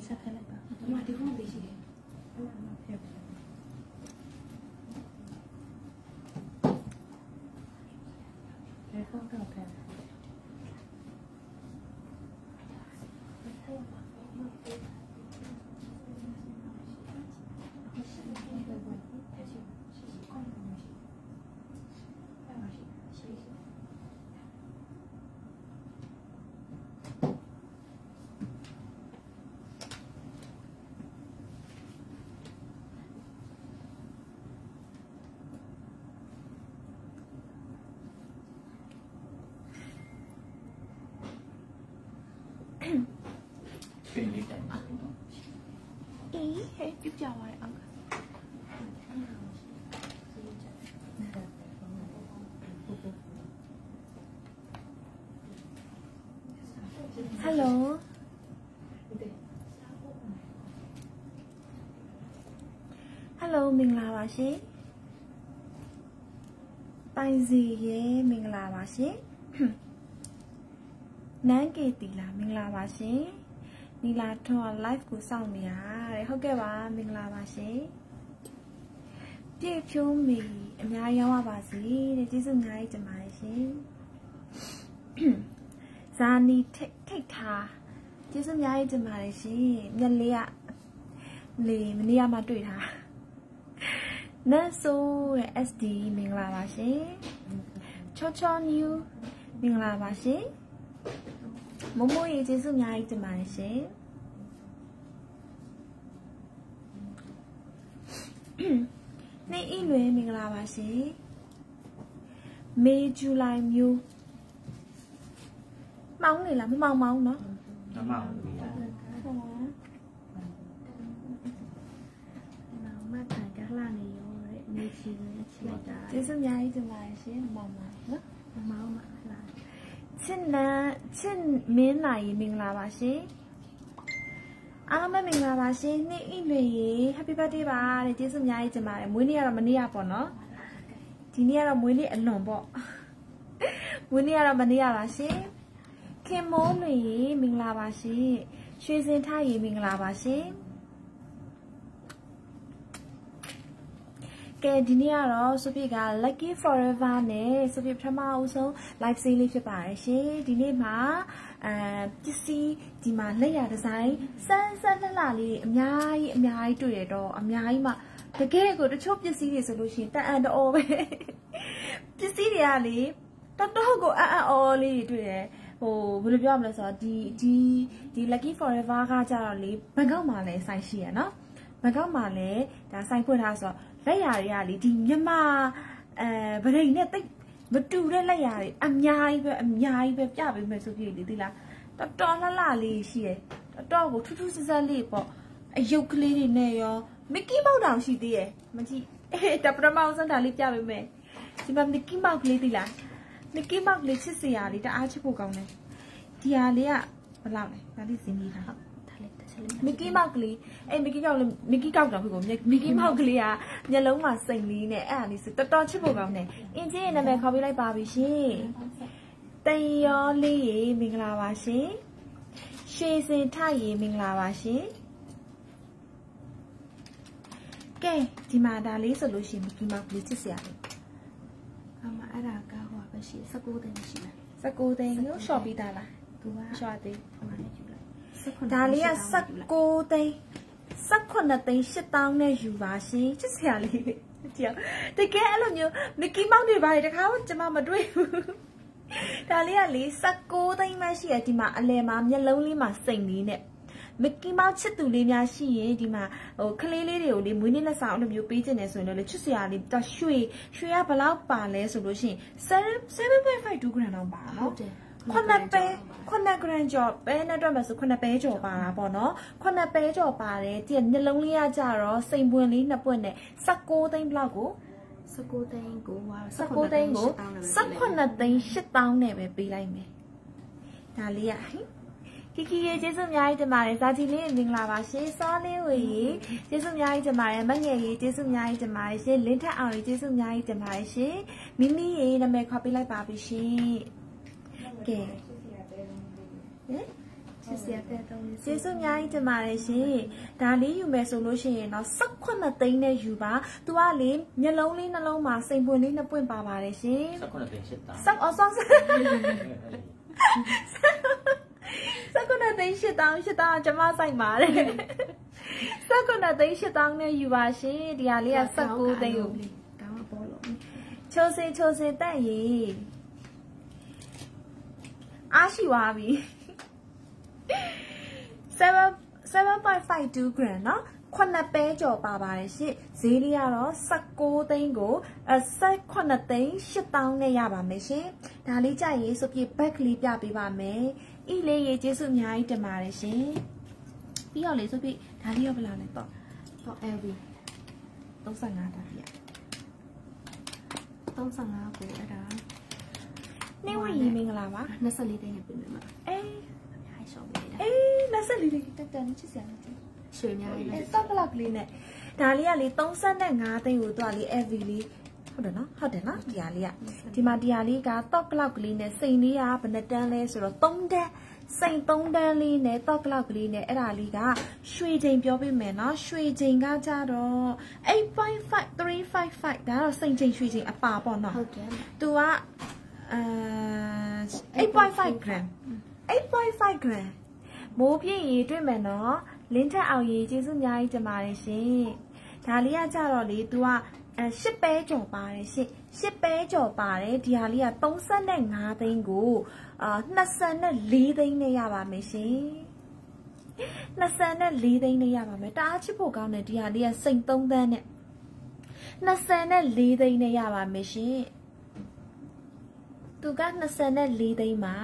ဆက်ထည့်လိုက်ပါဒီမှာဒီဖုန်းလေးရှိတယ်ဒီဖုန်းတော့ထည့်เป็นลิตรเฮ้ยจิ๊บจ่าวอะไรอ่ะฮัลโหลฮัลโหลมิงลาวาชิไปสิเย่มิงลาวาชินั่นเกติลามิงลาวาชินีลาทอไลฟ์กูส่องเนี่ยเขาแกว่ามิงลาวาชิเจี๊ยบชูมีอันยายาวาบาสิเดี๋ยวจีสุง่ายจะมาชิซานีเทคทาจีสุง่ายจะมาชิยันเลียเลยมันเนี่ยมาด้วยท่านั่นสู้เอสดีมิงลาวาชิชอนิวมิงลาวาชิโมโมเอเจสุง่ายจะมาเช่ในอีเวนมิงลาบาเช่เมจูไลมิวเมาเลยล่ะไม่เมาเนาะน้ำเมามาถ่ายจากล่างนี่โย่เลยมีชีวิตชีวิตได้เจสุง่ายจะมาเช่เมาเนาะเมาล่ะချင်းမင်းလာရေမင်္ဂလာပါရှင်အားလုံးပဲမင်္ဂလာပါရှင်နေ့ဤလွေရေ Happy Birthday ပါတဲ့ကျေးဇူးအများကြီးတင်ပါတယ်မွေးနေ့ကတော့မနေ့ကပေါ့နော်ဒီနေ့ကတော့မွေးနေ့အလွန်ပေါ့မွေးနေ့ကတော့မနေ့ကပါရှင်ခင်မိုးလွေရေမင်္ဂလာပါရှင်ရွှေစင်ထားရေမင်္ဂလာပါရှင်ကဲဒီနေ့ကတော့ဆိုပြက Lucky Forever နဲ့ဆိုပြပထမအဆုံး live sale လေးဖြစ်ပါတယ်ရှင်ဒီနေ့မှာပစ္စည်းဒီမှာလက်ရဒီဇိုင်းစမ်းလှလှလေးအများကြီးတွေ့ရတော့အများကြီးမှတကယ်ကိုတချို့ပစ္စည်းတွေဆိုလို့ရှိရင်တန်တော်ပဲပစ္စည်းတွေကလေတော်ကိုအော်လေးတွေတွေ့ရဟိုဘယ်လိုပြောရမလဲဆိုတော့ဒီ Lucky Forever ကကြတော့လေဘန်ကောက်မှာလည်းဆိုင်ရှိရနော်ဘန်ကောက်မှာလည်းဒါဆိုင်ဖွင့်ထားဆိုတော့လက်ရာတွေကလေဒီမြန်မာဗရိတ်နဲ့တိတ်မတူတဲ့လက်ရာတွေအများကြီးပဲပြပေးမယ်ဆိုပြလေဒီလားတော်လှလှလေးရှိရတော်ကိုထူးထူးဆန်းဆန်းလေးပေါ့အယုတ်ကလေးတွေနဲ့ရောမက်ကီမောက်တောင်ရှိသေးရဲ့မကြည့်တပရမောင်စံတာလေးပြပေးမယ်ဒီမှာမက်ကီမောက်ကလေးဒီလားမက်ကီမောက်ကလေးချစ်စရာလေးတအားချစ်ဖို့ကောင်းတယ်ဒီဟာလေးကဘယ်လောက်လဲဒါလေးစင်းနေတာဟုတ်မီကီမောက်ကလေးမီကီကောက်လေးမီကီကောက်တော့ဖြစ်ကုန်မီကီမောက်ကလေးကမျက်လုံးမှာစိန်လေးနဲ့အဲ့ဒါလေးစတော်ချစ်ဖို့ကောင်းတယ်အင်ဂျင်ရဲ့နာမည်ခေါ်ပေးလိုက်ပါပြီရှင်တန်ရောလေးရေမင်္ဂလာပါရှင်ရွှေစင်ထရေမင်္ဂလာပါရှင်ကဲဒီမှာဒါလေးဆိုလို့ရှိရင်မီကီမောက်ကလေးချစ်စရာလေးအမအဲ့ဒါကဟိုပဲရှိ19သိန်းရှိတယ်19သိန်းကိုရှော့ပြီးသားလားသူကရှော့သေးအမလေးယူလိုက်ဒါလေးက19သိန်း18သိန်း8000နဲ့ယူပါရှင်ချစ်စရာလေးကြောက်တကယ်အဲ့လိုမျိုးမီကီမောက်တွေပါတခါမှကျွန်မမတွေ့ဘူးဒါလေးကလေ19သိန်းမှရှိရဒီမှာအလဲမှာမျက်လုံးလေးမှာစိန်လေးနဲ့မီကီမောက်ချစ်သူလေးများရှိရင်ဒီမှာဟိုကလေးလေးတွေကိုလေမွေးနေ့လက်ဆောင်အဲ့လိုမျိုးပေးခြင်းနေဆိုရင်လည်းချစ်စရာလေးတော့ရွှေကဘယ်လောက်ပါလဲဆိုလို့ရှိရင်7.52 gram တော့ပါနော်ဟုတ်တယ်ခုနှစ်ဂရမ်ကျော်ပဲနဲ့တော့မှဆိုခုနှစ်ပဲကျော်ပါတာပေါ့နော်ခုနှစ်ပဲကျော်ပါတယ်ဒီမျက်လုံးလေးကကြတော့စိန်ပွင့်လေးနှစ်ပွင့်နဲ့19သိန်းဘလောက်ကို19သိန်းကို19သိန်းကို18သိန်း8000နဲ့ပဲပေးလိုက်မယ်ဒါလေးကကီကီရဲ့ကျေးဇူးအများကြီးတင်ပါတယ်ဇာတီလေးမင်္ဂလာပါရှင်စောလေးဝေကြီးကျေးဇူးအများကြီးတင်ပါတယ်မငယ်ကြီးကျေးဇူးအများကြီးတင်ပါတယ်ရှင်လင်းထက်အောင်ကြီးကျေးဇူးအများကြီးတင်ပါတယ်ရှင်မိမိရဲ့နာမည်ခေါ်ပေးလိုက်ပါပြီရှင်ကဲကျေးဇူးများကြီးတင်ပါတယ်ရှင်ဒါလေးယူမယ်ဆိုလို့ရှိရင်တော့18သိန်းနဲ့ယူပါသူကလေမျက်လုံးလေးနှလုံးမှာစိန်ပွင့်လေးနှစ်ပွင့်ပါပါတယ်ရှင် 18သိန်း8တောင်း 18သိန်း8တောင်းကျွန်မဆိုင်ပါတယ်19သိန်း8တောင်းနဲ့ယူပါရှင်ဒီဟာလေးက19သိန်းကိုကောင်းပါလို့ချိုးစင်တက်ရေအားရှိသွားပြီ7.52 gram เนาะ9ပဲကြော်ပါပါတယ်ရှင့်ဈေးလေးကတော့19သိန်းကို18သိန်း8တောင်းနဲ့ရပါမယ်ရှင်ဒါလေးကြိုက်ရေးဆိုပြဘက်ကလေးပြပေးပါမယ်ဤလေးရေးကျေးဇူးအများကြီးတင်ပါတယ်ရှင်ပြီးတော့လေဆိုပြဒါလေးရောဘယ်လောက်လဲတော့ LV 35တာပြ35ကိုအဲ့ဒါနေဝင်မင်္ဂလာပါ 24သိန်းနဲ့ပြင်မယ်မှာအေးရှော့ပေးတာအေး24သိန်းတက်ချစ်စရာလေးရွှေများလေးစက်ကလောက်ကလေးနဲ့ဒါလေးကလေ35သိန်းကိုတွားလေး FV လေးဟုတ်တယ်နော်ဒီဟာလေးကဒီမှာဒီဟာလေးကတော့ကလောက်ကလေးနဲ့စိန်လေးကဘယ်နှတန်းလဲဆိုတော့3တန်းစိန်3တန်းလေးနဲ့တော့ကလောက်ကလေးနဲ့အဲ့ဒါလေးကရွှေချိန်ပြောပြမယ်နော်ရွှေချိန်ကကြတော့8.5355ဒါတော့စိန်ချိန်ရွှေချိန်အပါပေါ့နော်ဟုတ်တယ်သူက8.5 gram 8.5 gram မိုးပြည့်ရေတွေ့မယ်နော်လင်းထက်အောင်ရေကျေးဇူးအများကြီးတင်ပါတယ်ရှင်ဒါလေးကကြတော့လေသူက10ပဲကြော်ပါတယ်ရှင်10ပဲကြော်ပါတယ်ဒီဟာလေးက35သိန်းကို24သိန်းနဲ့ရပါမယ်ရှင်24သိန်းနဲ့ရပါမယ်တအားချစ်ဖို့ကောင်းတယ်ဒီဟာလေးကစိန်3သန်းနဲ့24သိန်းနဲ့ရပါမယ်ရှင်သူက24သိန်းမှာ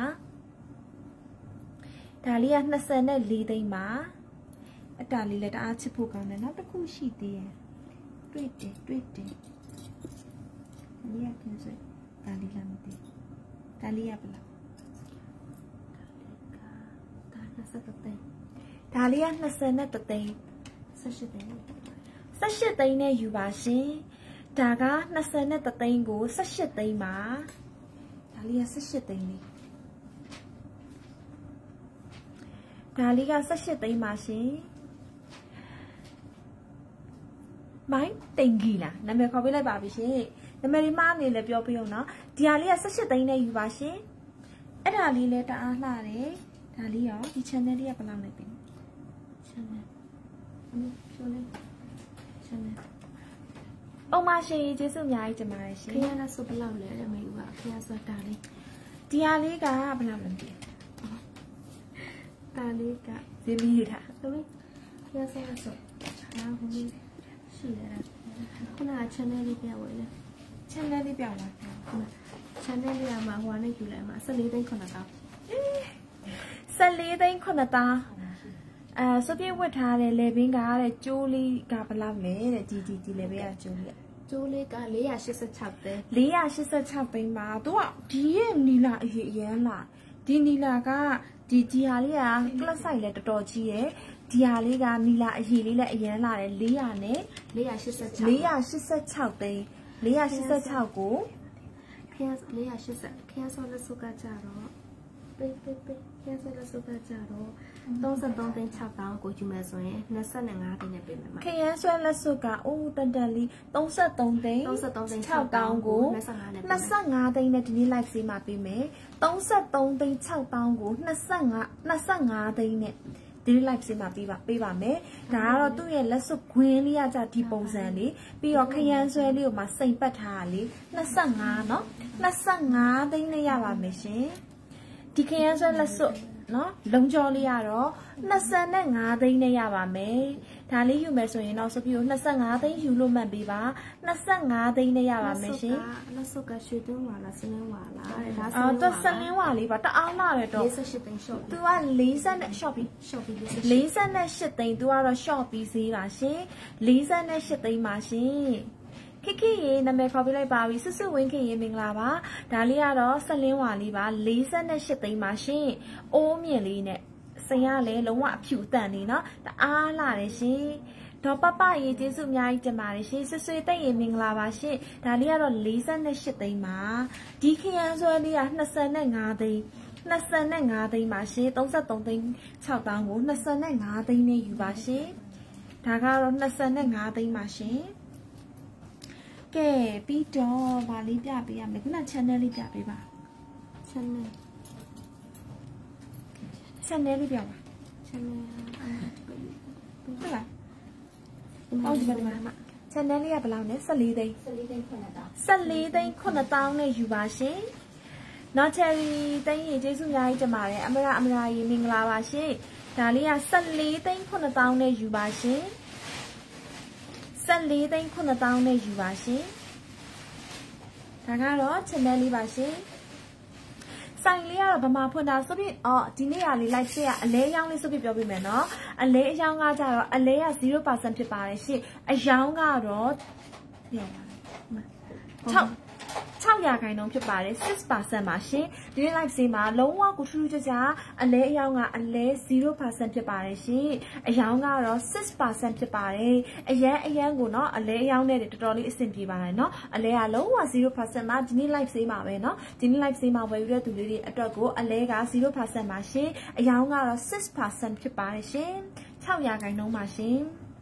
ဒါလေးက24သိန်းမှာအတားလေးလည်းတအားချစ်ဖို့ကောင်းတယ်နောက်တစ်ခုရှိသေးတယ်တွေ့တယ်လေးရခင်ဆိုဒါလေးလာမသိဒါလေးရပလားဒါ23သိန်းဒါလေးက23သိန်း 18သိန်း 18သိန်းနဲ့ယူပါရှင်ဒါက23သိန်းကို18သိန်းမှာဒါလေးက18သိန်းလေးဒါလေးက18သိန်းပါရှင်မိုင်းတင်ကြီးလားနာမည်ခေါ်ပေးလိုက်ပါပြီရှင်နာမည်ဒီမှာနေလည်းပြောပြအောင်နော်ဒီဟာလေးက18သိန်းနဲ့ယူပါရှင်အဲ့ဒါလေးလည်းတအားလှတယ်ဒါလေးရောဒီ channel လေးကဘယ်လောက်လဲပြင် channel ဆိုလေ channel အောင်ပါရှင်ကျေးဇူးအများကြီးတင်ပါတယ်ရှင်ခရမ်းလားဆိုဘယ်လောက်လဲတဲ့မေဦးကခရမ်းဆိုတာလေးဒီဟာလေးကဘယ်လောက်လဲပြင်ဒါလေးကဇီမီထားသမီးခရမ်းဆိုတာဆိုဟာဟိုရှိတယ်ခုနက channel လေးပြဝယ်လေ channel လေးပြလာတယ် channel လေးကမှဟိုနဲ့ယူလိုက်မှာ14သိန်း9တောင်း 14သိန်း9တောင်းစပြည့်ဝတ်ထားတဲ့လေဘင်းကတဲ့ကျိုးလေးကဘယ်လောက်လဲတဲ့ဒီလေဘင်းကကျိုးလေးက486သိန်း 486သိန်းပါသူကဒီရဲ့နီလာအရင်လာဒီနီလာကဒီဟာလေးက class size လဲတော်တော်ကြီးရယ်ဒီဟာလေးကနီလာအရေးလေးလည်းအရန်လာတယ်400နဲ့486သိန်း486ကိုခရမ်း480ခရမ်းစောလက်စုကကြတော့ပေးခရမ်းစောလက်စုကကြတော့33သိန်း6တောင်းကိုယူမယ်ဆိုရင်25သိန်းနဲ့ပေးမယ်မှာခရမ်းဆွဲလက်စုကအိုးတန်လေး33သိန်း6တောင်းကို25သိန်းနဲ့ဒီနေ့ live စီးမှာပေးမယ်33သိန်း6တောင်းကို25သိန်းနဲ့ဒီ live စီမှာပေးပါမယ်ဒါကတော့သူ့ရဲ့လက်စွပ်ခွင်းလေးကကြဒီပုံစံလေးပြီးတော့ခရမ်းဆွဲလေးကိုမှစိန်ပတ်ထားတာလေ25เนาะ25သိန်းနဲ့ရပါမယ်ရှင်ဒီခရမ်းဆွဲလက်စွပ်เนาะလုံးကြောလေးကတော့25သိန်းနဲ့ရပါမယ်ဒါလေးယူမယ်ဆိုရင်တော့စပြို25သိန်းယူလို့မှတ်ပေးပါ25သိန်းနဲ့ရပါမယ်ရှင်လက်စွပ်ကရွှေသွင်းဝါလားစလင်းဝါလားဒါစလင်းဝါလေးပါတအားလာတယ်တော့ 48သိန်း short သူက40နဲ့ short ပြီး48သိန်းသူကတော့ short ပြီးဈေးပါရှင်48သိန်းပါရှင်ခိရေနာမည်ခေါ်ပြလိုက်ပါပြီဆွဆွဝင်းခိရေမင်္ဂလာပါဒါလေးကတော့စလင်းဝါလေးပါ48သိန်းပါရှင်အိုးမြင့်လေးနဲ့စိန်ရလဲလုံးဝအဖြူတန်နေเนาะတအားလာတယ်ရှင်ဒေါ်ပပရေကျေးဇူးအများကြီးတင်ပါတယ်ရှင်ဆွဆွတက်ရေမင်္ဂလာပါရှင်ဒါလေးကတော့48သိန်းပါဒီခရမ်းဆွဲလေးက25သိန်း 25သိန်းပါရှင်33သိန်း6တောင်းကို25သိန်းနဲ့ယူပါရှင်ဒါကတော့25သိန်းပါရှင်ကဲပြီးတော့ဗာလေးပြပေးရမယ်ခုန channel လေးပြပေးပါ channel လေးပြပါ channel ဟုတ်လားဟုတ်ဒီမှာ channel လေးကဘယ်လောက်လဲ14သိန်း14သိန်း9,000နဲ့ယူပါရှင်နော် cherry သိန်းရေကျေးဇူးအများကြီးတင်ပါတယ်အမရာရေမင်္ဂလာပါရှင်ဒါလေးက14သိန်း9,000နဲ့ယူပါရှင်14သိန်း9,000နဲ့ယူပါရှင်ဒါကတော့ channel လေးပါရှင်ဆိုင်လေးကတော့ဗမာဖွင့်တာဆိုပြီးဒီနေ့ကလေး live ရှေ့ကအလဲအယောင်းလေးဆိုပြီးပြောပြမယ်နော်အလဲအယောင်းကကြတော့အလဲက 0% ဖြစ်ပါတယ်ရှင်အယောင်းကတော့6ရာခိုင်နှုန်းဖြစ်ပါတယ် 6% ပါရှင်ဒီနေ့ live စီမှာလုံးဝကိုထူးထူးခြားအလဲအယောင်းကအလဲ 0% ဖြစ်ပါတယ်ရှင်အယောင်းကတော့ 6% ဖြစ်ပါတယ်အရန်ကိုเนาะအလဲအယောင်းနဲ့တော်တော်လေးအဆင်ပြေပါတယ်เนาะအလဲကလုံးဝ 0% မှာဒီနေ့ live စီမှာပဲเนาะဒီနေ့ live စီမှာဝယ်ယူတဲ့သူလေးတွေအတွက်ကိုအလဲက 0% ပါရှင်အယောင်းကတော့ 6% ဖြစ်ပါတယ်ရှင်6ရာခိုင်နှုန်းပါရှင်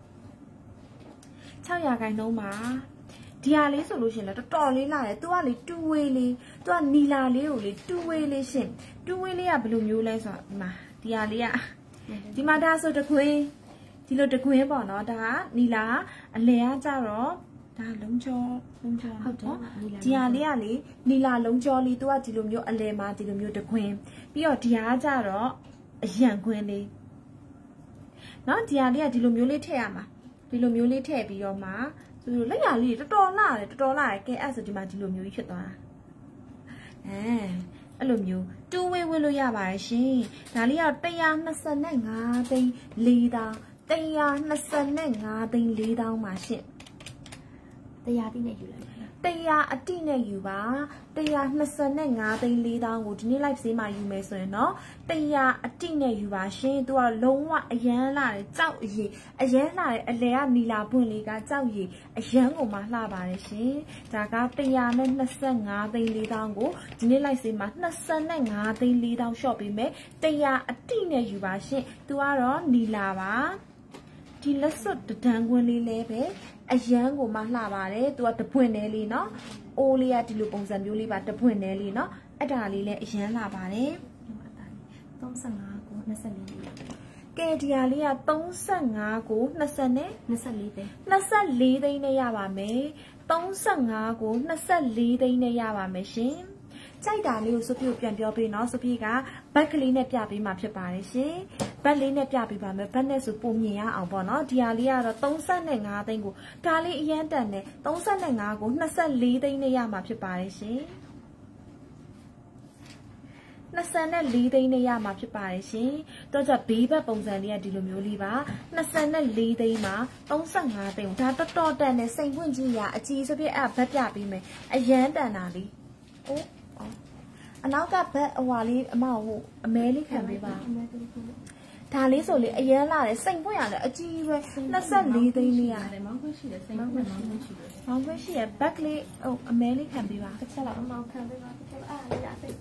6ရာခိုင်နှုန်းပါဒီဟာလေးဆိုလို့ရှင်လဲတော်တော်လေးလာတယ်သူကလေ2 way လေးသူကနီလာလေးကိုလေ2 way လေးရှင်2 way လေးကဘယ်လိုမျိုးလဲဆိုတော့ဒီမှာဒီဟာလေးကဒီမှာဒါဆိုတခွင်းဒီလိုတခွင်းပေါ့နော်ဒါကနီလာအလဲကကြတော့ဒါလုံးချောဟုတ်တယ်ဒီဟာလေးကလေနီလာလုံးချောလေးသူကဒီလိုမျိုးအလဲမှာဒီလိုမျိုးတခွင်းပြီးတော့ဒီဟာကကြတော့အရန်ခွင်းလေးနော်ဒီဟာလေးကဒီလိုမျိုးလေးထည့်ရမှာဒီလိုမျိုးလေးထည့်ပြီးတော့မှလက်ရလေးတော်တော်လာတယ်ကဲအဲ့ဆိုဒီမှာဒီလိုမျိုးကြီးဖြစ်သွားတာအဲ့လိုမျိုး2 way ဝင်လို့ရပါတယ်ရှင်ဒါလေးက125သိန်း4,000 125သိန်း4,000ပါရှင်100တိနဲ့ယူလိုက်100အတိနဲ့ယူပါ125သိန်း4,000ကိုဒီနေ့ live ဈေးမှာယူမယ်ဆိုရင်เนาะ100အတိနဲ့ယူပါရှင်သူကလုံးဝအရန်လာတယ်ကြောက်အရည်အရန်လာတယ်အလဲကနီလာပွင့်လေးကကြောက်ရည်အရန်ကိုမှလှပါတယ်ရှင်ဒါက125သိန်း4,000ကိုဒီနေ့ live ဈေးမှာ25သိန်း4,000 short ပေးမယ်100အတိနဲ့ယူပါရှင်သူကတော့နီလာပါဒီလက်စွပ်တန်းခွင်းလေးလဲပဲအရန်ကိုမှလှပါတယ်သူကတပွင့်နဲလေးเนาะအိုးလေးကဒီလိုပုံစံမျိုးလေးပါတပွင့်နဲလေးเนาะအဲ့ဒါလေးလဲအရန်လှပါတယ်35ကို24လေးကဲဒီဟာလေးက35ကို20နဲ့24သိန်း24သိန်းနဲ့ရပါမယ်35ကို24သိန်းနဲ့ရပါမယ်ရှင်ကြိုက်တာလေးကိုဆိုပြပြန်ပြောပေးနော်ဆိုပြကဘက်ကလေးနဲ့ပြပေးမှာဖြစ်ပါတယ်ရှင်ဘက်လေးနဲ့ပြပေးပါမယ်ဘက်နဲ့ဆိုပုံမြင်ရအောင်ပေါ့နော်ဒီဟာလေးကတော့35သိန်းကိုဒါလေးအရန်တန်တယ်35ကို24သိန်းနဲ့ရမှာဖြစ်ပါတယ်ရှင်24သိန်းနဲ့ရမှာဖြစ်ပါတယ်ရှင်တော့ကြဘေးဘက်ပုံစံလေးကဒီလိုမျိုးလေးပါ24သိန်းမှာ35သိန်းဒါတော်တန်တယ်စိန်ပွင့်ကြီးရအကြီးဆိုပြအဲ့ဘက်ပြပေးမယ်အရန်တန်တာလေးအနောက်ကဘက်အဝါလေးအမဟုတ်အမဲလေးခံပေးပါဒါလေးဆိုလေအရန်လာတယ်စိန်ပွင့်ရတယ်အကြီးပဲ24သိန်းလေးရတယ်မောင်းခွင့်ရှိတယ်စိန်ပွင့်မောင်းခွင့်ရှိတယ်မောင်းခွင့်ရှိရဘက်ကလေးဟုတ်အမဲလေးခံပေးပါတစ်ချက်လောက်အမောင်းခံပေးပါတစ်ချက်အားလေးရစိတ်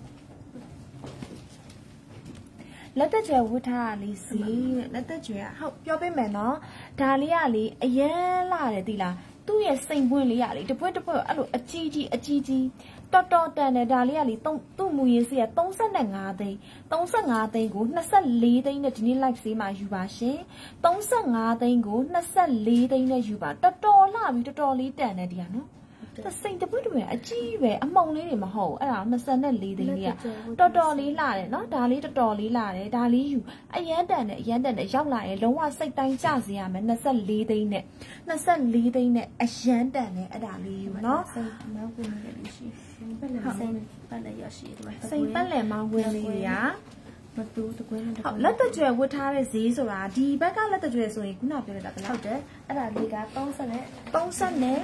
လက်သက်ကျွဲဝတ်ထားတာလေးစီလက်သက်ကျွဲဟုတ်ပြောပေးမယ်နော်ဒါလေးကလေအရန်လာတယ်တိလားသူ့ရဲ့စိန်ပွင့်လေးရလေတပွက်အဲ့လိုအကြီးကြီးတော်တန်တယ်ဒါလေးကလေသူ့မူရင်းစီက35သိန်းကို24သိန်းနဲ့ဒီနေ့ live ဈေးမှာယူပါရှင်35သိန်းကို24သိန်းနဲ့ယူပါတော်လာပြီတော်လေးတန်တယ်ဒီကနော်စိန်တပွတ်အကြီးပဲအမုံလေးတွေမဟုတ်အဲ့ဒါ24သိန်းလေးကတော်လေးလာတယ်နော်ဒါလေးတော်လေးလာတယ်ဒါလေးယူအရန်တန်တယ်ရောက်လာရင်လုံးဝစိတ်တိုင်းကျစေရမယ်24သိန်းနဲ့အရန်တန်တယ်အဲ့ဒါလေးယူနော်စိန်မောင်းဝင်လေးရှိပတ်လက်ရရှိဒီမှာစိန်ပတ်လက်မောင်းဝင်လေးတွေကမတူတကွဲနဲ့ဟုတ်လက်တကြွယ်ဝတ်ထားတဲ့ဈေးဆိုတာဒီဘက်ကလက်တကြွယ်ဆိုရင်ခုနပြောလိုက်တာဟုတ်တယ်အဲ့ဒါလေးက30နဲ့33သိန်း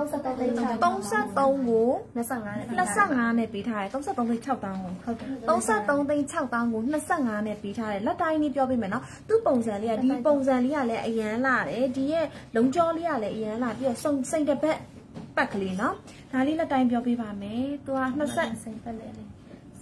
33ကို25နဲ့ပေးထားတယ်33သိန်း6တောင်းကိုဟုတ်တယ်33သိန်း6တောင်းကို25နဲ့ပေးထားတယ်လက်တိုင်းလေးပြောပေးမယ်နော်သူ့ပုံစံလေးကဒီပုံစံလေးကလည်းအရန်လာတယ်ဒီရဲ့လုံးကြောလေးကလည်းအရန်လာပြီးတော့စိတ်တစ်ပတ်ကလေးနော်ဒါလေးလက်တိုင်းပြောပေးပါမယ်သူက20စိတ်ပတ်လေလေးစိ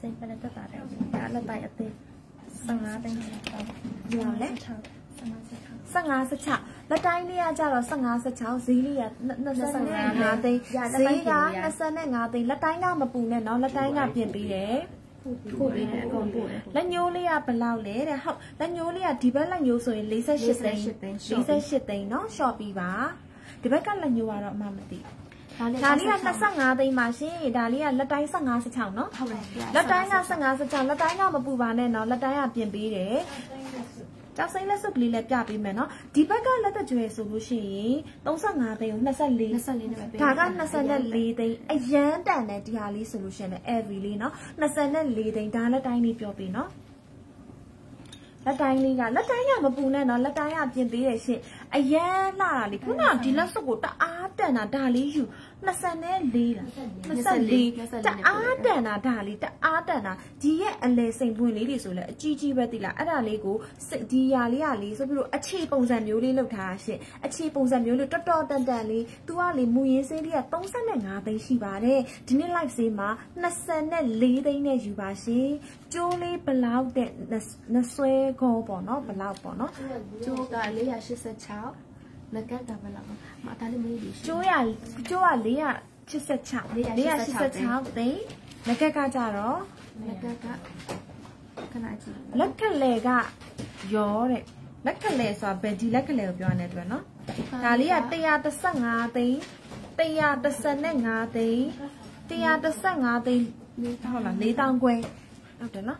စိတ်ပဲတက်တာတယ်ဒါလက်တိုင်အသေး15သိန်းယူအောင်လေ15 16လက်တိုင်းလေးကကြတော့15 16ဈေးလေးက25သိန်းဈေးက25သိန်းလက်တိုင်းကမပူနဲ့နော်လက်တိုင်းကပြင်ပေးတယ်ပို့ပေးတယ်အကုန်ပို့တယ်လက်ညိုးလေးကဘယ်လောက်လဲတဲ့ဟုတ်လက်ညိုးလေးကဒီဘက်လက်ညိုးဆိုရင်48သိန်း48သိန်းနော်ရှော့ပြီးပါဒီဘက်ကလက်ညိုးကတော့အမှမသိဒါလေးက25သိန်းပါရှင်ဒါလေးကလက်တိုင်း15 16နော်ဟုတ်တယ်လက်တိုင်းက15 16လက်တိုင်းကမပူပါနဲ့နော်လက်တိုင်းကပြင်ပေးတယ်ကျောက်စိမ်းလက်စွပ်ကလေးလည်းပြပေးမယ်နော်ဒီဘက်ကလက်သက်ကျွဲဆိုလို့ရှိရင်35သိန်းကို24 နဲ့ပဲဒါက24သိန်းအရန်တန်တဲ့ဒီဟာလေးဆိုလို့ရှိရင် every လေးနော်24သိန်းဒါလက်တိုင်းလေးပြောပေးနော်လက်တိုင်းလေးကလက်တိုင်းကမပူနဲ့နော်လက်တိုင်းကပြင်ပေးတယ်ရှင်အရန်လာတာလေခုနကဒီလက်စွပ်ကိုတအားတန်တာဒါလေးယူ24လား24တအားတန်တာဒါလေးတအားတန်တာဒီရဲ့အလဲစိန်ပွင့်လေးတွေဆိုလဲအကြီးကြီးပဲတိလားအဲ့ဒါလေးကိုဒီຢာလေးကလေးဆိုပြီးတော့အခြေပုံစံမျိုးလေးလောက်ထားတာရှင်အခြေပုံစံမျိုးလေးတော်တော်တန်တန်လေးသူကလေမူရင်းစေးလေးက35သိန်းရှိပါတယ်ဒီနေ့ live စေးမှာ24သိန်းနဲ့ယူပါရှင်ကျိုးလေးဘလောက်တဲ့နဆွဲခေါ်ပေါ့နော်ဘလောက်ပေါ့နော်ကျိုးက486လက်ကက်ကဘယ်လောက်မအတားလေးမေးပြီးကျိုးက486သိန်းလက်ကက်ကကြတော့လက်ကက်ကခဏကြည့်လက်ခလေကရောတဲ့လက်ခလေဆိုတာဘယ်ဒီလက်ခလေကိုပြောရတဲ့အတွက်နော်ဒါလေးက135သိန်း135သိန်း135သိန်းဟုတ်လား4000ခွဲဟုတ်တယ်နော်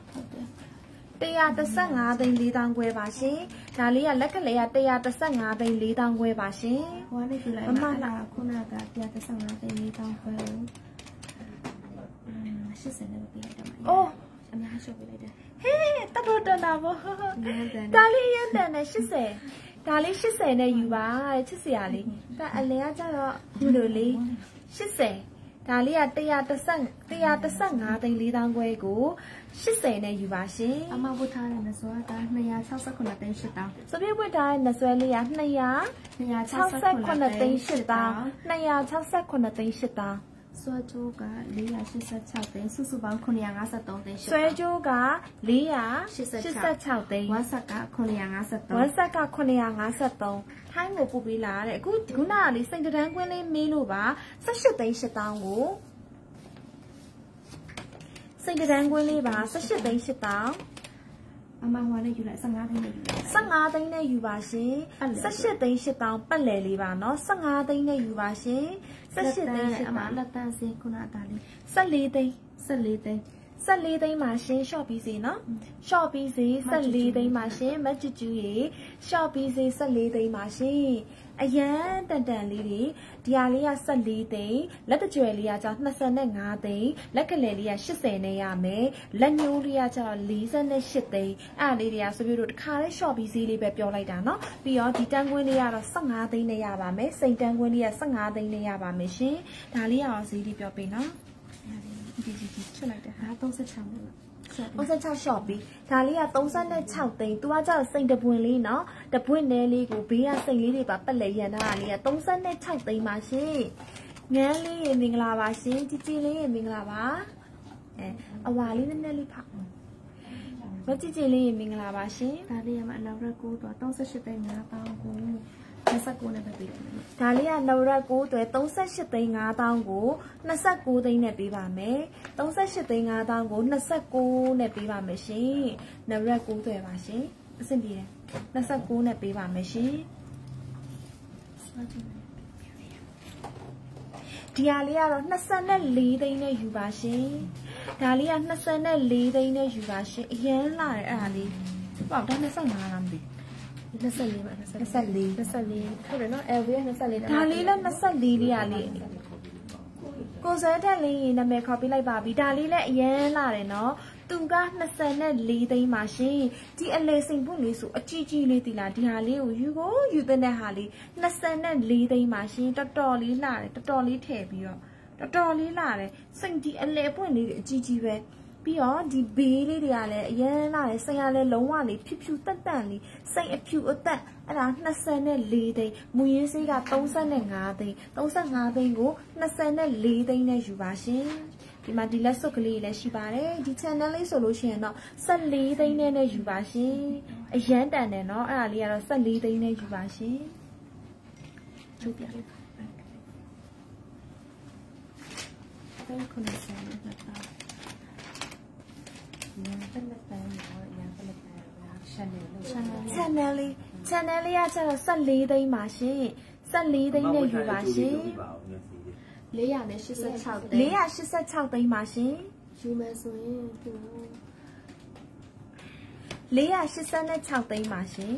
135သိန်း4000ခွဲပါရှင်ဒါလေးကလက်ကလေးက135သိန်း4000ခွဲပါရှင်ဟိုကနေကြည့်လိုက်မမခုနက135သိန်း4000ခွဲ80နဲ့ပြလိုက်တော့အိုးအများရှုပ်ပြလိုက်တယ်ဟေးတတော်တလာဘောဒါလေးရတန်နဲ့80ဒါလေး80နဲ့ယူပါချစ်စရာလေးဒါအလဲကကြတော့ဒီလိုလေး80ဒါလေးက135သိန်း4000ခွဲကို80နဲ့ယူပါရှင်အမဝတ်ထားတဲ့နဆွဲက269သိန်း8000 စပြည့်ဝတ်ထားတဲ့နဆွဲလေးက269သိန်း8000 269သိန်း8000 ဆွဲကြိုးက486သိန်းစုစုပေါင်း953သိန်းဆွဲကြိုးက486သိန်းဝက်ဆက်က953 ဝက်ဆက်က953ထိုင်းကိုပို့ပေးလာတဲ့အခုခုနကလေးစိတ်တန်းကွင်းလေးမေးလို့ပါ18သိန်း8000ကိုစိတ်တန်းကွင်းလေးပါ18သိန်း8000 အမဟိုနဲ့ယူလိုက်15သိန်းနဲ့ယူလိုက် 15သိန်းနဲ့ယူပါရှင်18သိန်း8000ပတ်လည်လေးပါနော်15သိန်းနဲ့ယူပါရှင်18သိန်းအမလက်တန်းစင်းခုနတာလေး 14သိန်း 14သိန်း 14သိန်းမှာရှင် short ပြီးစေနော် short ပြီးစေ14သိန်းမှာရှင်မကျူကျူရေ short ပြီးစေ14သိန်းမှာရှင်အရန်တန်တန်လေးတွေဒီဟာလေးက14သိန်းလက်တကြွယ်လေးကကျ25သိန်းလက်ကလေးလေးက80နဲ့ရမယ်လက်ညိုးလေးကကျတော့48သိန်းအဲ့လေးတွေကဆိုပြီးတော့တခါလေး short ပြီးဈေးလေးပဲပြောလိုက်တာနော်ပြီးတော့ဒီတန်းကွင်းလေးကတော့15သိန်းနဲ့ရပါမယ်စိန်တန်းကွင်းလေးက15သိန်းနဲ့ရပါမယ်ရှင်ဒါလေးကတော့ဈေးလေးပြောပေးနော်ဒီချက်လိုက်တယ်ဟာ36နဲ့ 36 short ပြီးဒါလေးက36သိန်းသူကကျတော့စိန်တပွင့်လေးနော်တပွင့်နဲလေးကိုဘေးကစိန်လေးတွေပါပက်လေရန်ထားတာလေးက36သိန်းပါရှင်ငန်းလေးရေမင်္ဂလာပါရှင်ជីជីလေးရေမင်္ဂလာပါအဝါလေးနည်းနည်းလေးဖောက်မជីជីလေးရေမင်္ဂလာပါရှင်ဒါလေးကမှနောက်ရက်9တော့38သိန်း5000ကို29နဲ့ပဲပေးတယ်ဒါလေးကနောက်ရက်9အတွက်38သိန်း5000ကို29သိန်းနဲ့ပေးပါမယ်38သိန်း5000ကို29နဲ့ပေးပါမယ်ရှင်နောက်ရက်9အတွက်ပါရှင်အဆင်ပြေတယ်29နဲ့ပေးပါမယ်ရှင်ဒီဟာလေးကတော့24သိန်းနဲ့ယူပါရှင်ဒါလေးက24သိန်းနဲ့ယူပါရှင်အရင်လာတယ်အဲ့ဒါလေးပေါ့ဒါ25လားမသိ 24ပါ 24 ဟုတ်တယ်နော် LV 24 ဒါလေးလည်း24လေးရလေးကိုစဲတက်လေးနာမည်ခေါ်ပြလိုက်ပါပြီဒါလေးလည်းအရင်လာတယ်နော်သူက24သိန်းပါရှင်ဒီအလေစိန်ပွင့်လေးဆိုအကြီးကြီးလေးတီလာဒီဟာလေးကိုယူတဲ့ဟာလေး24သိန်းပါရှင်တော်တော်လေးလာတယ်တော်တော်လေးထည့်ပြီးတော့တော်တော်လေးလာတယ်စိန်ဒီအလေပွင့်လေးအကြီးကြီးပဲပြီးတော့ဒီဘေးလေးတွေကလည်းအရင်လာတယ်စိန်ကလည်းလုံးဝလေးဖြူဖြူတက်တက်လေးစိန်အဖြူအသက်အဲ့ဒါ24သိန်းမူရင်းစေးက35သိန်း35သိန်းကို24သိန်းနဲ့ယူပါရှင်ဒီမှာဒီလက်စွပ်ကလေးလည်းရှိပါတယ်ဒီ channel လေးဆိုလို့ရှိရင်တော့14သိန်းနဲ့ယူပါရှင်အရန်တန်တယ်เนาะအဲ့ဒါလေးကတော့14သိန်းနဲ့ယူပါရှင်ကျုပ်ပြလိုက်အဲ့ခုနကဆက်နေတာညာတက်လက်တန်းရောညာတက်လက်တန်းရော channel လေးကကျတော့14သိန်းပါရှင်14သိန်းနဲ့ယူပါရှင်486သိန်း486သိန်းပါရှင်ယူမယ်ဆိုရင်486သိန်းပါရှင်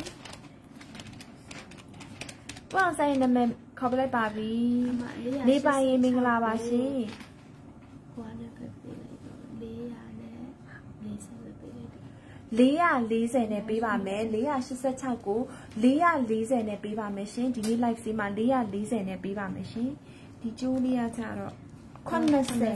ပေါင်းဆိုင်နာမည်ခေါ်ပြလိုက်ပါပြီနေပိုင်ရင်မင်္ဂလာပါရှင်ဟိုကနေပေးလိုက်တော့440နဲ့ပေးပါမယ်486ကို440နဲ့ပေးပါမယ်ရှင်ဒီနေ့ live စီမှာ440နဲ့ပေးပါမယ်ရှင်ဒီကျိုးလေးကကြတော့80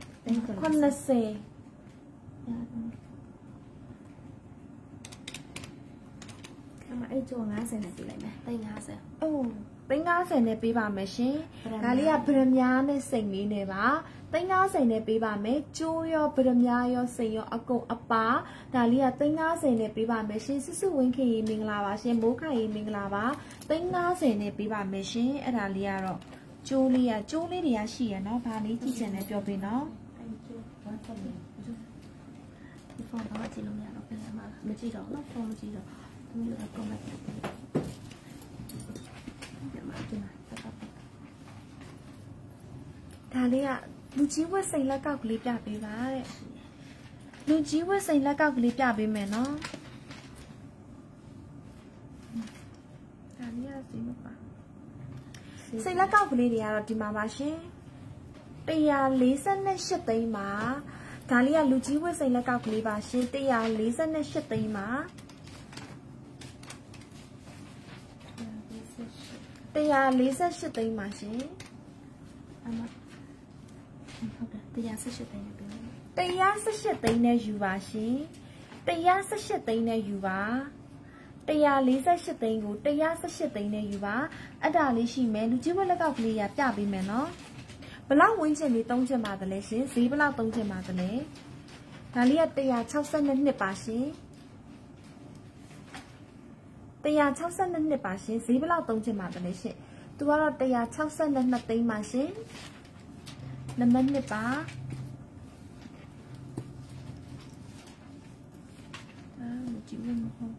အဲ့ကျိုး50နဲ့ပေးလိုက်မယ်350အိုး350နဲ့ပေးပါမယ်ရှင်ဒါလေးကဗရမ ्या နဲ့စိတ်လေးနဲ့ပါ350နဲ့ပေးပါမယ်ကျိုးရောဗရမ ्या ရောစိတ်ရောအကုန်အပါဒါလေးက350နဲ့ပေးပါမယ်ရှင်စုစုဝင်းခင်မင်္ဂလာပါရှင်မိုးခိုင်မင်္ဂလာပါ350နဲ့ပေးပါမယ်ရှင်အဲ့ဒါလေးကတော့ကျိုးလေးတွေကရှိရနော်ဒါလေးကြည့်ချင်တယ်ပြောပြနော်ဒီဖုန်းတော့ကြည့်လို့မရတော့ပြန်မှာမကြည့်တော့နော်ဖုန်းမကြည့်တော့ဒီလိုအကောင့်လိုက်ပြန်မှာဒါလေးကလူကြီးဝက်စိန်လက်ကောက်ကလေးပြပေးပါတဲ့လူကြီးဝက်စိန်လက်ကောက်ကလေးပြပေးမယ်နော်ဒါလေးကစီမပါစိန်လက်ကောက်ကလေးတွေကတော့ဒီမှာပါရှင်148သိန်းပါဒါလေးကလူကြီးဝက်စိန်လက်ကောက်ကလေးပါရှင်148သိန်းပါ148သိန်းပါရှင်အမဟုတ်တယ်118သိန်းနဲ့ပြော118သိန်းနဲ့ယူပါရှင်118သိန်းနဲ့ယူပါ148သိန်းကို118သိန်းနဲ့ယူပါအဲ့ဒါလေးရှိမယ်လူကြီးဝက်လက်ကောက်ကလေးရပြပေးမယ်နော်ဘလောက်ဝင်းချင်လေးသုံးချင်ပါသလဲရှင်ဈေးဘလောက်သုံးချင်ပါသလဲဒါလေးက162ပါရှင်162ပါရှင်ဈေးဘလောက်သုံးချင်ပါသလဲရှင်သူကတော့162သိန်းပါရှင်နံပါတ်1ပါမကြည့်ဘူးမဟုတ်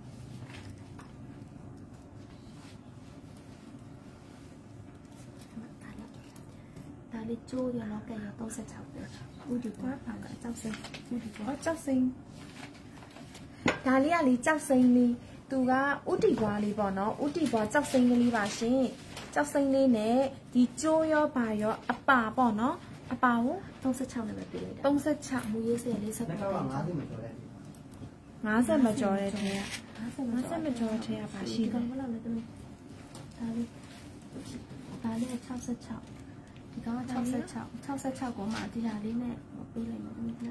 ဒါလေးကျိုးရတော့ကဲရ36ပဲဦးဒီကွာပါကကြောက်စိမ့်ဦးဒီကွာကြောက်စိမ့်ဒါလေးကလေကြောက်စိမ့်လေးသူကဥတီပွားလေးပေါ့နော်ဥတီပွားကြောက်စိမ့်လေးပါရှင်ကြောက်စိမ့်လေးနဲ့ဒီကျိုးရောပါရောအပါပေါ့နော်အပါကို36နဲ့ပဲပြလိုက်တာ36မူရေးစရလေးဆက်ပါ50မကျော်တဲ့ထဲ50မကျော်တဲ့ထဲကပါရှိတယ်ဘယ်လောက်လဲတမီးဒါလေး66ဒီကောင်က66ကိုမှဒီဟာလေးနဲ့ပေးလိုက်မယ်တမီး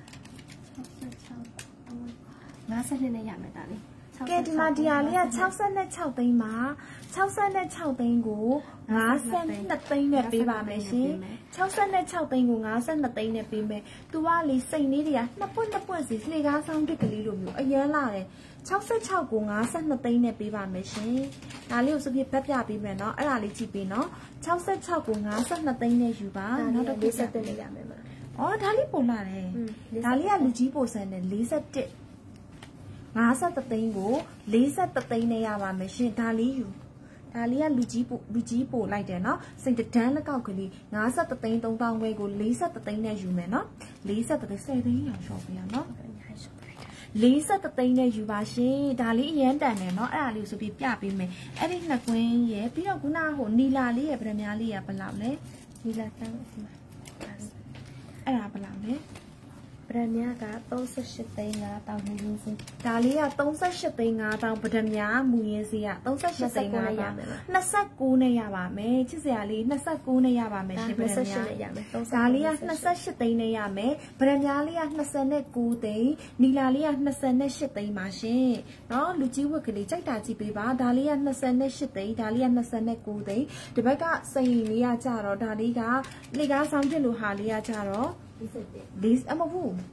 66နဲ့ရမယ်ဒါလေးကဲဒီမှာဒီဟာလေးက66သိန်းမှာ66သိန်းကို52သိန်းနဲ့ပေးပါမယ်ရှင်66သိန်းကို52သိန်းနဲ့ပေးမယ်သူကလေစိတ်လေးတွေကနှစ်ပွင့်စီလှေကားဆောင်တစ်ကလေးလိုမျိုးအရန်လာတယ်66ကို52သိန်းနဲ့ပေးပါမယ်ရှင်ဒါလေးကိုစပြည့်ဘက်ပြပေးမယ်နော်အဲ့ဒါလေးကြည့်ပေးနော်66ကို52သိန်းနဲ့ယူပါနောက်တစ်ခုဆက်တက်နေရမယ်မလားအော်ဒါလေးပုံလာတယ်ဒါလေးကလူကြီးပိုစံနဲ့41 53သိန်းကို43သိန်းနဲ့ရပါမယ်ရှင်ဒါလေးယူဒါလေးကလူကြီးပို့လိုက်တယ်နော်စိတ်တန်းလက်ကောက်ကလေး53သိန်း3000ခွဲကို43သိန်းနဲ့ယူမယ်နော်43သိန်း10သိန်းရောရှော့ပေးရနော်43သိန်းနဲ့ယူပါရှင်ဒါလေးအရန်တန်တယ်နော်အဲ့ဒါလေးကိုဆိုပြီးပြပေးမယ်အဲ့ဒီနှစ်ကွင်းရယ်ပြီးတော့ခုနဟိုနီလာလေးရယ်ဗရမ ्या လေးရဘယ်လောက်လဲနီလာတန်းအဲ့ဒါဘယ်လောက်လဲဗရမ ्या က38သိန်း5000မူရင်းစီဒါလေးက38သိန်း5000ဗရမ ्या မူရင်းစီက38သိန်း500029နဲ့ရပါမယ်ချစ်စရာလေး29နဲ့ရပါမယ်ရှင်ဗရမ ्या နဲ့ရမယ်ဒါလေးက28သိန်းနဲ့ရမယ်ဗရမ ्या လေးက29သိန်းနီလာလေးက28သိန်းပါရှင်နော်လူကြီးဝက်ကလေးကြိုက်တာကြည့်ပေးပါဒါလေးက28သိန်းဒါလေးက29သိန်းဒီဘက်ကစိန်လေးကကြတော့ဒါလေးကလေကားဆောင်ပြလို့ဟာလေးကကြတော့လေးအမဟုတ်ဘူး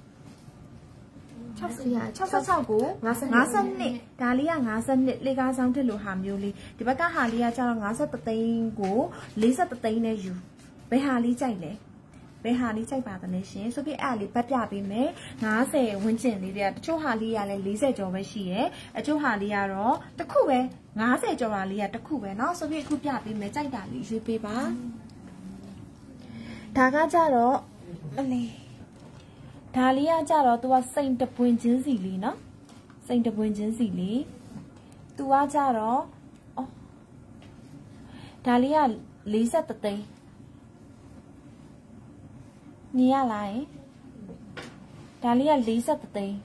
66ကို50နှစ်ဒါလေးက50နှစ်လေကားဆောင်ထစ်လို့ဟာမျိုးလေးဒီဘက်ကဟာလေးကကျတော့53သိန်းကို43သိန်းနဲ့ယူဘယ်ဟာလေးကြိုက်လဲဘယ်ဟာလေးကြိုက်ပါသလဲရှင်ဆိုပြီးအဲ့လေးပတ်ပြပေးမယ်50ဝန်းကျင်လေးတွေကတချို့ဟာလေးကလည်း40ကျော်ပဲရှိရယ်အချို့ဟာလေးကတော့တစ်ခုပဲ50ကျော်ပါလေးကတစ်ခုပဲเนาะဆိုပြီးအခုပြပေးမယ်ကြိုက်တာလေးရွေးပေးပါဒါကကြတော့အလေးဒါလေးကကြတော့ तू ကစိန်တပွင့်ချင်းစီလေးเนาะစိန်တပွင့်ချင်းစီလေး तू ကကြတော့အော်ဒါလေးက43သိန်းညီရလားယင်ဒါလေးက43သိန်း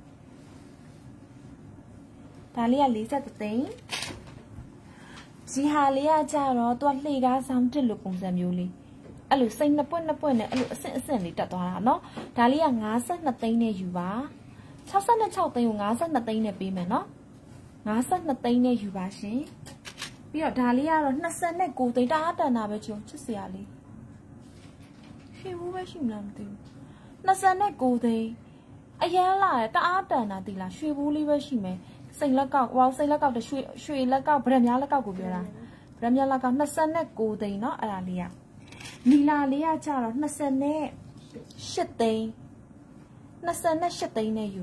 ဒါလေးက43သိန်းဒီဟာလေးကကြတော့ तू ကလှေကားဆောင်တစ်လို့ပုံစံမျိုးလေးအဲ့လိုစိတ်နှစ်ပွင့်နဲ့အဲ့လိုအဆင့်လေးတက်သွားတာเนาะဒါလေးက52သိန်းနဲ့ယူပါ66သိန်းကို52သိန်းနဲ့ပေးမယ်เนาะ52သိန်းနဲ့ယူပါရှင်ပြီးတော့ဒါလေးကတော့29သိန်းတအားတန်တာပဲချစ်စရာလေးရှင်းဘူးပဲရှိမလားမသိဘူး29သိန်းအရန်လာတယ်တအားတန်တာတီလားရွှေဘူးလေးပဲရှိမယ်စိန်လက်ကောက်ဝေါစိန်လက်ကောက်တရွှေလက်ကောက်ဗရမများလက်ကောက်ကိုပြောတာဗရမများလက်ကောက်29သိန်းเนาะအဲ့ဒါလေးကနီလာလေးကကြတော့28သိန်း28သိန်းနဲ့ယူ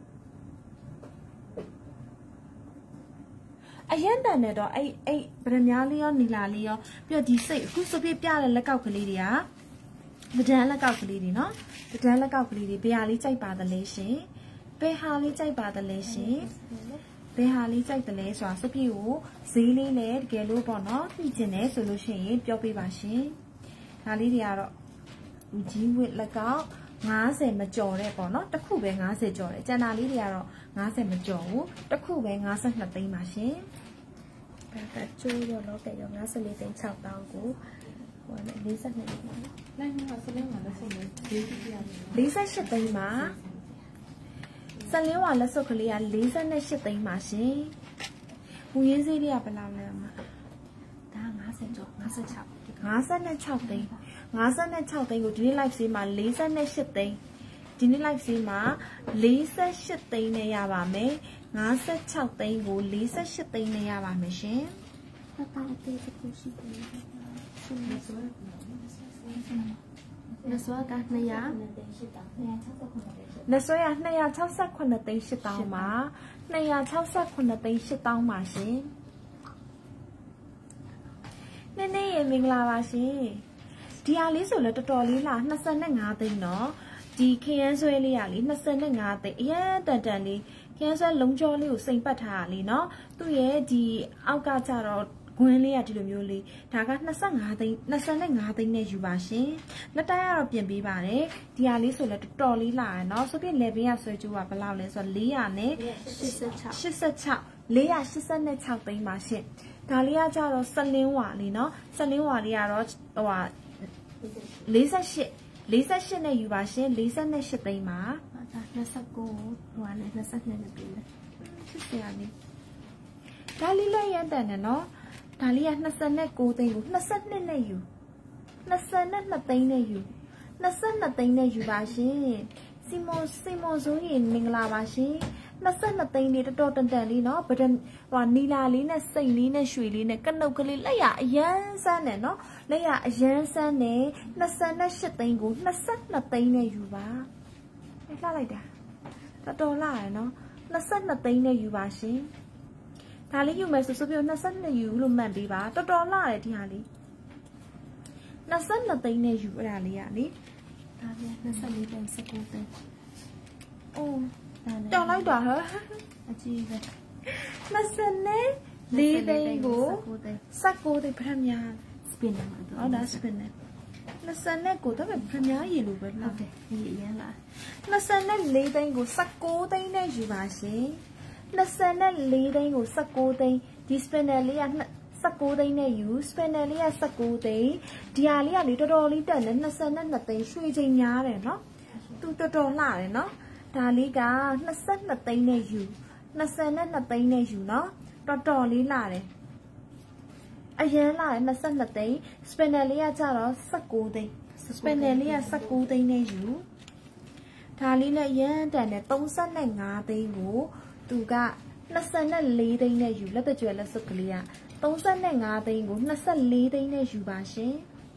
အရင်တန်နေတော့အဲ့ဗရမများလေးရောနီလာလေးရောပြီးတော့ဒီစိတ်အခုစပြပြတဲ့လက်ကောက်ကလေးတွေကပဒန်းလက်ကောက်ကလေးတွေနော်ပဒန်းလက်ကောက်ကလေးတွေဘယ်ဟာလေးကြိုက်ပါသလဲရှင်ဘယ်ဟာလေးကြိုက်ပါသလဲရှင်ဘယ်ဟာလေးကြိုက်တယ်လဲဆိုတာစပြကိုဈေးလေးနဲ့တကယ်လို့ပေါ့နော်သိကျင်တယ်ဆိုလို့ရှိရင်ပြောပြပါရှင်ဒါလေးတွေကတော့ကြီးဝစ်လက်ကောက်50မကျော်တဲ့ပေါ့နော်တစ်ခုပဲ50ကျော်တယ်ကျန်တာလေးတွေကတော့50မကျော်ဘူးတစ်ခုပဲ52သိန်းပါရှင်ဒါကျိုးရောလောကရော54သိန်း6တောင်းကိုဟိုနဲ့42သိန်းပါလိုက်မှာစလင်းမှာလက်စုပ်လေး48သိန်းပါစလင်းဝါလက်စုပ်ကလေးက48သိန်းပါရှင်ဘူရင်းဈေးတွေကဘယ်လောက်လဲမှာဒါ50ကျော်56သိန်း56သိန်းကိုဒီနေ့ live ဈေးမှာ48သိန်းဒီနေ့ live ဈေးမှာ48သိန်းနဲ့ရပါမယ်56သိန်းကို48သိန်းနဲ့ရပါမယ်ရှင်တောင်းပေးဖို့ရှိတယ်နဆွာက200နဆွာရ268သိန်း8တောင်းပါ268သိန်း8တောင်းပါရှင်နည်းနည်းရေမင်္ဂလာပါရှင်ဒီဟာလေးဆိုလဲတော်တော်လေးလား25သိန်းเนาะဒီခရမ်းဆွဲလေးကလေ25သိန်းအရင်တန်လေးခရမ်းဆွဲလုံးကြောလေးကိုစိန်ပတ်ထားတာလေเนาะသူ့ရဲ့ဒီအောက်ကကြတော့ဂွင်းလေးကဒီလိုမျိုးလေးဒါက25သိန်းနဲ့ယူပါရှင်လက်တိုင်းကတော့ပြင်ပေးပါတယ်ဒီဟာလေးဆိုလဲတော်တော်လေးလာရယ်เนาะဆိုပြီးလေဘင်းကဆွဲကြိုးကဘယ်လောက်လဲဆိုတော့486သိန်းပါရှင်ဒါလေးကကြတော့စလင်းဝါလေးเนาะစလင်းဝါလေးကတော့ဟိုဟာ48နဲ့ယူပါရှင်48သိန်းပါဒါ29ဟိုဟာနဲ့22နဲ့ပြင်တယ်ချစ်စရာလေးဒါလေးလည်းရန်တန်တယ်เนาะဒါလေးက29သိန်းကို22နဲ့ယူ22သိန်းနဲ့ယူ22သိန်းနဲ့ယူပါရှင်စီမွန်ဆိုရင်မင်္ဂလာပါရှင်22သိန်းလေးတော်တန်လေးเนาะဗဒဟိုနီလာလေးနဲ့စိတ်လေးနဲ့ရွှေလေးနဲ့ကနုတ်ကလေးလက်ရအရန်စမ်းတယ်เนาะလက်ရအရန်စမ်းတယ်28သိန်းကို22သိန်းနဲ့ယူပါလှလိုက်တာတော်လာရယ်เนาะ22သိန်းနဲ့ယူပါရှင်ဒါလေးယူမယ်ဆိုပြ22ယူလို့မှတ်ပေးပါတော်တော်လာတယ်ဒီဟာလေး22သိန်းနဲ့ယူအဲ့ဒါလေးကလေဒါလေး24သိန်း19သိန်းအိုးတော်လိုက်တာဟဲ့အကြီးပဲ24သိန်းကို19သိန်းပထမစပင်နာဟုတ်ဒါစပင်နာ29တော့ပထမရေလိုပဲဟုတ်တယ်ဒီအရင်လား24သိန်းကို19သိန်းနဲ့ယူပါရှင်24သိန်းကို19သိန်းဒီစပင်နယ်လေးက19သိန်းနဲ့ယူစပင်နယ်လေးက19သိန်းဒီဟာလေးကလေတော်တော်လေးတက်နေ22သိန်းရွှေချိန်များတယ်เนาะသူတော်တော်လှတယ်เนาะဒါလေးက22သိန်းနဲ့ယူ22သိန်းနဲ့ယူเนาะတော်တော်လေးလှတယ်အရန်လာတယ်22သိန်း spinner လေးကကြတော့19သိန်း spinner လေးက19သိန်းနဲ့ယူဒါလေးနဲ့ရန်တန်နဲ့35သိန်းကိုသူက24သိန်းနဲ့ယူလက်တကြွယ်လက်စုပ်ကလေးက35သိန်းကို24သိန်းနဲ့ယူပါရှင်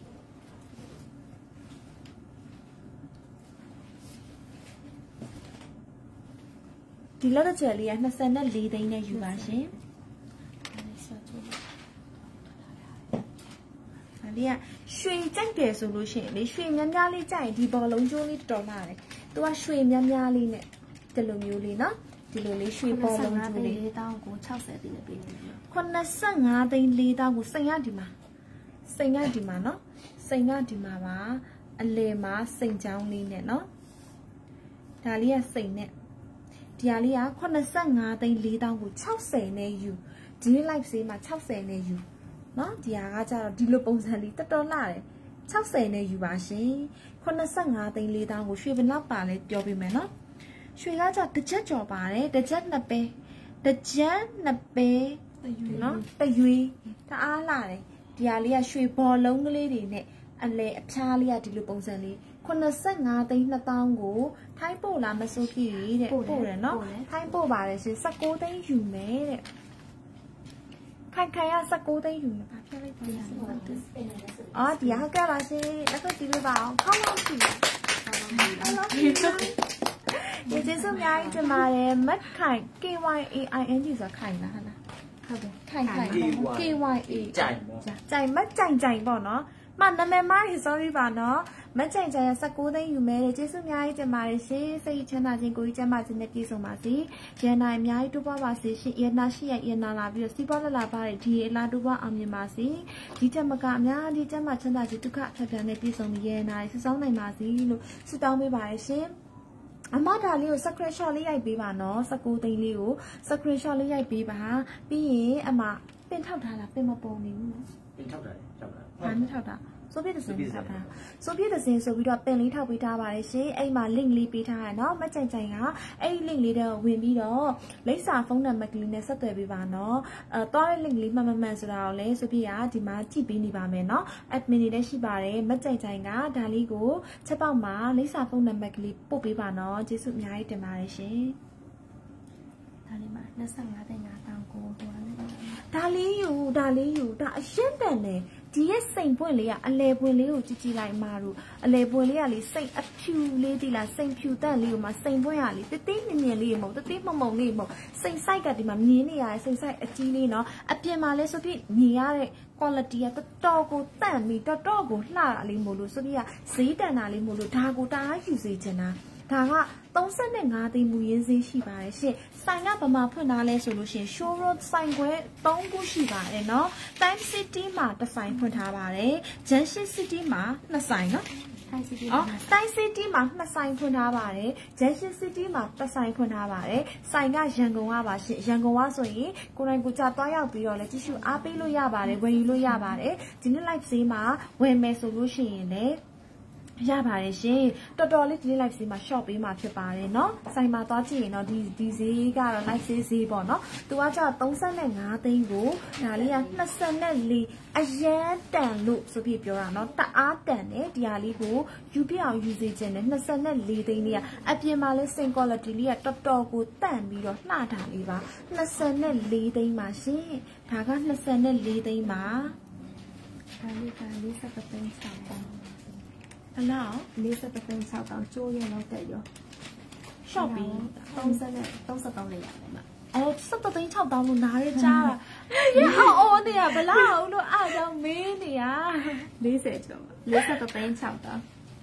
ဒီလက်တကြွယ်လေးက24သိန်းနဲ့ယူပါရှင်ဒီကရွှေကြိုက်တယ်ဆိုလို့ရှိရင်လေရွှေများများလေးကြိုက်ဒီဘောလုံးကျိုးလေးတော်လာတယ်သူကရွှေများများလေးနဲ့ဒီလိုမျိုးလေးနော်ဒီလိုလေးရွှေဘောလုံးကျိုးလေး4000ကို60သိန်းနဲ့ပေးနေတယ်85သိန်း4000ကိုစိန်ရဒီမှာနော်စိန်ရဒီမှာပါအလယ်မှာစိန်ချောင်းလေးနဲ့နော်ဒါလေးကစိန်နဲ့ဒီဟာလေးက85သိန်း4000ကို60နဲ့ယူဒီ live ဈေးမှာ60နဲ့ယူနော်ဒီဟာကကြတော့ဒီလိုပုံစံလေးတော်တော်လာတယ်60နဲ့ယူပါရှင်85သိန်း4000ကိုရွှေဘယ်လောက်ပါလဲပြောပြမယ်နော်ရွှေကကြတစ်ချက်ကျော်ပါတယ်တစ်ချက်နှစ်ပဲနော်တရွေးတအားလာတယ်ဒီဟာလေးကရွှေဘောလုံးကလေးတွေနဲ့အလဲအဖျားလေးကဒီလိုပုံစံလေး85သိန်း2000ကိုထိုင်းပို့လာမစိုးဖြစ်တဲ့ပို့တယ်နော်ထိုင်းပို့ပါတယ်ရှင်19သိန်းယူမယ်တဲ့ခိုင်ရ19သိန်းယူနေပါပြလိုက်ပါအော်ဒီဟာကပါရှင်လက်ကိုကြည့်ပေးပါအောင်ခေါင်းလုံးကြည့်ဒီကျေးဇူးအများကြီးတင်ပါတယ်မတ်ခိုင် KYAING ဆိုတာခိုင်လားဟုတ်လားဟုတ်တယ်ခိုင် KYA ကြိုင်မတ်ကြိုင်ပေါ့နော်မနာမည်မိုင်း sorry ပါနော်မကြိုင်ရ19သိန်းယူမယ်တဲ့ကျေးဇူးအများကြီးတင်ပါတယ်ရှင်စိတ်ချမ်းသာခြင်းကိုယ်ကြီးကျမ်းမာခြင်းနဲ့ပြည့်စုံပါစေရန်နိုင်အများကြီးတိုးပွားပါစေရှင်ရနာရှိရနာလာပြီးတော့စီးပွားလလာပါတဲ့ဒီအလားတိုးပွားအောင်မြင်ပါစေဒီတက်မကအများကြီးကျမ်းမာချမ်းသာခြင်းဒုက္ခထပ်ပြန်နဲ့ပြည့်စုံပြီးရနာဆူဆောင်းနိုင်ပါစေလို့ဆုတောင်းပေးပါတယ်ရှင်အမဒါလေးကို screenshot လေးရိုက်ပေးပါနော်19သိန်းလေးကို screenshot လေးရိုက်ပေးပါပြီးရင်အမပင်ထောက်ထားလားပင်မပုံနေဘူးနော်ပင်ထောက်တာဘာမထောက်တာဆိုပြတဲ့စင်ထောက်တာဆိုပြတဲ့စင်ဆိုပြီးတော့ပင်လေးထောက်ပေးထားပါတယ်ရှင်အဲ့မှာ link လေးပေးထားရနော်မကြိုင်ကအဲ့ link လေးတော့ဝင်ပြီးတော့လိပ်စာဖုန်းနံပါတ်ကလေးနဲ့ဆက်သွယ်ပေးပါနော်သွားတဲ့ link လေးမှန်ဆိုတာကိုလည်းဆိုပြရဒီမှာကြည့်ပေးနေပါမယ်နော် admin တွေလည်းရှိပါတယ်မကြိုင်ကဒါလေးကိုချက်ပေါက်မှာလိပ်စာဖုန်းနံပါတ်ကလေးပို့ပေးပါနော်ကျေးဇူးအများကြီးတင်ပါတယ်ရှင်ဒါလေးမှာ25သိန်း5000ကိုဟိုဒါလေးယူဒါအရှင်းတန်တယ်ဒီရဲ့စိန်ပွင့်လေးကအလဲပွင့်လေးကိုကြည့်လိုက်မှာတို့အလဲပွင့်လေးကလေစိန်အဖြူလေးဒီလားစိန်ဖြူတန့်လေးကိုမှစိန်ပွင့်ရလေတတိမြင်လေးမဟုတ်တတိမုံလေးမဟုတ်စိန်ဆိုင်ကဒီမှာမြင်းနေရစိန်ဆိုင်အကြီးလေးနော်အပြင်မှာလဲဆိုပြီးမြင်ရတဲ့ quality ကတော်ကိုတန့်ပြီးတော်ကိုလှတာလေးမို့လို့ဆိုပြီးကဈေးတန်တာလေးမို့လို့ဒါကိုတအားယူစေချင်တာဒါက35သိန်းမူရင်းဈေးရှိပါတယ်ရှင်ဆိုင်ကဗမာဖွင့်ထားလဲဆိုလို့ရှင် showroom ဆိုင်ခွဲ3ခုရှိပါတယ်เนาะ Time City မှာတစ်ဆိုင်ဖွင့်ထားပါတယ် Junction City မှာ2ဆိုင်เนาะ Time City မှာ2ဆိုင်ဖွင့်ထားပါတယ် Junction City မှာတစ်ဆိုင်ဖွင့်ထားပါတယ်ဆိုင်ကရန်ကုန်ကပါရှင်ရန်ကုန်ကဆိုရင်ကိုယ်တိုင်ကိုကြသွားရောက်ပြီးတော့လဲကြည့်ရှုအားပေးလို့ရပါတယ်ဝယ်ယူလို့ရပါတယ်ဒီနေ့ live ဈေးမှာဝယ်မယ်ဆိုလို့ရှိရင်လည်းရပါတယ်ရှင်တော်လေးဒီ live ဈေးမှာ shop ပေးမှာဖြစ်ပါတယ်เนาะဆိုင်မှာသွားကြည့်ရင်တော့ဒီဈေးကတော့ live ဈေးပေါ့เนาะသူကကျ35သိန်းကိုဒါလေးက24အရန်တန်လို့ဆိုပြီးပြောတာเนาะတအားတန်တယ်ဒီဟာလေးကိုယူပြအောင်ယူစေခြင်းနဲ့24သိန်းလေးကအပြင်မှာလဲ same quality လေးကတော်ကိုတန့်ပြီးတော့လှတာလေးပါ24သိန်းပါရှင်ဒါက24သိန်းပါဒါလေးက40သိန်း6ပါဘလောက်40သိန်း6000ကျိုးရတော့တက်ရော shop ပြီး33လေးရတယ်မှာအော်70သိန်း6000လို့နားရကြားတာအော်နေရဘလောက်လို့အားကြောင့်မင်းနေရ40ကျော်40သိန်း6000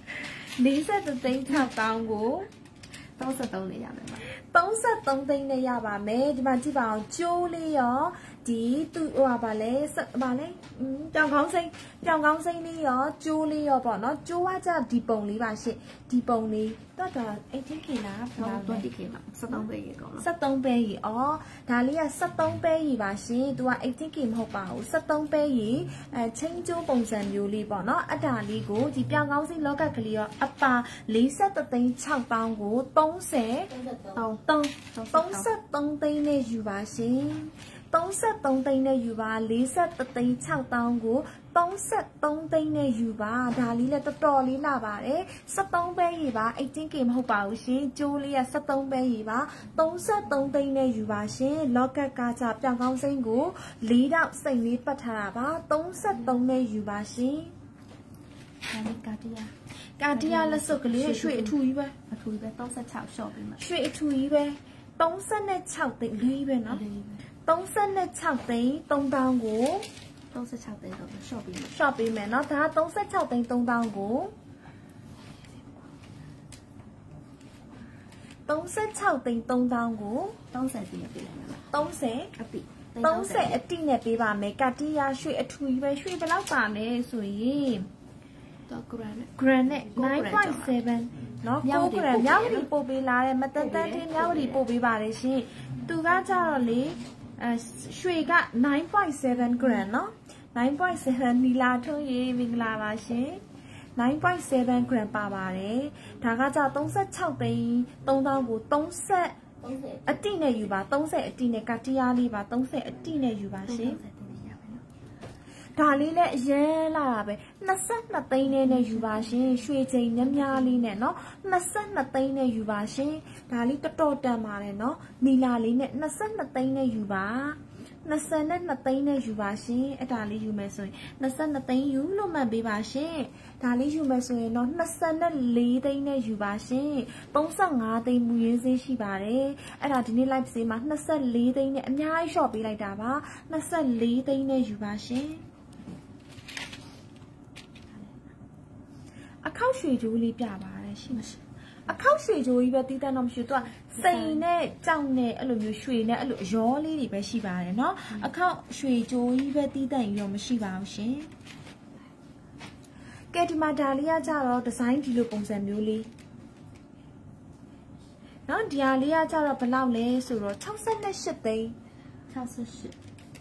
40သိန်း6000ကို33လေးရမယ်မှာ33သိန်းနဲ့ရပါမယ်ဒီမှာကြည့်ပါအောင်ကျိုးလေးရောဒီသူဟိုပါလဲပြောင်ကောင်းစိမ့်လေးရောကျိုးလေးရောပေါ့နော်ကျိုးကကြဒီပုံလေးပါရှင့်ဒီပုံလေးတော့18K လား20K မှာ73ပဲရေကောင်းလား73ပဲရေအော်ဒါလေးက73ပဲရေပါရှင်သူက18K မဟုတ်ပါဘူး73ပဲရေချင်းကျိုးပုံစံမျိုးလေးပေါ့နော်အတားလေးကိုဒီပြောင်ကောင်းစိမ့်လောကကလေးရောအပါ43သိန်း6000ကို33သိန်းနဲ့ယူပါရှင် 33သိန်းနဲ့ယူပါ43သိန်း6တောင်းကို33သိန်းနဲ့ယူပါဒါလေးလည်းတော်တော်လေးလာပါတယ်73ပဲရေးပါ18K မဟုတ်ပါဘူးရှင်ကျိုးလေးက73ပဲရေးပါ33သိန်းနဲ့ယူပါရှင်လော့ကတ်ကားကြပြောင်ကောင်းစိမ့်ကို4တောက်စိတ်လေးပတ်ထားတာပါ33နဲ့ယူပါရှင်ဒါလေးကာတီယာလက်စွပ်ကလေးရွှေအထူကြီးပဲ 36 short ပြီးမှာရွှေအထူကြီးပဲ36သိန်းလေးပဲနော်36သိန်း3000ကို 36သိန်းတော့ short ပြီးမှာ short ပေးမယ်နော်ဒါ36သိန်း3000ကို36သိန်း3000ကို 30သိန်းပေးလိုက်မယ် 30 အတိ 30အတိနဲ့ပေးပါမယ်ကတိယာရွှေအထူကြီးပဲရွှေဘယ်လောက်ပါလဲဆိုရင်တော့ granite 9.7 နော်9 gram မြောက်ဝတီပို့ပေးလာတဲ့မတန်တန်တင်းမြောက်ဝတီပို့ပေးပါတယ်ရှင်သူကကြတော့လေရွှေက9.7 gram နော်9.7 နီလာထုံးရေးမင်္ဂလာပါရှင်9.7 gram ပါပါတယ်ဒါကကြ36သိန်း3000ကို30အတိနဲ့ယူပါ30အတိနဲ့ကတိယာလေးပါ30အတိနဲ့ယူပါရှင်ဒါလေးလည်းအရင်လာတာပဲ22သိန်းနဲ့ယူပါရှင်ရွှေချိန်များလေးနဲ့เนาะ22သိန်းနဲ့ယူပါရှင်ဒါလေးတော်တန်ပါတယ်เนาะနီလာလေးနဲ့22သိန်းနဲ့ယူပါ22သိန်းနဲ့ယူပါရှင်အဲ့ဒါလေးယူမယ်ဆိုရင်22သိန်းယူလို့မှတ်ပေးပါရှင်ဒါလေးယူမယ်ဆိုရင်တော့24သိန်းနဲ့ယူပါရှင်35သိန်းမူရင်းစေးရှိပါတယ်အဲ့ဒါဒီနေ့ live စေးမှာ24သိန်းနဲ့အများကြီး short ပေးလိုက်တာပါ24သိန်းနဲ့ယူပါရှင်အခောက်ရွှေကြိုးလေးပြပါတယ်ရှိမရှိအခောက်ရွှေကြိုးကြီးပဲတီးတန်းတော့မရှိသူကစိန်နဲ့ကြောက်နဲ့အဲ့လိုမျိုးရွှေနဲ့အဲ့လိုရောလေးတွေပဲရှိပါတယ်เนาะအခောက်ရွှေကြိုးကြီးပဲတီးတန်းကြီးတော့မရှိပါဘူးရှင်ကဲဒီမှာဒါလေးကကြတော့ဒီဇိုင်းဒီလိုပုံစံမျိုးလေးเนาะဒီဟာလေးကကြတော့ဘယ်လောက်လဲဆိုတော့68သိန်း 68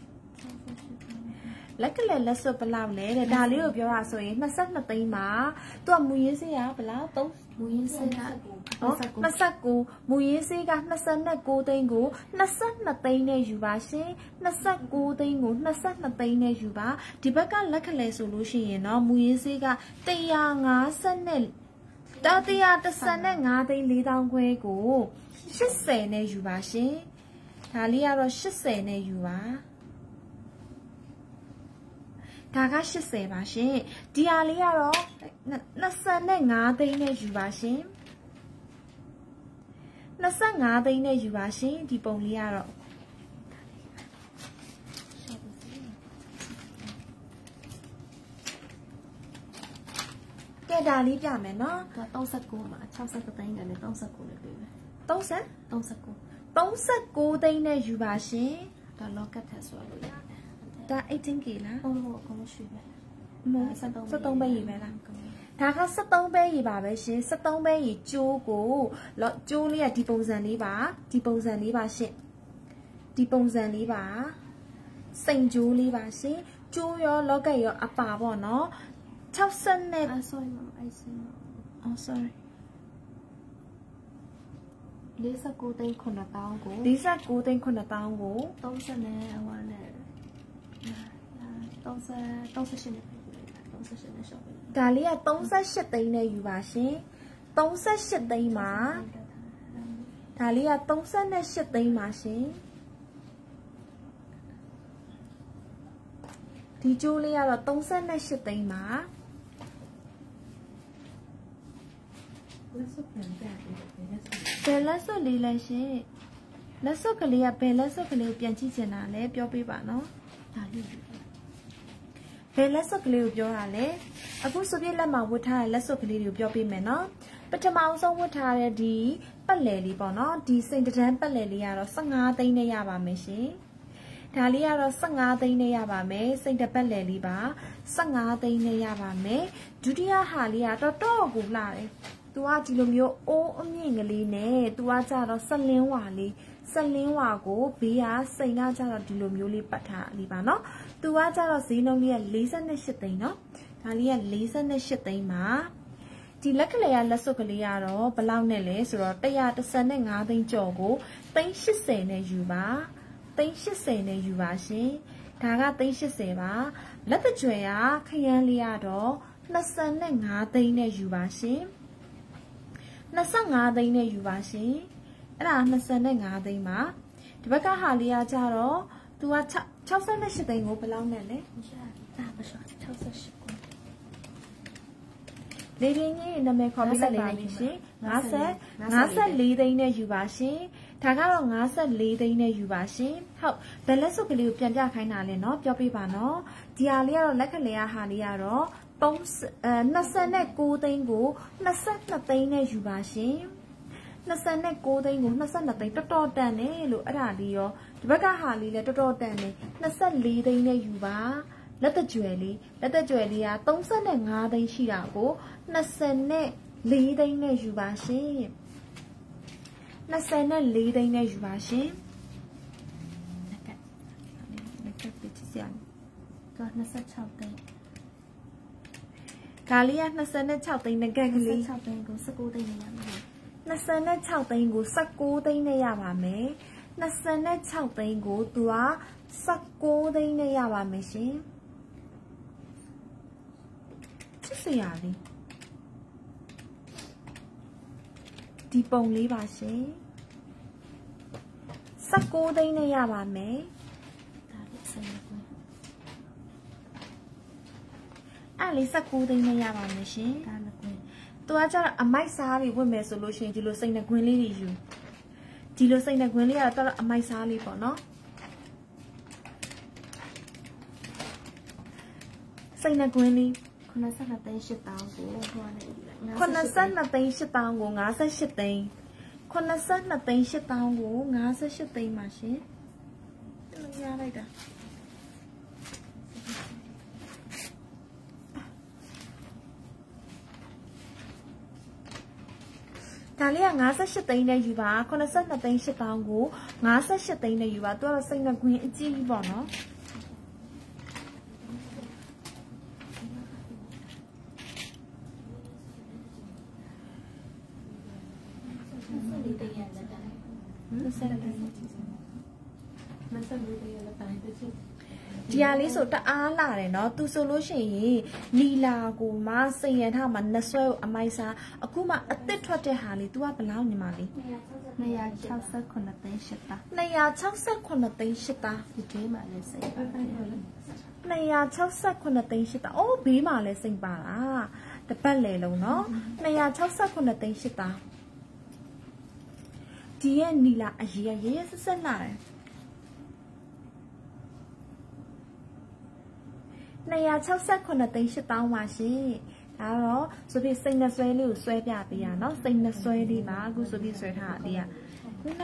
လက်ကလေးလက်စွပ်ဘလောက်လဲတဲ့ဒါလေးကိုပြောတာဆိုရင်22သိန်းမှာသူကမူရင်းစေးကဘလောက်3 မူရင်းစေးက 29မူရင်းစေးက29သိန်းကို22သိန်းနဲ့ယူပါရှင်29သိန်းကို22သိန်းနဲ့ယူပါဒီဘက်ကလက်ကလေးဆိုလို့ရှိရင်เนาะမူရင်းစေးက150နဲ့135သိန်း4000ခွဲကို80နဲ့ယူပါရှင်ဒါလေးကတော့80နဲ့ယူပါဒါက80ပါရှင်ဒီဟာလေးကတော့25သိန်းနဲ့ယူပါရှင်25သိန်းနဲ့ယူပါရှင်ဒီပုံလေးကတော့ကဲဒါလေးပြမယ်နော် 39မှာ60သိန်းနဲ့39နဲ့တွေ့မယ် 39သိန်းနဲ့ယူပါရှင်ဒါ locket ထက်ဆိုလို့ရတယ်ဒါ 18K လားဟုတ်အကုန်ရွှေပဲမဟုတ်73ပဲရေးပဲလားဒါက73ပဲရေးပါပဲရှင်73ပဲရေးကျိုးကိုကျိုးလေးကဒီပုံစံလေးပါဒီပုံစံလေးပါရှင်ဒီပုံစံလေးပါစိန်ကျိုးလေးပါရှင်ကျိုးရောလော့ကတ်ရောအပါပေါ့နော်60နဲ့ sorry mom I see oh sorry 49သိန်း9000ကို 49သိန်း9000ကို 30နဲ့ဟိုနဲ့38နဲ့ရှော့ပေးဒါလေးက38သိန်းနဲ့ယူပါရှင်38သိန်းမှာဒါလေးက38သိန်းပါရှင်ဒီကျိုးလေးကတော့38သိန်းပါဘယ်လက်စွပ်လေးလဲရှင်လက်စွပ်ကလေးကဘယ်လက်စွပ်ကလေးကိုပြန်ကြည့်ချင်တာလဲပြောပေးပါနော်ဒါလေးဘယ်လက်စွပ်ကလေးကိုပြောတာလဲအခုဆိုပြလက်မှာဝတ်ထားတဲ့လက်စွပ်ကလေးတွေကိုပြောပေးမယ်နော်ပထမဆုံးဝတ်ထားတဲ့ဒီပတ်လည်လေးပေါ့နော်ဒီစိန်တန်းပတ်လည်လေးကတော့15သိန်းနဲ့ရပါမယ်ရှင်ဒါလေးကတော့15သိန်းနဲ့ရပါမယ်စိန်တပတ်လည်လေးပါ15သိန်းနဲ့ရပါမယ်ဒုတိယဟာလေးကတော်တော်ကိုလှတယ်သူကဒီလိုမျိုးအိုးအမြင့်ကလေးနဲ့သူကကြတော့ဆက်လင်းဝါလေးဆက်လင်းဝါကိုဘေးကစိန်ကကြတော့ဒီလိုမျိုးလေးပတ်ထားလေးပါနော်သူကကြတော့ဈေးနှုန်းလေးက48သိန်းနော်ဒါလေးက48သိန်းပါဒီလက်ကလေးကလက်စွပ်ကလေးကတော့ဘယ်လောက်နဲ့လဲဆိုတော့135သိန်းကျော်ကိုသိန်း80နဲ့ယူပါသိန်း80နဲ့ယူပါရှင်ဒါကသိန်း80ပါလက်တကြွယ်ကခရမ်းလေးကတော့25သိန်းနဲ့ယူပါရှင်25သိန်းနဲ့ယူပါရှင်အဲ့ဒါ25သိန်းပါဒီဘက်ကဟာလေးကကြတော့ तू က68သိန်းကိုဘယ်လောက်နဲ့လဲဒါမဆို68ကိုလေပြင်းကြီးနာမည်ခေါ်ပြလိုက်ပါလိမ့်ရှင်54သိန်းနဲ့ယူပါရှင်ဒါကတော့54သိန်းနဲ့ယူပါရှင်ဟုတ်ဘယ်လက်စုပ်ကလေးကိုပြန်ပြခိုင်းတာလဲเนาะပြောပြပါเนาะဒီဟာလေးကတော့လက်ကလေးဟာလေးကတော့29သိန်းကို22သိန်းနဲ့ယူပါရှင်29သိန်းကို22သိန်းတော်တော်တန်တယ်လို့အဲ့ဒါလေးရောဒီဘက်ကဟာလေးလည်းတော်တော်တန်တယ်24သိန်းနဲ့ယူပါလက်တကြွယ်လေးက35သိန်းရှိတာကို24သိန်းနဲ့ယူပါရှင်24သိန်းနဲ့ယူပါရှင်လက်ကပစ်စရာก็26သိန်းဒါလေးက26သိန်းနဲ့ကက်ကလေး 26သိန်းကို19သိန်းနဲ့ရမယ် 26သိန်းကို19သိန်းနဲ့ရပါမယ်26သိန်းကိုသူက19သိန်းနဲ့ရပါမယ်ရှင်ချစ်စရာလေးဒီပုံလေးပါရှင်19သိန်းနဲ့ရပါမယ်ဒါလေးစိတ်နှကွင်းအဲ့လေး19သိန်းနဲ့ရပါမယ်ရှင်ဒါနှကွင်းသူကကျတော့အမိုက်စားတွေဝတ်မယ်ဆိုလို့ရှိရင်ဒီလိုစိတ်နှကွင်းလေးတွေယူဒီလိုစိတ်နှကွင်းလေးကတော့အမိုက်စားလေးပေါ့နော်စိတ်နှကွင်းလေး 92သိန်း8000ကိုဟိုနဲ့ 92သိန်း8000ကို58သိန်း92သိန်း8000ကို58သိန်းပါရှင်ရလိုက်တာဒါလေးက58သိန်းနဲ့ယူပါ82သိန်း8000ကို58သိန်းနဲ့ယူပါသူကတော့စိတ်နှကွင်းအကြီးကြီးပေါ့နော်ဒီဟာလေးဆိုတအားလာတယ်เนาะသူဆိုလို့ရှိရင်နီလာကိုမှစိန်ရထားမှာနှဆွဲကိုအမိုက်စားအခုမှအစ်စ်ထွက်တဲ့ဟာလေး तू ကဘယ်လောက်ညီမလေး 268သိန်း8000 268သိန်း8000 ဒီဘေးမှာလည်းစိတ်ပါတယ် 268သိန်း8000အိုးဘေးမှာလည်းစိတ်ပါလားတပတ်လေလုံးเนาะ268သိန်း8000ဒီရဲ့နီလာအရေးရရဆက်ဆက်လာတယ်268သိန်း8000ပါရှင်ဒါတော့ဆိုပြီးစိတ်နှဆွဲလေးကိုဆွဲပြပေးရနော်စိတ်နှဆွဲလေးပါအခုဆိုပြီးဆွဲထားတာလေးကခုန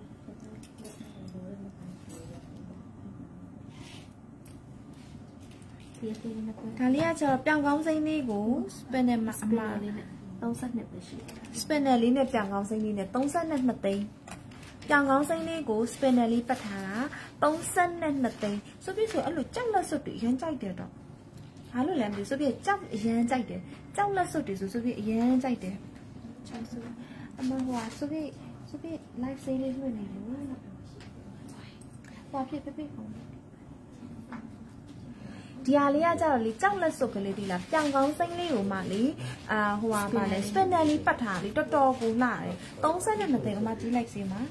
ဒါလေးကကျတော့ပြောင်ကောင်းစိမ့်လေးကို spinner မှာအမှားလေးနဲ့ 32ပဲရှိတယ် spinner လေးနဲ့ပြောင်ကောင်းစိမ့်လေးနဲ့32သိန်းပြောင်ကောင်းစိမ့်လေးကို spinner လေးပတ်ထားတာ32သိန်းဆိုပြီးဆိုအဲ့လိုကြောက်လက်စွပ်တွေရမ်းကြိုက်တယ်တော့ဘာလို့လဲမသိဆိုပြီးကြောက်အရမ်းကြိုက်တယ်ကြောက်လက်စွပ်တွေဆိုပြီးအရမ်းကြိုက်တယ်ကြောက်ဆိုအမဟိုဆိုပြီး live ဆေးလေးလွှင့်နေတယ်ဟိုဖြစ်ဖြစ်ကုန်ဒီဟာလေးကကြတော့လေကြောက်လက်စွပ်ကလေးဒီလားပြောင်ကောင်းစိမ့်လေးကိုမှလေဟိုပါလေ spinner လေးပတ်ထားလေတော်တော်ကိုလှတယ်32သိန်းအမကြည့်လိုက်စီမှာ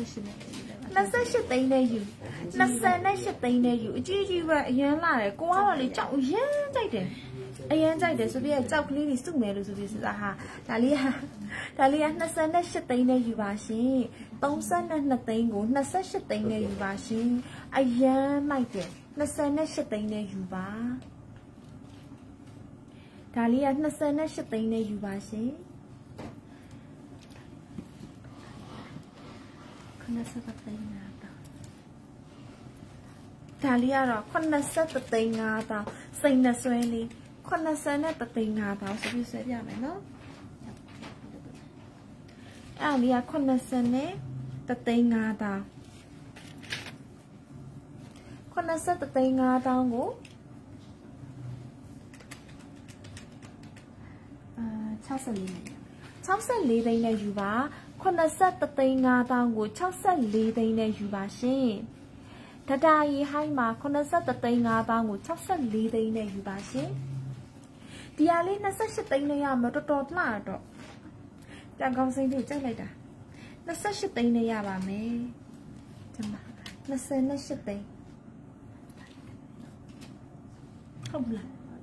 28သိန်းနဲ့ယူ28သိန်းနဲ့ယူအကြီးကြီးပဲအရန်လာတယ်ကိုကတော့လေကြောက်အရန်ကြိုက်တယ်ဆိုပြီးကြောက်ကလေးတွေစုမယ်လို့ဆိုပြီးဆိုတာဟာဒါလေးက28သိန်းနဲ့ယူပါရှင်32သိန်းကို28သိန်းနဲ့ယူပါရှင်အရန်လိုက်တယ်28သိန်းနဲ့ယူပါဒါလေးက28သိန်းနဲ့ယူပါရှင် 80သိန်းဒါလေးကတော့80သိန်း5000စိတ်နှဆွဲလေး80သိန်း5000ဆိုပြီးဆွဲပြမယ်နော်အဲ့ဒီက80သိန်း5000 80သိန်း5000ကို64သိန်းနဲ့ယူပါ83သိန်း5000ကို64သိန်းနဲ့ယူပါရှင် Tadai hai ma conasa the thing about with Chopson leading a Yubashi. The Alina such a thing a motor lado. That goes into it later. The such a thing a yaba me. The same as a thing. Không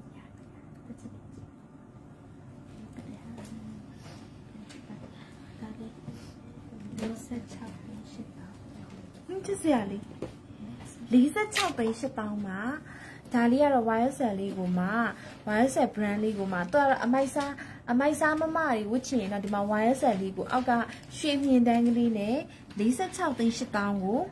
Really? Lisa Choppy Shatama, Talia Wires Legal Ma, Wires Brand Legal Ma, a Maisa Mamari, which in a Dima Wires Legal, Oga, Shimmy and Dangeline, Lisa Choppy Shatango.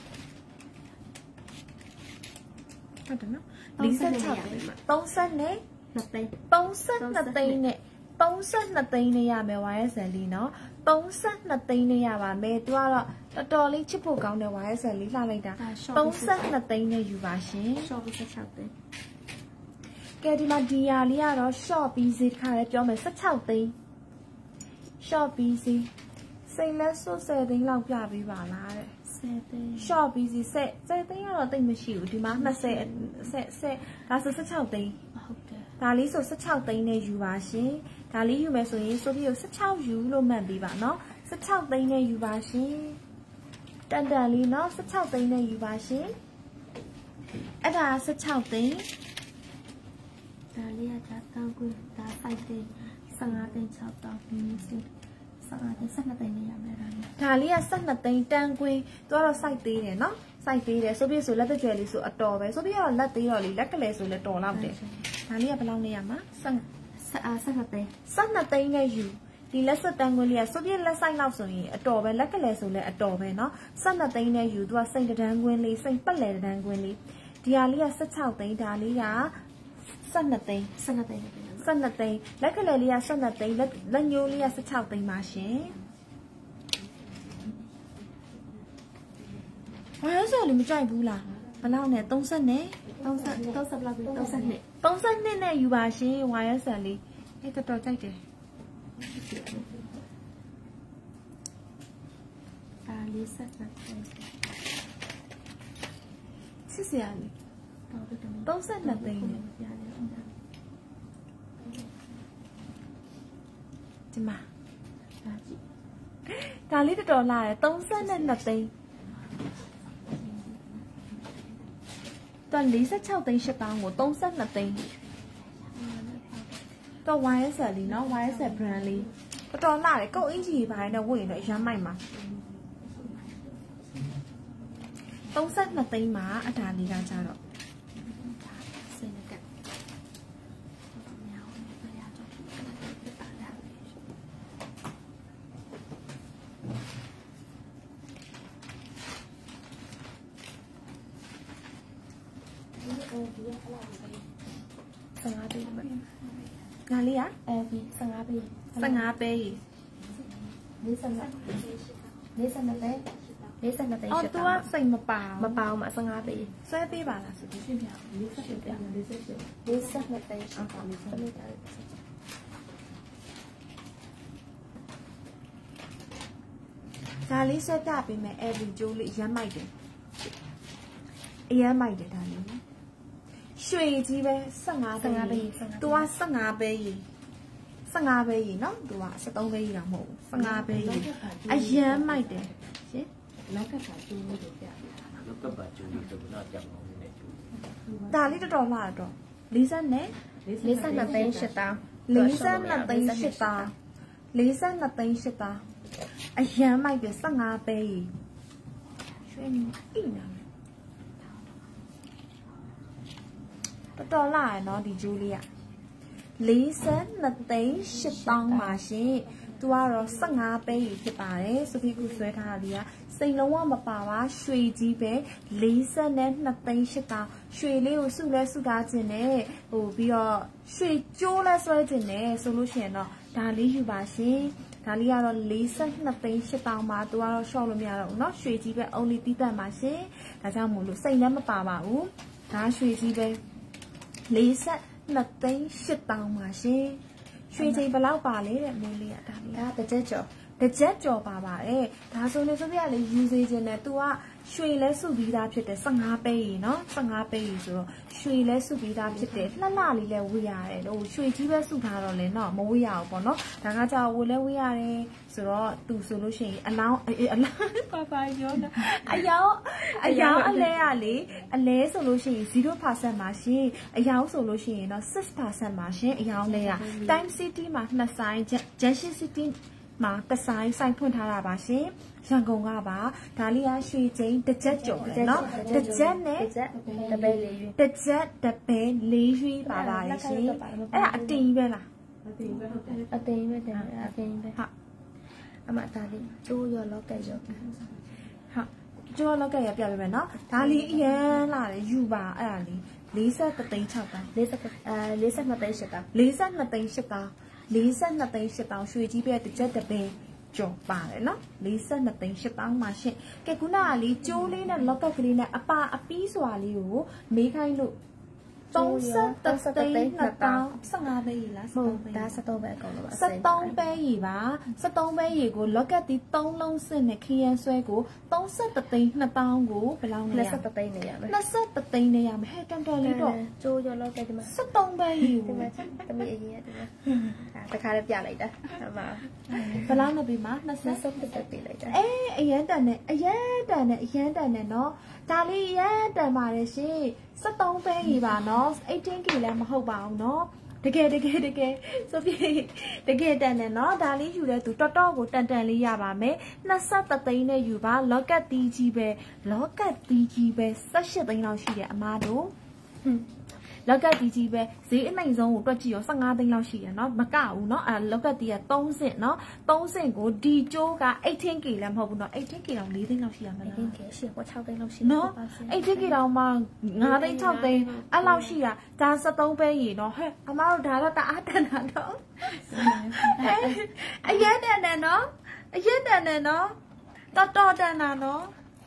I don't know. Lisa Choppy, Bonson, nothing. Bonson, nothing. Bonson, nothing, Yame Wires Lino. Bonson, nothing, Yama made a dolly chipo gown the wires and little later. Bonson, nothing, you washing. Shop is a chapter. Getting my dear Liara, shop easy, carrot, your mess a chowdy. Shop easy. Say less so setting long yabi rana. Shop easy, say they are nothing machine. Demand say, that's a chowdy. Dali so such how they need you washing. Dali you mess with so you such how you low man be no. Such how they need you washing. Then Dali no such how they need you washing. And I such how they Dali a chat down good, that fighting, Sangate chop down music. Sangate Sanatania. Dali a Sanate tanguy, to our side there, no? Side there, so be so let the jelly so a door, so be all let the early, like a less will let all out there. Talia belong near ma, Sanate. Sanate near you. The lesser tangulia, so be a less sign out so a door, like a less will let a door, no? Sanate near you, do I say the danguinly, Saint Pallet danguinly. The alia sets out the Dalia Sanate, Sanate, like a lelia Sanate, let Yulia sets out the machine. Why is it only try Bula? Allow net, don't send it. Don't send it. Don't send it, you are she. Why is Sally? It's a tortite. Sicily. Don't send nothing. Jima. Dali the dollar, don't send nothing. Toàn lý sẽ trao tình sẽ tao một tông rất là tình. Tao why is it nó why is it brandly. Tao lại câu ý gì bài nào quỷ lại cho mày mà. Tông rất là tình mà ở đàn đi ra cha đó. Galia? Sangabi. Sangabi. Listen at the Oh, tu á, xanh mà bào mà Sangabi. Xoay bì bà là sự chuyên nghiệp. Listen at the Galia xoay ta bị mẹ every Julie giá mày đấy. Giá mày đấy Galia. Xuy chi bé, Sangabi. Tu á, Sangabi. Sangabi, nó tu á, sẽ tông về là mũ. Sangabi. Giá mày đấy. Nó các bà chú mới được chạm. Nó các bà chú đi từ nó chạm không để chú. Ta lý đó là đó. Lý dân nè. Lý dân là tên sẽ tao. Lý dân là tên sẽ tao. Lý dân là tên sẽ tao. Giá mày biết Sangabi. Chuyện ý nào. Đó là nó đi Julia. Lý dân là tên sẽ tao mà xí. Tua rồi Sangabi thì bà ấy số khi cô xuôi thà đi á. Sinh lâu mà bà bà suy gì bé lý dân nên là tên sẽ tao suy liu su đá chân nè bây giờ suy chô là suy chân nè solution nó đa lý hiểu bà xí đa lý là lý dân là tên sẽ tao mà tua rồi sau lúc nhà nó suy gì bé only tí tàn mà xí đã cho một lúc sinh lên mà bà bà ú đã suy gì bé lý dân là tên sẽ tao mà xí suy gì bà lão bà lấy đẹp mê đa lý để chết cho bà bà ấy, ta số này số bây giờ là usage này, tu á, ရွှေလဲစုပြီးသားဖြစ်တယ်15ပဲရေနော်15ပဲရေဆိုတော့ရွှေလဲစုပြီးသားဖြစ်တယ်လှလှလေးလဲဝေးရတယ်လို့ရွှေကြီးပဲစုထားတော့လဲနော်မဝေးရဘူးပေါ့နော်ဒါကကြောင့်ဝေးလဲဝေးရတယ်ဆိုတော့သူဆိုလို့ရှိရင်အလောင်းပါရောနော်အယောင်အလဲရလေအလဲဆိုလို့ရှိရင် 0% မှာရှင်အယောင်ဆိုလို့ရှိရင်တော့ 6% မှာရှင်အယောင်လဲရ Time City မှာ2ဆိုင် Junction City မှာတစ်ဆိုင်ဖွင့်ထားတာပါရှင်ရန်ကုန်ကပါဒါလေးကရွှေချင်းတစ်ချက်ကျော်တယ်နော်တစ်ချက်နဲ့တပဲလေးရွေးတစ်ချက်တပဲလေးရွေးပါပါရဲ့ရှင်အဲ့ဒါအတင်ကြီးပဲလားအတင်ပဲဟုတ်တယ်အတင်ပဲတယ်အတင်ပဲဟုတ်အမဒါလေးကျိုးရောလောက်ကက်ရောဟုတ်ကျိုးလောက်ကက်ရပြပြမယ်နော်ဒါလေးအရန်လာတယ်ယူပါအဲ့ဒါလေး43သိန်း6တောင်း 42သိန်း8တောင်း 42သိန်း8တောင်း42သိန်း8တောင်းရွှေကြီးပဲတစ်ချက်တပဲကျော်ပါတယ်နော်42သိန်း8တောင်းမှာရှင်ကဲခုနကလေးကျိုးလေးနဲ့လောက်ကက်ကလေးနဲ့အပီးစွာလေးကိုမေးခိုင်းလို့33သိန်း2တောင်း15ပဲရေလားဟုတ်ဒါ73ပဲအကုန်လုံးပါ 73ပဲရေပါ73ပဲရေကိုလောက်ကက်တီ3လုံးစစ်နဲ့ခရမ်းဆွဲကို33သိန်း2တောင်းကိုဘယ်လောက်နဲ့ 23သိန်းနဲ့ရမယ် 23သိန်းနဲ့ရမယ်ဟဲ့တန်တော်လေးတော့ကျိုးရောလောက်ကက်ဒီမှာ 73ပဲရေဒီမှာတမီးအရင်ကဒီမှာတခါလေးပြလိုက်တာအမဘယ်လောက်နဲ့ပြီးမှာ 27တက်ပြလိုက်တာအရန်တန်နဲ့နော်ဒါလေးရန်တန်ပါတယ်ရှင်73ပဲရေပါနော်18K လည်းမဟုတ်ပါဘူးနော်တကယ်ဆိုပြီးတကယ်တန်တယ်နော်ဒါလေးယူတဲ့သူတော်တော်ကိုတန်လေးရပါမယ်23သိန်းနဲ့ယူပါလော့ကတ်တီးကြီးပဲ18သိန်းလောက်ရှိတယ်အမားတို့လောက်ကတ်တီးကြီးပဲဈေးအနိုင်ဆုံးကိုတွက်ကြည့်ရော15သိန်းလောက်ရှိရနော်မကဘူးနော်အဲလောက်ကတ်တီးက3ဆင့်နော်3ဆင့်ကိုဒီကျိုးက 18K လည်းမဟုတ်ဘူးနော် 18K တောင်4သိန်းလောက်ရှိရမှာလား 18K ရှိဟော6သိန်းလောက်ရှိနော် 18K တောင်မှ9သိန်း6သိန်းအဲ့လောက်ရှိရဒါ73ပဲရေနော်ဟဲ့အမတို့ဒါတော့တအားတန်တာတော့အရင်တန်တယ်နော်တော်တန်တာနော်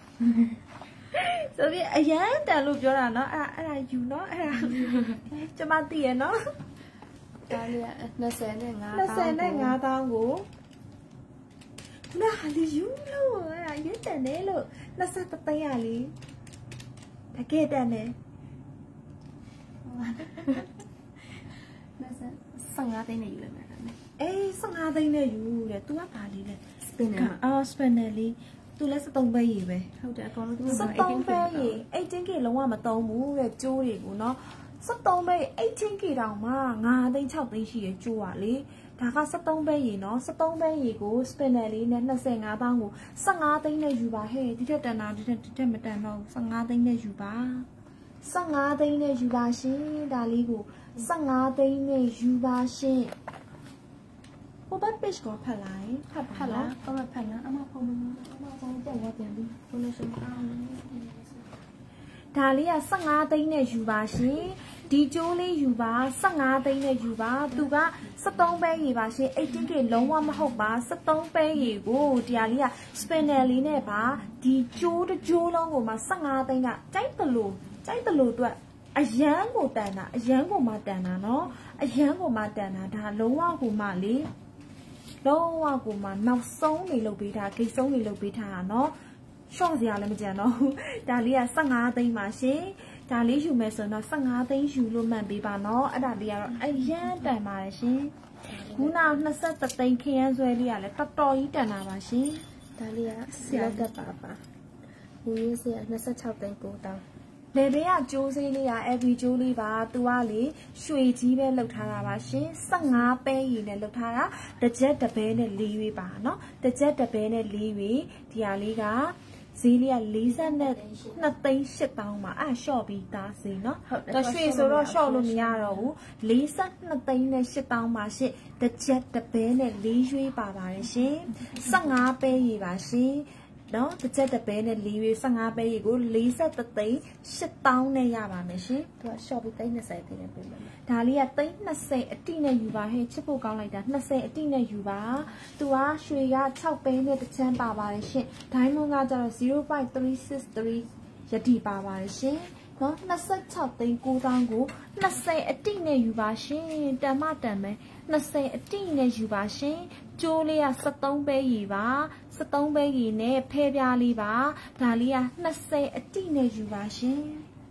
ဆိုပြီးအရန်တန်လို့ပြောတာနော်အဲ့ဒါယူနော်အဲ့ဒါကျမသိရနော်ဒါလေးက 25တောင်းကိုနားလီယူလို့အဲ့ဒါရန်တန်တယ်လို့23သိန်းရလေတကယ်တန်တယ် 15သိန်းနဲ့ယူလိုက်မယ်အေး15သိန်းနဲ့ယူတယ် तू ကပါလေးလေ spinner spinner လေးသူလည်း73ပဲရေပဲဟုတ်တယ်အကောင်လုံးသူ 73ပဲရေ 18K လုံးဝမသုံးဘူးတဲ့ကျိုးတွေကိုနော်73ပဲ 18K တောင်မှ9သိန်း6သိန်းရှိရကျိုးอ่ะလေဒါက73ပဲရေနော်73ပဲရေကို spinner လေးနဲ့25ပေါင်းကို15သိန်းနဲ့ယူပါဟဲ့ဒီထက်တန်တာဒီထက်မတန်တော့15သိန်းနဲ့ယူပါ15သိန်းနဲ့ယူပါရှင်ဒါလေးကို15သိန်းနဲ့ယူပါရှင်ဟိုဘက် page ကိုဖတ်လိုက်ဖတ်လားတော့ဖတ်လားအမဖုန်းမအမကြောင်းတက်ရပြန်ပြီဖုန်းလို့ရှင်ဒါလေးက15သိန်းနဲ့ယူပါရှင်ဒီကျိုးလေးယူပါ15သိန်းနဲ့ယူပါသူက73ပဲရေပါရှင် 18K လုံးဝမဟုတ်ပါ73ပဲရေကိုတရားလေးက spinner လေးနဲ့ပါဒီကျိုးတစ်ကျိုးလုံးကိုမှ15သိန်းကကြိုက်တလို့အတွက်အရန်ကိုတန်တာအရန်ကိုမှတန်တာနော်အရန်ကိုမှတန်တာဒါလုံးဝကိုမှလေလုံးဝကိုမှနောက်ဆုံးနေလုပ်ပေးတာဂိတ်ဆုံးနေလုပ်ပေးထားတာနော်ရှော့စရာလည်းမကြံတော့ဘူးဒါလေးက15သိန်းပါရှင်ဒါလေးယူမယ်ဆိုတော့15သိန်းယူလို့မှန်ပေးပါနော်အဲ့ဒါလေးကတော့အရန်တန်ပါတယ်ရှင်ခုန23သိန်းခရမ်းဆွဲလေးကလည်းတော်တော်ကြီးတန်တာပါရှင်ဒါလေးကဆီလက်ကပါဟိုရေးစီက26သိန်း9တောင်းလေဘေးကကျိုးစေးလေးက every ကျိုးလေးပါသူကလေရွှေကြီးပဲလှုပ်ထားတာပါရှင်15ပဲရည်နဲ့လှုပ်ထားတာတစ်ချက်တစ်ပဲနဲ့4ရွေးပါနော်တစ်ချက်တစ်ပဲနဲ့4ရွေးဒီဟာလေးကဈေးလေးက42သိန်း8တောင်းပါအဲ့ရှော့ပြီးသားဈေးနော်တော့ရွှေဆိုတော့ရှော့လို့မရတော့ဘူး42သိန်းနဲ့8တောင်းပါရှင်တစ်ချက်တစ်ပဲနဲ့4ရွေးပါပါတယ်ရှင်15ပဲရည်ပါရှင်နော်တစ်ချက်တစ်ပဲနဲ့4ရွေး15ပဲရေကို43သိန်း8တောင်းနဲ့ရပါမယ်ရှင်သူက shop ပြီးသိန်း20သိန်းနဲ့ပြင်မယ်ဒါလေးကသိန်း20အတိနဲ့ယူပါဟဲ့ချစ်ဖို့ကောင်းလိုက်တာ20အတိနဲ့ယူပါသူကရွှေက6ပဲနဲ့တစ်ချမ်းပါပါတယ်ရှင်ဒိုင်းမွန်ကကျတော့ 0.363 ယတိပါပါတယ်ရှင်နော်26သိန်း9,000ကို20အတိနဲ့ယူပါရှင်တန်မတန်မယ်20အတိနဲ့ယူပါရှင်ကျိုးလေးက73ပဲရည်ပါ73ပဲရည်နဲ့ဖဲပြားလေးပါဒါလေးက20အတိနဲ့ယူပါရှင်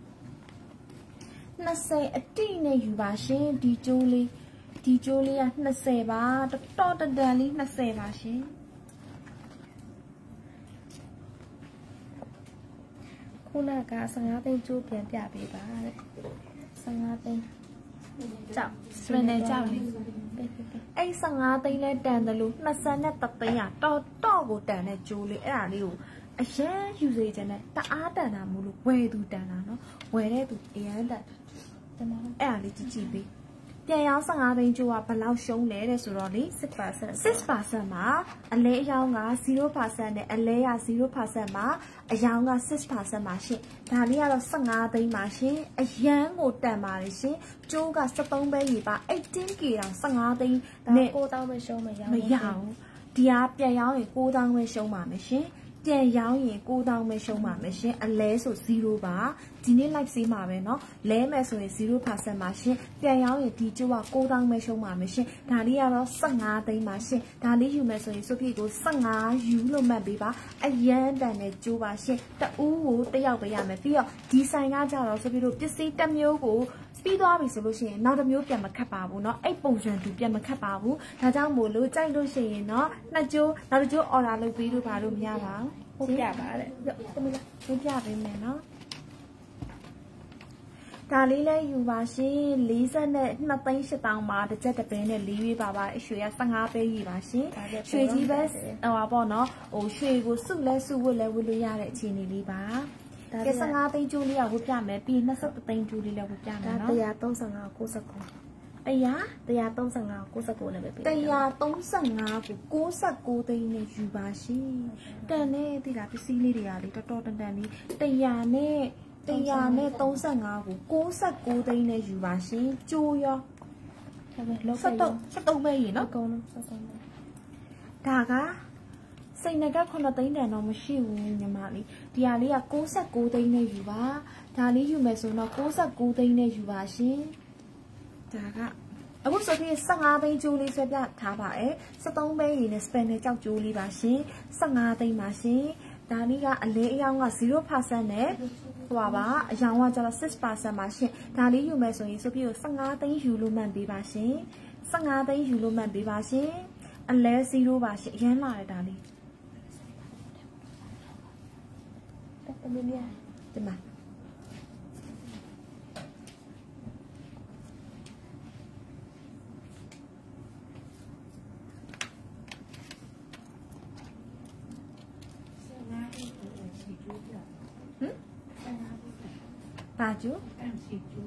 20အတိနဲ့ယူပါရှင်ဒီကျိုးလေးက20ပါတော်တန်လေး20ပါရှင်ခုနက15သိန်းကျိုးပြန်ပြပေးပါတဲ့15သိန်းကြောက်စပင်းနဲ့ကြောက်လေအဲ့15သိန်းလဲတန်တယ်လို့23သိန်းတော့ကိုတန်တဲ့ကျိုးလေးအဲ့ဒါလေးကိုအရန်ယူစေချင်တဲ့တအားတန်တာမို့လို့ဝယ်သူတန်တာနော်ဝယ်တဲ့သူအရန်တန်အဲ့ဒါလေးကြည့်ပေးပြန်ရောင်း15သိန်းကျိုးကဘယ်လောက်ရှုံးလဲတဲ့ဆိုတော့လေ 6% မှာအလဲအယောင်းက 0% နဲ့အလဲရ 0% မှာအယောင်းက 6% မှာရှင်ဒါလေးကတော့15သိန်းပါရှင်အရန်ကိုတန်ပါတယ်ရှင်ကျိုးက73ပဲရေပါ 18k တောင်15သိန်းနဲ့ 9,000ပဲရှုံးမရဘူးဒီကပြန်ရောင်းရင်9,000ပဲရှုံးပါမယ်ရှင်ပြန်ရောင်းရင်9,000ပဲရှုံးပါမယ်ရှင်အလဲဆို0ပါဒီနေ့ live စီးမှာပဲเนาะလဲမယ်ဆိုရင် 0% ပါရှင်ပြန်ရောင်းရင်ဒီကျိုးက9,000ပဲရှုံးပါမယ်ရှင်ဒါလေးကတော့15သိန်းပါရှင်ဒါလေးယူမယ်ဆိုရင်စုပြည့်ကို15ယူလို့မှတ်ပေးပါအရန်တန်တဲ့ကျိုးပါရှင်တဦးကိုတစ်ယောက်ပဲရမယ်ပြီးတော့ဒီဆိုင်ကကြတော့စုပြည့်တို့ပစ္စည်းတစ်မျိုးကိုပြီးသွားပြီဆိုလို့ရှိရင်နောက်တစ်မျိုးပြန်မခတ်ပါဘူးเนาะအဲ့ပုံစံသူပြန်မခတ်ပါဘူးဒါကြောင့်မို့လို့ကြိုက်လို့ရှိရင်เนาะနှစ်ကျိုးနောက်တစ်ကျိုး order လုပ်ပြီးလို့ပါလို့မရပါဘူးဟုတ်ပြပါတဲ့ဟုတ်ပြပေးမယ်เนาะဒါလေးလဲယူပါရှင်42သိန်း8,000မှာတစ်ချက်တစ်ပင်းနဲ့4ရွေးပါအရွှေက15ပဲယူပါရှင်ရွှေကြီးပဲဟိုပါပေါ့เนาะဟိုရွှေကိုစုလဲစုဝတ်လဲဝတ်လို့ရတဲ့အခြေအနေလေးပါကဲ15သိန်းကျိုးလေးကဝတ်ပြမယ်ပြီး23သိန်းကျိုးလေးလည်းဝတ်ပြမယ်နော် 135 99နဲ့ပဲပေး 135ကို69သိန်းနဲ့ယူပါရှင်တန်နဲ့ဒီလားပစ္စည်းလေးတွေကလေတော်တန်လေး100နဲ့35ကို69သိန်းနဲ့ယူပါရှင်ကျိုးရော73ပဲရေနော်အကုန်လုံး73 ဒါကစိတ်ငက9သိန်းတန်တော့မရှိဘူးညီမလေးဒီဟာလေးက69သိန်းနဲ့ယူပါဒါလေးယူမယ်ဆိုတော့69သိန်းနဲ့ယူပါရှင်ဒါကအခုဆိုပြီး15သိန်းကျိုးလေးဆွဲပြထားပါ73ပဲရေနဲ့ span နဲ့ကြောက်ကျိုးလေးပါရှင်15သိန်းပါရှင်ဒါလေးကအလဲအယောင်းက 0% နဲ့ဟိုပါအယောင်းကကျတော့ 6% ပါရှင်ဒါလေးယူမယ်ဆိုရင်ဆိုပြီး15သိန်းယူလို့မှန်ပေးပါရှင်15သိန်းယူလို့မှန်ပေးပါရှင်အလဲ0ပါရှင်အရန်လာတယ်ဒါလေးဒီမှာဘာကျူ MC ကျူ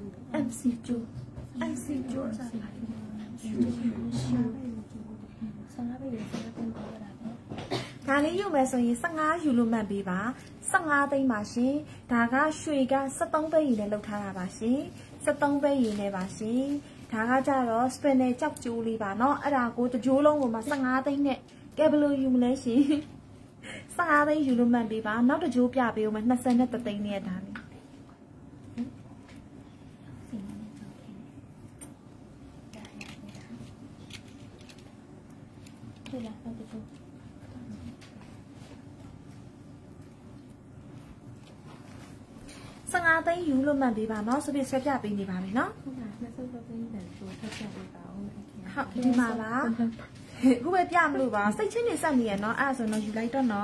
ဒါလေးယူမယ်ဆိုရင်15ယူလို့မှတ်ပေးပါ15သိန်းပါရှင်ဒါကရွှေက73ပဲရည်နဲ့လောက်ထားတာပါရှင်73ပဲရည်နဲ့ပါရှင်ဒါကကြတော့ spin နဲ့ကြောက်ကျိုးလေးပါเนาะအဲ့ဒါကိုတကြိုးလုံးကိုမှ15သိန်းနဲ့ကဲဘယ်လိုယူမလဲရှင်15သိန်းယူလို့မှတ်ပေးပါနောက်တကြိုးပြပေးဦးမယ်23သိန်းနဲ့ဒါလေးဟုတ်လားဟုတ်တယ် 15သိန်းယူလို့မှတ်ပေးပါเนาะဆိုပြီးဆွဲပြပေးနေပါမယ်เนาะဟုတ်ပါ23သိန်းတန်ဆိုထပ်ပြပေးပါဦးဟုတ်ဒီမှာပါခုပဲပြမလို့ပါစိတ်ချင်းနေဆက်နေရเนาะအဲ့ဒါဆိုတော့ယူလိုက်တော့เนาะ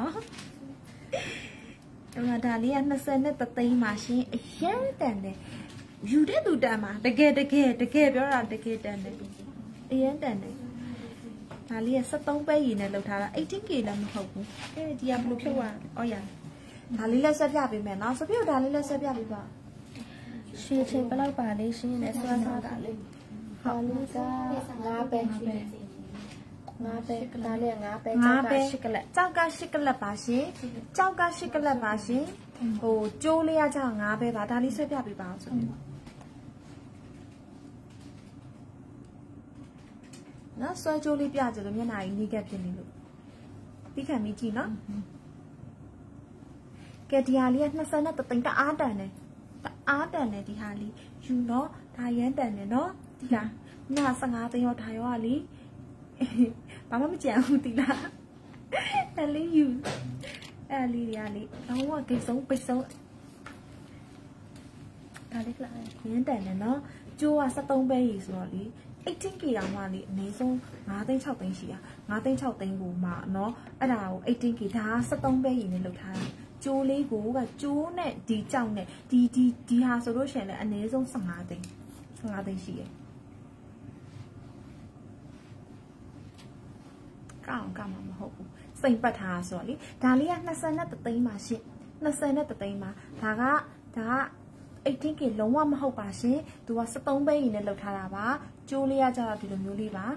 ဒီမှာဒါလေးက23သိန်းပါရှင်အရင်တန်တယ်ယူတဲ့သူတန်ပါတကယ်ပြောတာတကယ်တန်တယ်အရင်တန်တယ်ဒါလေးက73ပဲရည်နဲ့လောက်ထားတာ 18k လည်းမဟုတ်ဘူးဒီကဘယ်လိုဖြုတ်ရဩရဒါလေးလည်းဆက်ပြပေးမယ်နော်စပြဒါလေးလည်းဆက်ပြပေးပါရွှေချင်းဘယ်လောက်ပါလဲရှင်းနေဆွမ်းထားတာလေဟာလေးက5ပဲဒါလေး5ပဲကြောက်က8ကလက်ပါရှင်ကြောက်က8ကလက်ပါရှင်ဟိုကျိုးလေးကကြောက်5ပဲပါဒါလေးဆက်ပြပေးပါအောင်ဆိုပြီးနော်ဆွဲကျိုးလေးပြကြလို့မျက်နှာကြီးနီးကပ်ဖြစ်နေလို့ပြီးခံပြီးကြည့်နော်ကဲဒီဟာလေးက23သိန်းတအားတန်တယ်အားတန်နေဒီဟာလေးယူနော်ဒါရမ်းတန်နေနော်ဒီလားနာ15သိန်းရောဒါရောကလေဘာမှမကြံဘူးဒီလားအဲ့လေးယူအဲ့လေးတွေကလေတော့ကိဆုံးပိတ်ဆုံးဒါလေးကလည်းရမ်းတန်နေနော်ကျိုးက73ပဲကြီးဆိုတော့လေ18K တောင်မှလေအနည်းဆုံး5သိန်း6သိန်းရှိတာ5သိန်း6သိန်းကိုမှเนาะအဲ့ဒါကို18K ဒါ73ပဲကြီးနဲ့လုပ်ထားတာကျိုးလေးကိုကကျိုးနဲ့ဒီကြောက်နဲ့ဒီဟာဆိုလို့ရှိရင်လည်းအနည်းဆုံး15သိန်းရှိရယ်ကောင်းမှာမဟုတ်ဘူးစိတ်ပတ်ထားဆိုတော့လေဒါလေးက23သိန်းပါရှင်23သိန်းပါဒါက18K လုံးဝမဟုတ်ပါရှင်သူက73ပဲကြီးနဲ့လုပ်ထားတာပါကျိုးလေးကကြတော့ဒီလိုမျိုးလေးပါ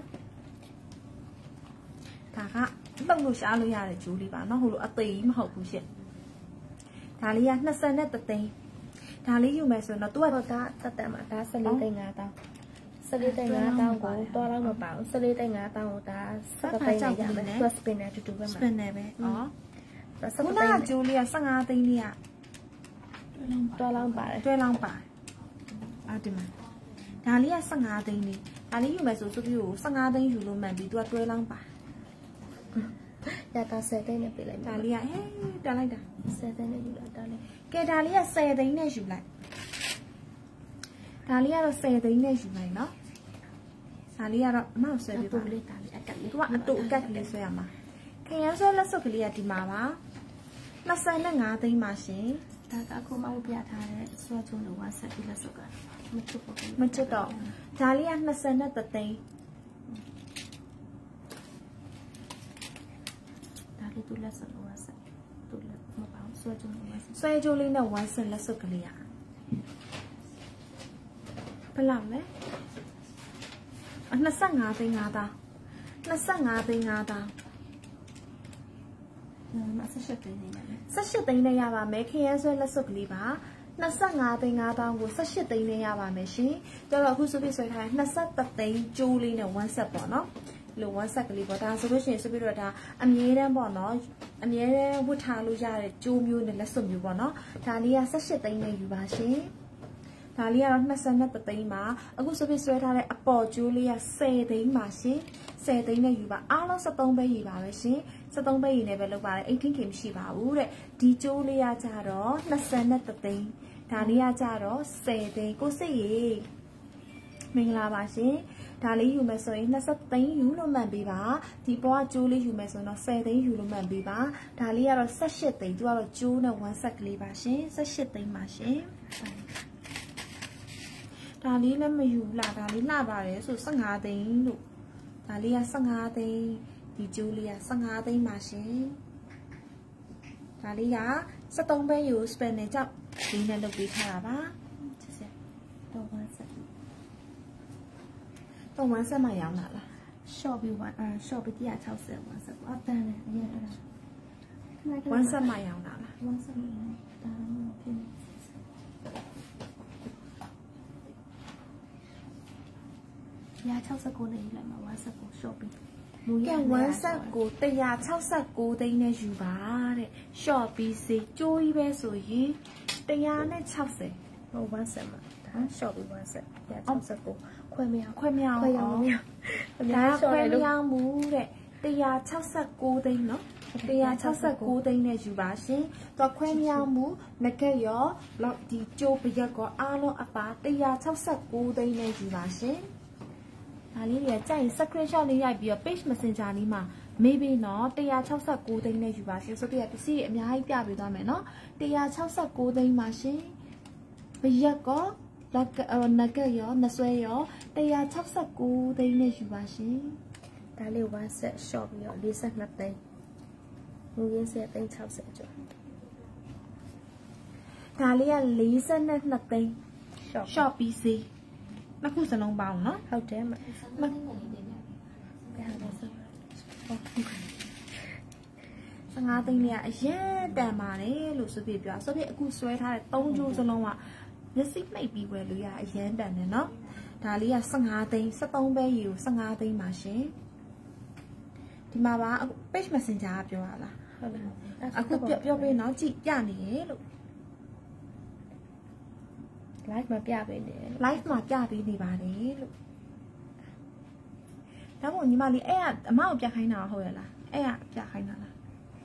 ဒါကလှုပ်လို့ရှားလို့ရတဲ့ကျိုးလေးပါเนาะဟိုလိုအသေးကြီးမဟုတ်ဘူးရှင်ဒါလေးက23သိန်းဒါလေးယူမယ်ဆိုတော့သူကတက်တက်မှာဒါ14သိန်း5တောင်း14သိန်း5တောင်းကိုတော့လောက်မပါဘူး14သိန်း5တောင်းကိုဒါ17သိန်းနဲ့ရမယ်သူက spin နဲ့တူတူပဲမှာ spin နဲ့ပဲဩခုနကကျိုးလေးက15သိန်းလေးကတွဲလောင်းပါတယ်ဒီမှာဒါလေးက15သိန်းလေးဒါလေးယူမယ်ဆိုသူကို15သိန်းယူလို့မှန်ပြီးသူကတွဲလောင်းပါရတာ10သိန်းနဲ့ပြလိုက်ဒါလေးကဟဲ့တက်လိုက်တာ10သိန်းနဲ့ယူလိုက်တာလေးကဲဒါလေးက10သိန်းနဲ့ယူလိုက်ဒါလေးကတော့10သိန်းနဲ့ယူလိုက်နော်ဒါလေးကတော့အမောက်ဆွဲပြီးပါလေးဒါလေးအကက်လေးသူကအတူအကက်ကလေးဆွဲရမှာခရမ်းဆွဲလက်စွပ်ကလေးကဒီမှာပါ25သိန်းပါရှင်ဒါကအခုမှပြထားတဲ့ဆွဲချုံလို့ဝါဆက်ပြီးလက်စွပ်ကမချစ်တော့ဒါလေးက23သိန်းဒါလေးသူလက်စွပ်လို့ဝါဆက်သူလက်မပေါင်းဆွဲချုံလို့ဝါဆက်ဆွဲချုံလေးနဲ့ဝါဆက်လက်စွပ်ကလေးอ่ะဘယ်လောက်လဲ25သိန်း5တောင်း25သိန်း5တောင်း18သိန်းနဲ့ရပါမယ်ခရမ်းဆွဲလက်စွပ်ကလေးပါ25သိန်း5တောင်းကို18သိန်းနဲ့ရပါမယ်ရှင်တော်တော့အခုဆိုပြီးဆွဲထားတဲ့23သိန်းကျိုးလေးနဲ့1ဆက်ပေါ့နော်လို့ 1ဆက်ကလေးပေါ့ဒါဆိုလို့ရှိရင်ဆိုပြီးတော့ဒါအမြဲတမ်းပေါ့နော်အမြဲတမ်းဝတ်ထားလို့ရတဲ့ကျိုးမျိုးနဲ့လက်စွပ်မျိုးပေါ့နော်ဒါလေးက18သိန်းနဲ့ယူပါရှင်ဒါလေးကတော့23သိန်းပါအခုဆိုပြီးဆွဲထားတဲ့အပေါ်ကျိုးလေးက10သိန်းပါရှင်10သိန်းနဲ့ယူပါအားလုံး73ပဲယူပါပဲရှင်73ပဲယူနေပဲလုပ်ပါတယ် 18K မရှိပါဘူးတဲ့ဒီကျိုးလေးကကြတော့23သိန်းဒါလေးကကြတော့10သိန်းကိုစစ်ရေမင်္ဂလာပါရှင်ဒါလေးယူမယ်ဆိုရင်20သိန်းယူလို့မှန်ပေးပါဒီပေါ်ကကျိုးလေးယူမယ်ဆိုတော့10သိန်းယူလို့မှန်ပေးပါဒါလေးကတော့18သိန်းသူကတော့ကျိုးနဲ့1ဆက်ကလေးပါရှင်18သိန်းပါရှင်ဒါလေးလည်းမယူလာဒါလေးလှပါတယ်ဆို15သိန်းလို့ဒါလေးက15သိန်းဒီကျိုးလေးက15သိန်းပါရှင်ဒါလေးက73ပဲယူ spend နဲ့ကြောက်ဒီနဲ့လုပ်ပေးထားတာပါဆက်ဆက်တော့1ဆက်တော့1ဆက်မှရောင်းတာလား short ပြီး1 short ပြီး160 1ဆက်အတန်းနဲ့အရင်အဲ့ဒါ1ဆက်မှရောင်းတာလား1ဆက်မှဒါမှမဖြစ်169နဲ့ယူလိုက်မှာ1ဆက်ကို short ပြီးကဲ1ဆက်ကို169သိန်းနဲ့ယူပါတဲ့ short ပြီးစေကျိုးကြီးပဲဆိုရင်160ဟို1ဆက်မှာဒါ short ပြီး1ဆက်169ခွဲမရခွဲမရဒါခွဲမရမှုတဲ့169သိန်းနော်169သိန်းနဲ့ယူပါရှင်တော့ခွဲမရမှုငကက်ရောလောက်ဒီကျိုးပရက်ကောအားလုံးအပါ169သိန်းနဲ့ယူပါရှင်ဒါလေးတွေကကြိုက်ရင် screenshot လေးရိုက်ပြီးတော့ page messenger လေးမှာ maybe နော်169သိန်းနဲ့ယူပါရှင်ဆိုပြီးပစ္စည်းတွေအများကြီးပြပေးသွားမယ်နော်169သိန်းပါရှင်ဘရက်ကောနကက်ရောနဆွဲရော169သိန်းနဲ့ယူပါရှင်ဒါလေး1 set shop ပြီးတော့42သိန်းငွေရင်းဆက်သိန်း60ကျော်ဒါလေးက42သိန်း shop ပြီးစေးနှစ်ခုစလုံးပေါင်းနော်ဟုတ်တယ်မ15သိန်းလေးကအရင်တန်ပါတယ်လို့ဆိုပြပြောဆိုပြအခုဆွဲထားတဲ့3ကျိုးစလုံးကမျက်စိမှိတ်ပြီးဝယ်လို့ရအရင်တန်တယ်နော်ဒါလေးက15သိန်း73ပဲယူ15သိန်းပါရှင်ဒီမှာပါအခု page messenger ကပြောရလားဟုတ်လားအခုပြောပေးနော်ကြည့်ပြနေလို့ live မှာပြပေးနေ live မှာပြပေးနေပါတယ်လို့ဒါမို့ညီမလေးအဲ့ကအမကိုပြခိုင်းတာဟုတ်ရလားအဲ့ကပြခိုင်းတာလား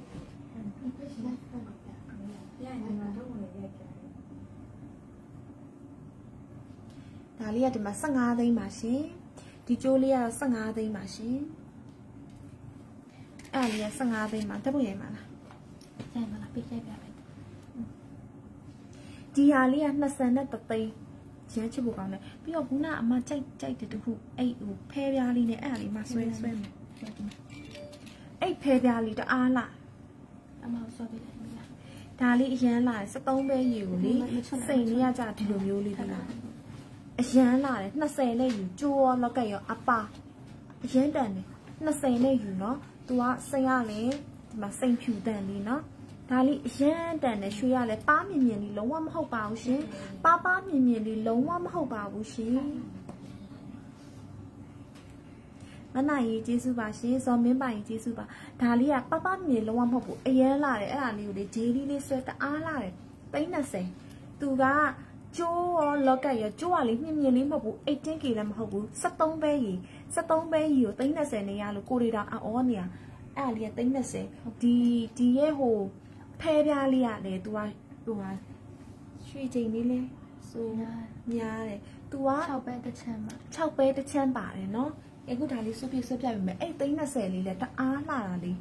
ဒါလေးကဒီမှာ15သိန်းပါရှင်ဒီကျိုးလေးကတော့15သိန်းပါရှင်အဲ့လေးက15သိန်းပါတက်ဖို့ရမှာလားရမှာလားပြပြပြပဲဒီဟာလေးက23သိန်းရမ်းချစ်ဖို့ကောင်းတယ်ပြီးတော့ခုနကအမကြိုက်တဲ့တခုအဲ့ဟိုဖဲပြားလေးနဲ့အဲ့ဒါလေးမဆွဲမယ်အဲ့ဖဲပြားလေးတအားလာအမဆွဲပေးလိုက်ပြီဒါလေးအရန်လာတယ်73ပဲယူလေစိန်လေးကကြာဒီလိုမျိုးလေးဒီလားအရန်လာတယ်20နဲ့ယူကျိုးရောလောက်ကရောအပါအရန်တန်တယ်20နဲ့ယူနော်သူကစိန်ရလေဒီမှာစိန်ဖြူတန်လေးနော်ဒါလေးအရန်တန်တယ်ရွှေရလဲပါမြင်မြင်လေးလုံးဝမဟုတ်ပါဘူးရှင်ပါမြင်မြင်လေးလုံးဝမဟုတ်ပါဘူးရှင်မနာရေးကျေးဇူးပါရှင်ဇော်မင်းပိုင်ကျေးဇူးပါဒါလေးကပမြင်လုံးဝမဟုတ်ဘူးအရန်လာတယ်အဲ့ဒါလေးကိုလေဂျေလီလေးဆွဲတအားလာတယ်30သူကကျိုးရောလောက်ကရောကျိုးကလေးမြင်မြင်လေးမဟုတ်ဘူး 18K လည်းမဟုတ်ဘူး73ပဲကြီးကို30နဲ့ရလို့ကိုရီတာအော်နေရအဲ့လေးက30ဒီရဲ့ဟိုဖဲပြားလေးကလေ तू ကဟိုရွှေချိန်လေးလဲဆိုများတယ် तू က 6ပဲတစ်ချမ်းပါ 6ပဲတစ်ချမ်းပါတယ်နော်အခုဒါလေးဆွပြပြီမယ်အဲ့30လေးလဲတအားလာတာလေး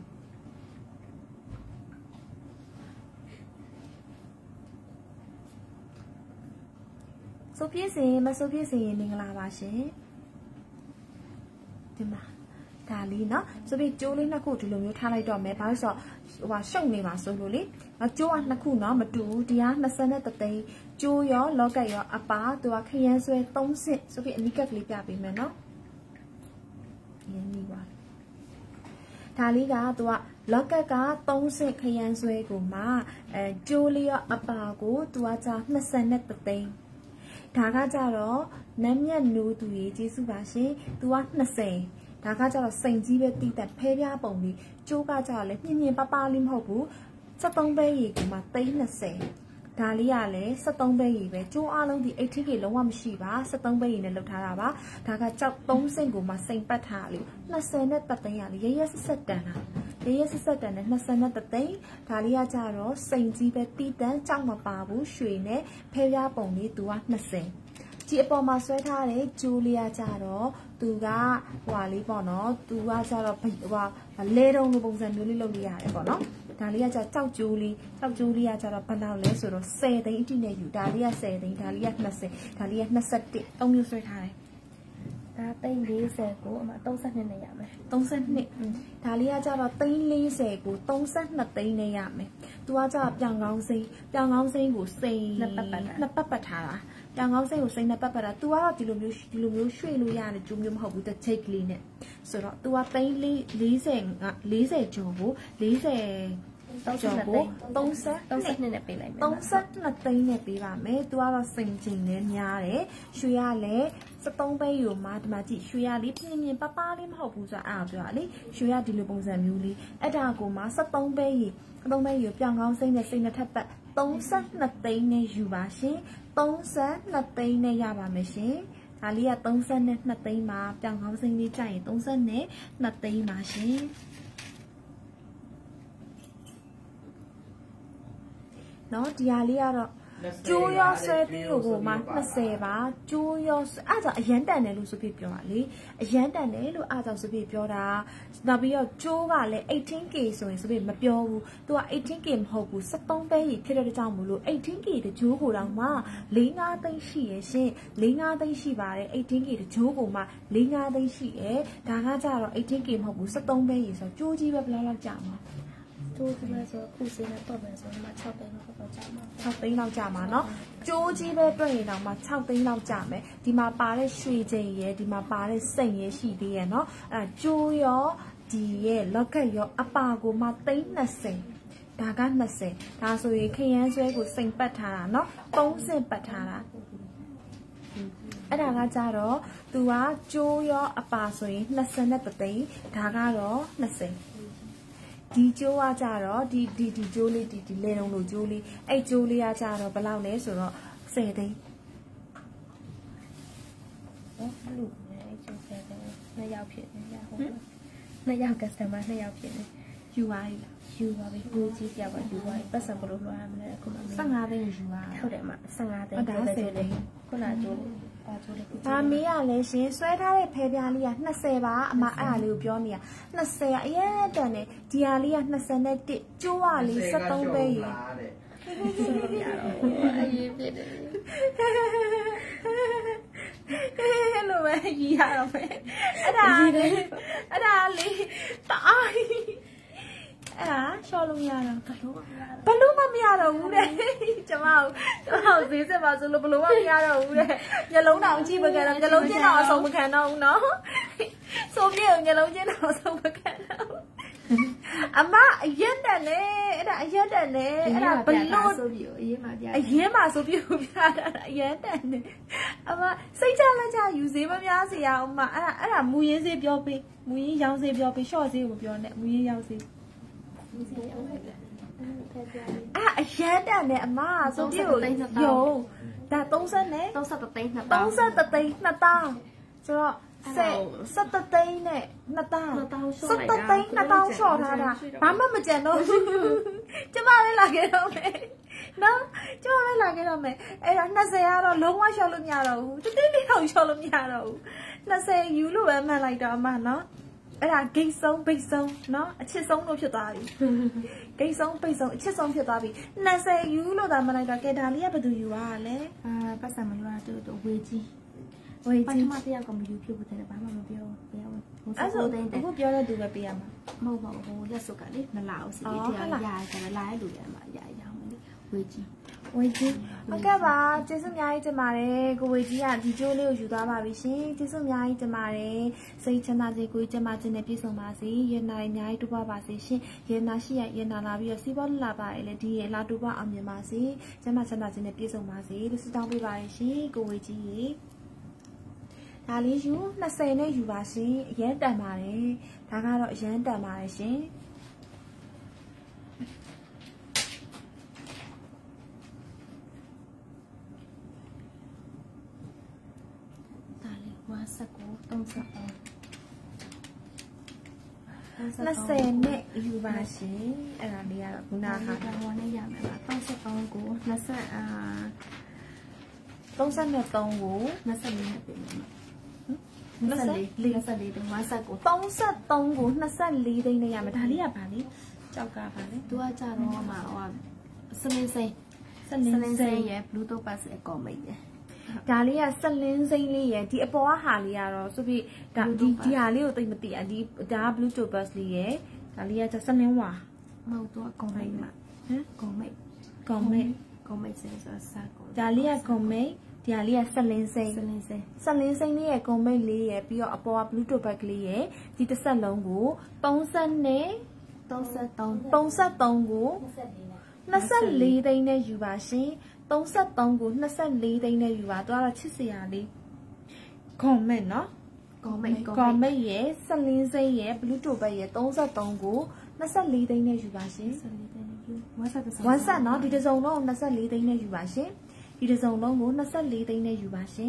ဆိုပြည့်စင်မဆိုပြည့်စင်မင်္ဂလာပါရှင်ဒီမှာဒါလေးနော်ဆိုပြီးကျိုးလေးနှစ်ခုဒီလိုမျိုးထားလိုက်တော့မယ်ဘာလို့ဆိုဟိုရှုပ်နေမှာဆိုလို့လေကျိုးကနှစ်ခုနော်မတူဘူးဒီက23သိန်းကျိုးရောလောက်ကရောအပါသူကခရမ်းဆွဲ30ဆိုပြီးအနိကက်ကလေးပြပေးမယ်နော်ရင်းနေပါဒါလေးကသူကလောက်ကက်က30ခရမ်းဆွဲကိုမှကျိုးလေးရောအပါကိုသူကကြာ23သိန်းဒါကကြတော့နမ်းမြတ်နိုးသူရေးကျေးဇူးပါရှင်သူက20ဒါကကြတော့စိန်ကြီးပဲတီးတက်ဖဲပြားပုံလေးကျိုးကကြတော့လေမြင်ပလေးမဟုတ်ဘူး73ပဲရေကမှ30ဒါလေးကလည်း73ပဲရေပဲကျိုးအားလုံးဒီ 18K လုံးဝမရှိပါ73ပဲရေနဲ့လုပ်ထားတာပါဒါကကြောက်3စင်ကိုမှစိန်ပတ်ထားလေ20နဲ့3သိန်းရလေရဆက်တန်တာရဆက်တန်နဲ့20နဲ့3သိန်းဒါလေးကကြတော့စိန်ကြီးပဲတီးတက်ကြောက်မပါဘူးရွှေနဲ့ဖဲပြားပုံလေးသူက20ဒီအပေါ်မှာဆွဲထားတဲ့ဂျူလီယာကြတော့သူကဟွာလေးပေါ့နော်သူကကြတော့ဟွာလဲတုံးလိုပုံစံမျိုးလေးလုပ်လို့ရတယ်ပေါ့နော်ဒါလေးကကြကြောက်ဂျူလီကကြတော့ဘယ်လောက်လဲဆိုတော့10သိန်းအထိနဲ့ယူဒါလေးက10သိန်းဒါလေးက20ဒါလေးက21 3မျိုးဆွဲထားတယ်ဒါ340ကိုအမ32နဲ့ရမယ် 32ဒါလေးကကြတော့340ကို32သိန်းနဲ့ရမယ်သူကကြပြောင်ကောင်းစိမ်းကိုစိန်နှစ်ပတ်ထားတာပြောင်ကောင်းစိမ်းကိုစိန်နှစ်ပတ်တာသူကတော့ဒီလိုမျိုးရွှေ့လို့ရတယ်ကျိုးမျိုးမဟုတ်ဘူးတစ်ချိတ်ကလေးနဲ့ဆိုတော့သူက40ကျော်ကိုကျော်ကို 32နဲ့ပေးလိုက်မယ် 32သိန်းနဲ့ပေးပါမယ်သူကတော့စိန်ချိန်နဲ့များတယ်ရွှေရလည်း73ပဲယူမှာဒီမှာကြည့်ရွှေရလေးပြင်းပြင်းပပလေးမဟုတ်ဘူးဆိုတော့အားပြောရလေရွှေရဒီလိုပုံစံမျိုးလေးအဲ့ဒါကိုမှ73ပဲယူပြောင်ကောင်းစိမ့်နဲ့စိတ်နှစ်ထပ်ပတ်32သိန်းနဲ့ယူပါရှင်32သိန်းနဲ့ရပါမယ်ရှင်ဒါလေးက32သိန်းမှာပြောင်ကောင်းစိမ့်လေးကြိုက်ရင်32သိန်းပါရှင်နော်ဒီဟာလေးကတော့ကျိုးရောဆွဲပြီးကိုမှ20ပါကျိုးရောအဲ့ဒါအရန်တန်တယ်လို့ဆိုပြီးပြောတာလေအရန်တန်တယ်လို့အားကြောင့်ဆိုပြီးပြောတာနောက်ပြီးတော့ကျိုးကလည်း 18K ဆိုရင်ဆိုပြီးမပြောဘူးသူက 18K မဟုတ်ဘူး73ပဲကြီးဖြစ်တဲ့ကြောင့်မလို့ 18K တကြိုးကိုတော့မှ4-5သိန်းရှိရရှင်4-5သိန်းရှိပါတယ် 18K တကြိုးကိုမှ4-5သိန်းရှိရဒါကကြတော့ 18K မဟုတ်ဘူး73ပဲကြီးဆိုကျိုးကြီးပဲဘယ်လောက်ကြာမှာကျိုးကြီးပဲဆိုခုစင်းနဲ့ပတ်ပဲဆိုမှ6သိန်းလောက်ကြာမှာ 6သိန်းလောက်ကြာမှာเนาะကျိုးကြီးပဲတွေ့ရင်တော့မှ6သိန်းလောက်ကြာမယ်ဒီမှာပါတဲ့ရွှေချိန်ရယ်ဒီမှာပါတဲ့စိန်ရယ်ရှိသေးရယ်เนาะအဲကျိုးရောဒီရဲ့လောက်ကက်ရောအပါကိုမှ30ဒါက20ဒါဆိုရင်ခရမ်းဆွဲကိုစိန်ပတ်ထားတာเนาะ30ပတ်ထားတာအဲ့ဒါကကြတော့သူကကျိုးရောအပါဆိုရင်23သိန်းဒါကတော့20ဒီကျိုးကကြတော့ဒီကျိုးလေးဒီလေတုံးလိုကျိုးလေးအဲ့ကျိုးလေးကကြတော့ဘယ်လောက်လဲဆိုတော့10သိန်းနော်လူနဲ့ကျိုးဆဲတယ်နှစ်ယောက်ဖြစ်နေရဟုတ်နှစ်ယောက် customer နှစ်ယောက်ဖြစ်နေယူပါပြီလားယူပါပြီကိုကြီးပြောက်ပါယူပါပြီပတ်စံဘလို့လွှားရမလဲအခုမှ15သိန်းယူပါဟုတ်တယ်မ15သိန်းဒါ10သိန်းခုနကျိုးဒါမေးရလဲရှင်ဆွဲထားတဲ့ဖဲပြားလေးက20ပါအမအဲ့ဒါလေးကိုပြောနေတာ20အရင်တန်တယ်ဒီဟာလေးက21ကျိုးကလေး73ပဲရေအရေးပြတယ်လိုပဲကြီးရတော့မယ်အဲ့ဒါလေးတအားအဲ့ဒါရှော့လို့မရတော့ဘလို့မရတော့ဘူးတဲ့ကျမဈေးဆက်ပါဆိုလို့ဘလို့မရတော့ဘူးတဲ့ညလုံးတောင်ကြည့်မကန်တော့ညလုံးချင်းတော့အဆုံးမခံတော့ဘူးနော်ဆိုပြည့်ညလုံးချင်းတော့အဆုံးမခံတော့အမအရက်တက်လေအဲ့ဒါအရက်တက်လေအဲ့ဒါဘလို့ဆိုပြီးအရင်မှပြအရင်မှဆိုပြီးပြတာအရက်တက်နေအမစိတ်ချလက်ချယူဈေးမများစေရအောင်မအဲ့ဒါမူရင်းဈေးပြောပေးမူရင်းရောင်းဈေးပြောပေးရှော့ဈေးကိုပြောနေမူရင်းရောင်းဈေးအရက်တက်နဲ့အမဆိုပြီးကိုယုံဒါ30နဲ့ 33သိန်း 2000ဆိုတော့17သိန်းနဲ့2000ရှော့ထားတာဘာမှမကြံတော့ဘူးကျမပဲလာခဲ့တော့မယ်နော်ကျမပဲလာခဲ့တော့မယ်အဲ့ဒါ20ကတော့လုံးဝရှော့လို့မရတော့ဘူးတိတိလေးအောင်ရှော့လို့မရတော့ဘူး20ယူလို့ပဲမှန်လိုက်တော့အမနော်အဲ့ဒါဂိတ်ဆုံးဘိတ်ဆုံးနော်အချစ်ဆုံးလို့ဖြစ်သွားပြီဂိတ်ဆုံးဘိတ်ဆုံးအချစ်ဆုံးဖြစ်သွားပြီ20ယူလို့သာမှန်လိုက်တော့ကဲဒါလေးကဘယ်သူယူပါလဲပတ်စံမလို့ရတော့ဝေကြီးပထမတရားကမယူဖြစ်ဘူးတဲ့ဘာမှမပြောပြောအဲ့ဆိုအခုပြောတဲ့သူပဲပေးရမှာမဟုတ်ပါဘူးလက်စုပ်ကလေမလာအောင်စီတရားရရတယ်လာရလူရမှာရရအောင်လေဝေကြီးဟုတ်ကဲ့ပါကျေးဇူးအများကြီးတင်ပါတယ်ကိုဝေကြီးကဒီကျိုးလေးကိုယူသွားပါပြီရှင်ကျေးဇူးအများကြီးတင်ပါတယ်စိတ်ချမ်းသာစေကိုကျမချင်းနဲ့ပြည့်စုံပါစေရနာအများကြီးတူပါပါစေရှင်ရနာရှိရနာလာပြီးတော့စီးပွားလာပါလေဒီရလာတူပါအောင်မြင်ပါစေကျမချမ်းသာချင်းနဲ့ပြည့်စုံပါစေလို့ဆုတောင်းပေးပါရရှင်ကိုဝေကြီးရေဒါလေးယူ20နဲ့ယူပါရှင်အရန်တန်ပါတယ်ဒါကတော့အရန်တန်ပါတယ်ရှင်ဒါလေးဝါဆက်ကို30အောင် 20နဲ့ယူပါရှင်အဲ့ဒါလေးကတော့ခုနကဟိုနဲ့ရမယ်ပါ30ကို 33ကို 24နဲ့ပြင်မယ်24သိန်းဝါဆက်ကို 33ကို24သိန်းနဲ့ရမယ်ဒါလေးကဘာလဲကြောက်ကဘာလဲသူကကြတော့မှာဟိုစလင်းစိမ်းရဲ့ Bluetooth pass အကောမိတ်ရဲ့ဒါလေးကစလင်းစိမ်းလေးရဲ့ဒီအပေါ်ကဟာလေးကတော့ဆိုပြီးဒါဒီဟာလေးကိုသိမသိอ่ะဒီဒါ Bluetooth pass လေးရဲ့ဒါလေးကစလင်းဝါမဟုတ်တော့ကောမိတ်မှာကောမိတ်စိမ်းဆိုတာစားကောဒါလေးကကောမိတ်ဒီဟာလေးကစလင်းစိမ်းလေးရဲ့ကွန်မိတ်လေးရဲ့ပြီးတော့အပေါ်က Bluetooth bag လေးရဲ့ဒီတစ်ဆက်လုံးကို30နဲ့33ကို24သိန်းနဲ့ယူပါရှင်33ကို24သိန်းနဲ့ယူပါတော့ချစ်စရာလေးကွန်မိတ်နော်ကွန်မိတ်ရဲ့စလင်းစိမ်းရဲ့ Bluetooth bag ရဲ့33ကို24သိန်းနဲ့ယူပါရှင်ဝမ်းဆက်နော်ဒီတစ်စုံလုံး24သိန်းနဲ့ယူပါရှင်ဒီတစ်စုံလုံးကို24သိန်းနဲ့ယူပါရှင်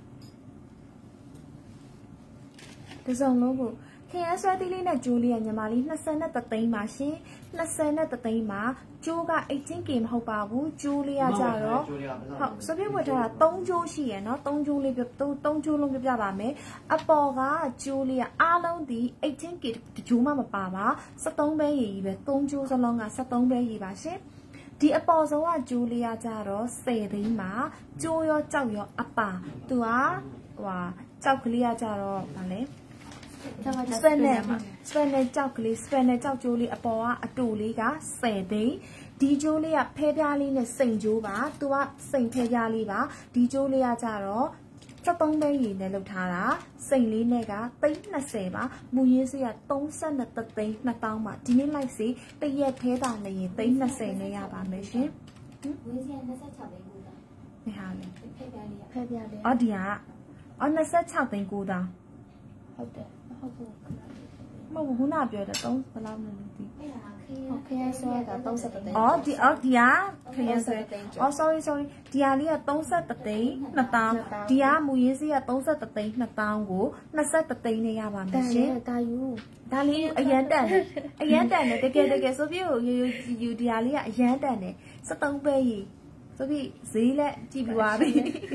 တစ်စုံလုံးကိုခရမ်းဆွဲသီးလေးနဲ့ကျိုးလေးရညီမလေး23သိန်းပါရှင်23သိန်းမှာကျိုးက 18K မဟုတ်ပါဘူးကျိုးလေးကကြတော့ဟုတ်စပြည့်ဝတ်ထားတာ3ကျိုးရှိရယ်နော်3ကျိုးလေး3ကျိုးလုံးပြပါမယ်အပေါ်ကကျိုးလေးကအားလုံးဒီ 18K တကျိုးမှမပါပါ73ပဲရည်ကြီးပဲ3ကျိုးစလုံးက73ပဲရည်ပါရှင်ဒီအပေါ်ဆုံးကကျိုးလေးရကြတော့10သိန်းမှာကျိုးရောကြောက်ရောအပါသူကဟိုကြောက်ကလေးရကြတော့ဗာလဲစပန်နယ်ကြောက်ကလေးစပန်နယ်ကြောက်ကျိုးလေးအပေါ်ကအတူလေးက10သိန်းဒီကျိုးလေးကဖဲပြားလေးနဲ့စိန်ကျိုးပါသူကစိန်ဖဲပြားလေးပါဒီကျိုးလေးကကြတော့73ပဲရည်နဲ့လုပ်ထားတာစိန်လေးနဲ့က320ပါမူရင်းစီက33သိန်း2000ပါဒီနေ့လိုက်စီတရက်သေးတာလည်းရင်320နဲ့ရပါမယ်ရှင်ဝင်းစီက26သိန်းကိုတာမဟာလေဖဲပြားလေးအော်ဒီက26သိန်းကိုတာဟုတ်တယ်ဟုတ်ဘူးခဏလေးမဟုတ်ဘူးခုနပြောတယ်3ဘယ်လောက်လဲဒီခရမ်းဆွဲက30သိန်းอ๋อဒီခရမ်းဆွဲอ๋อ sorry ဒီဟာလေးက30သိန်း2000ဒီကမူရင်းစီးက30သိန်း2000ကို20သိန်းနဲ့ရပါမယ်ရှင်တာယူဒါလေးအရန်တန်တယ်တကယ်ဆိုပြီးယူဒီဟာလေးကအရန်တန်တယ်73ပဲကြီးဆိုပြီးဈေးလက်ကြည့်ပြီးသွားပြီ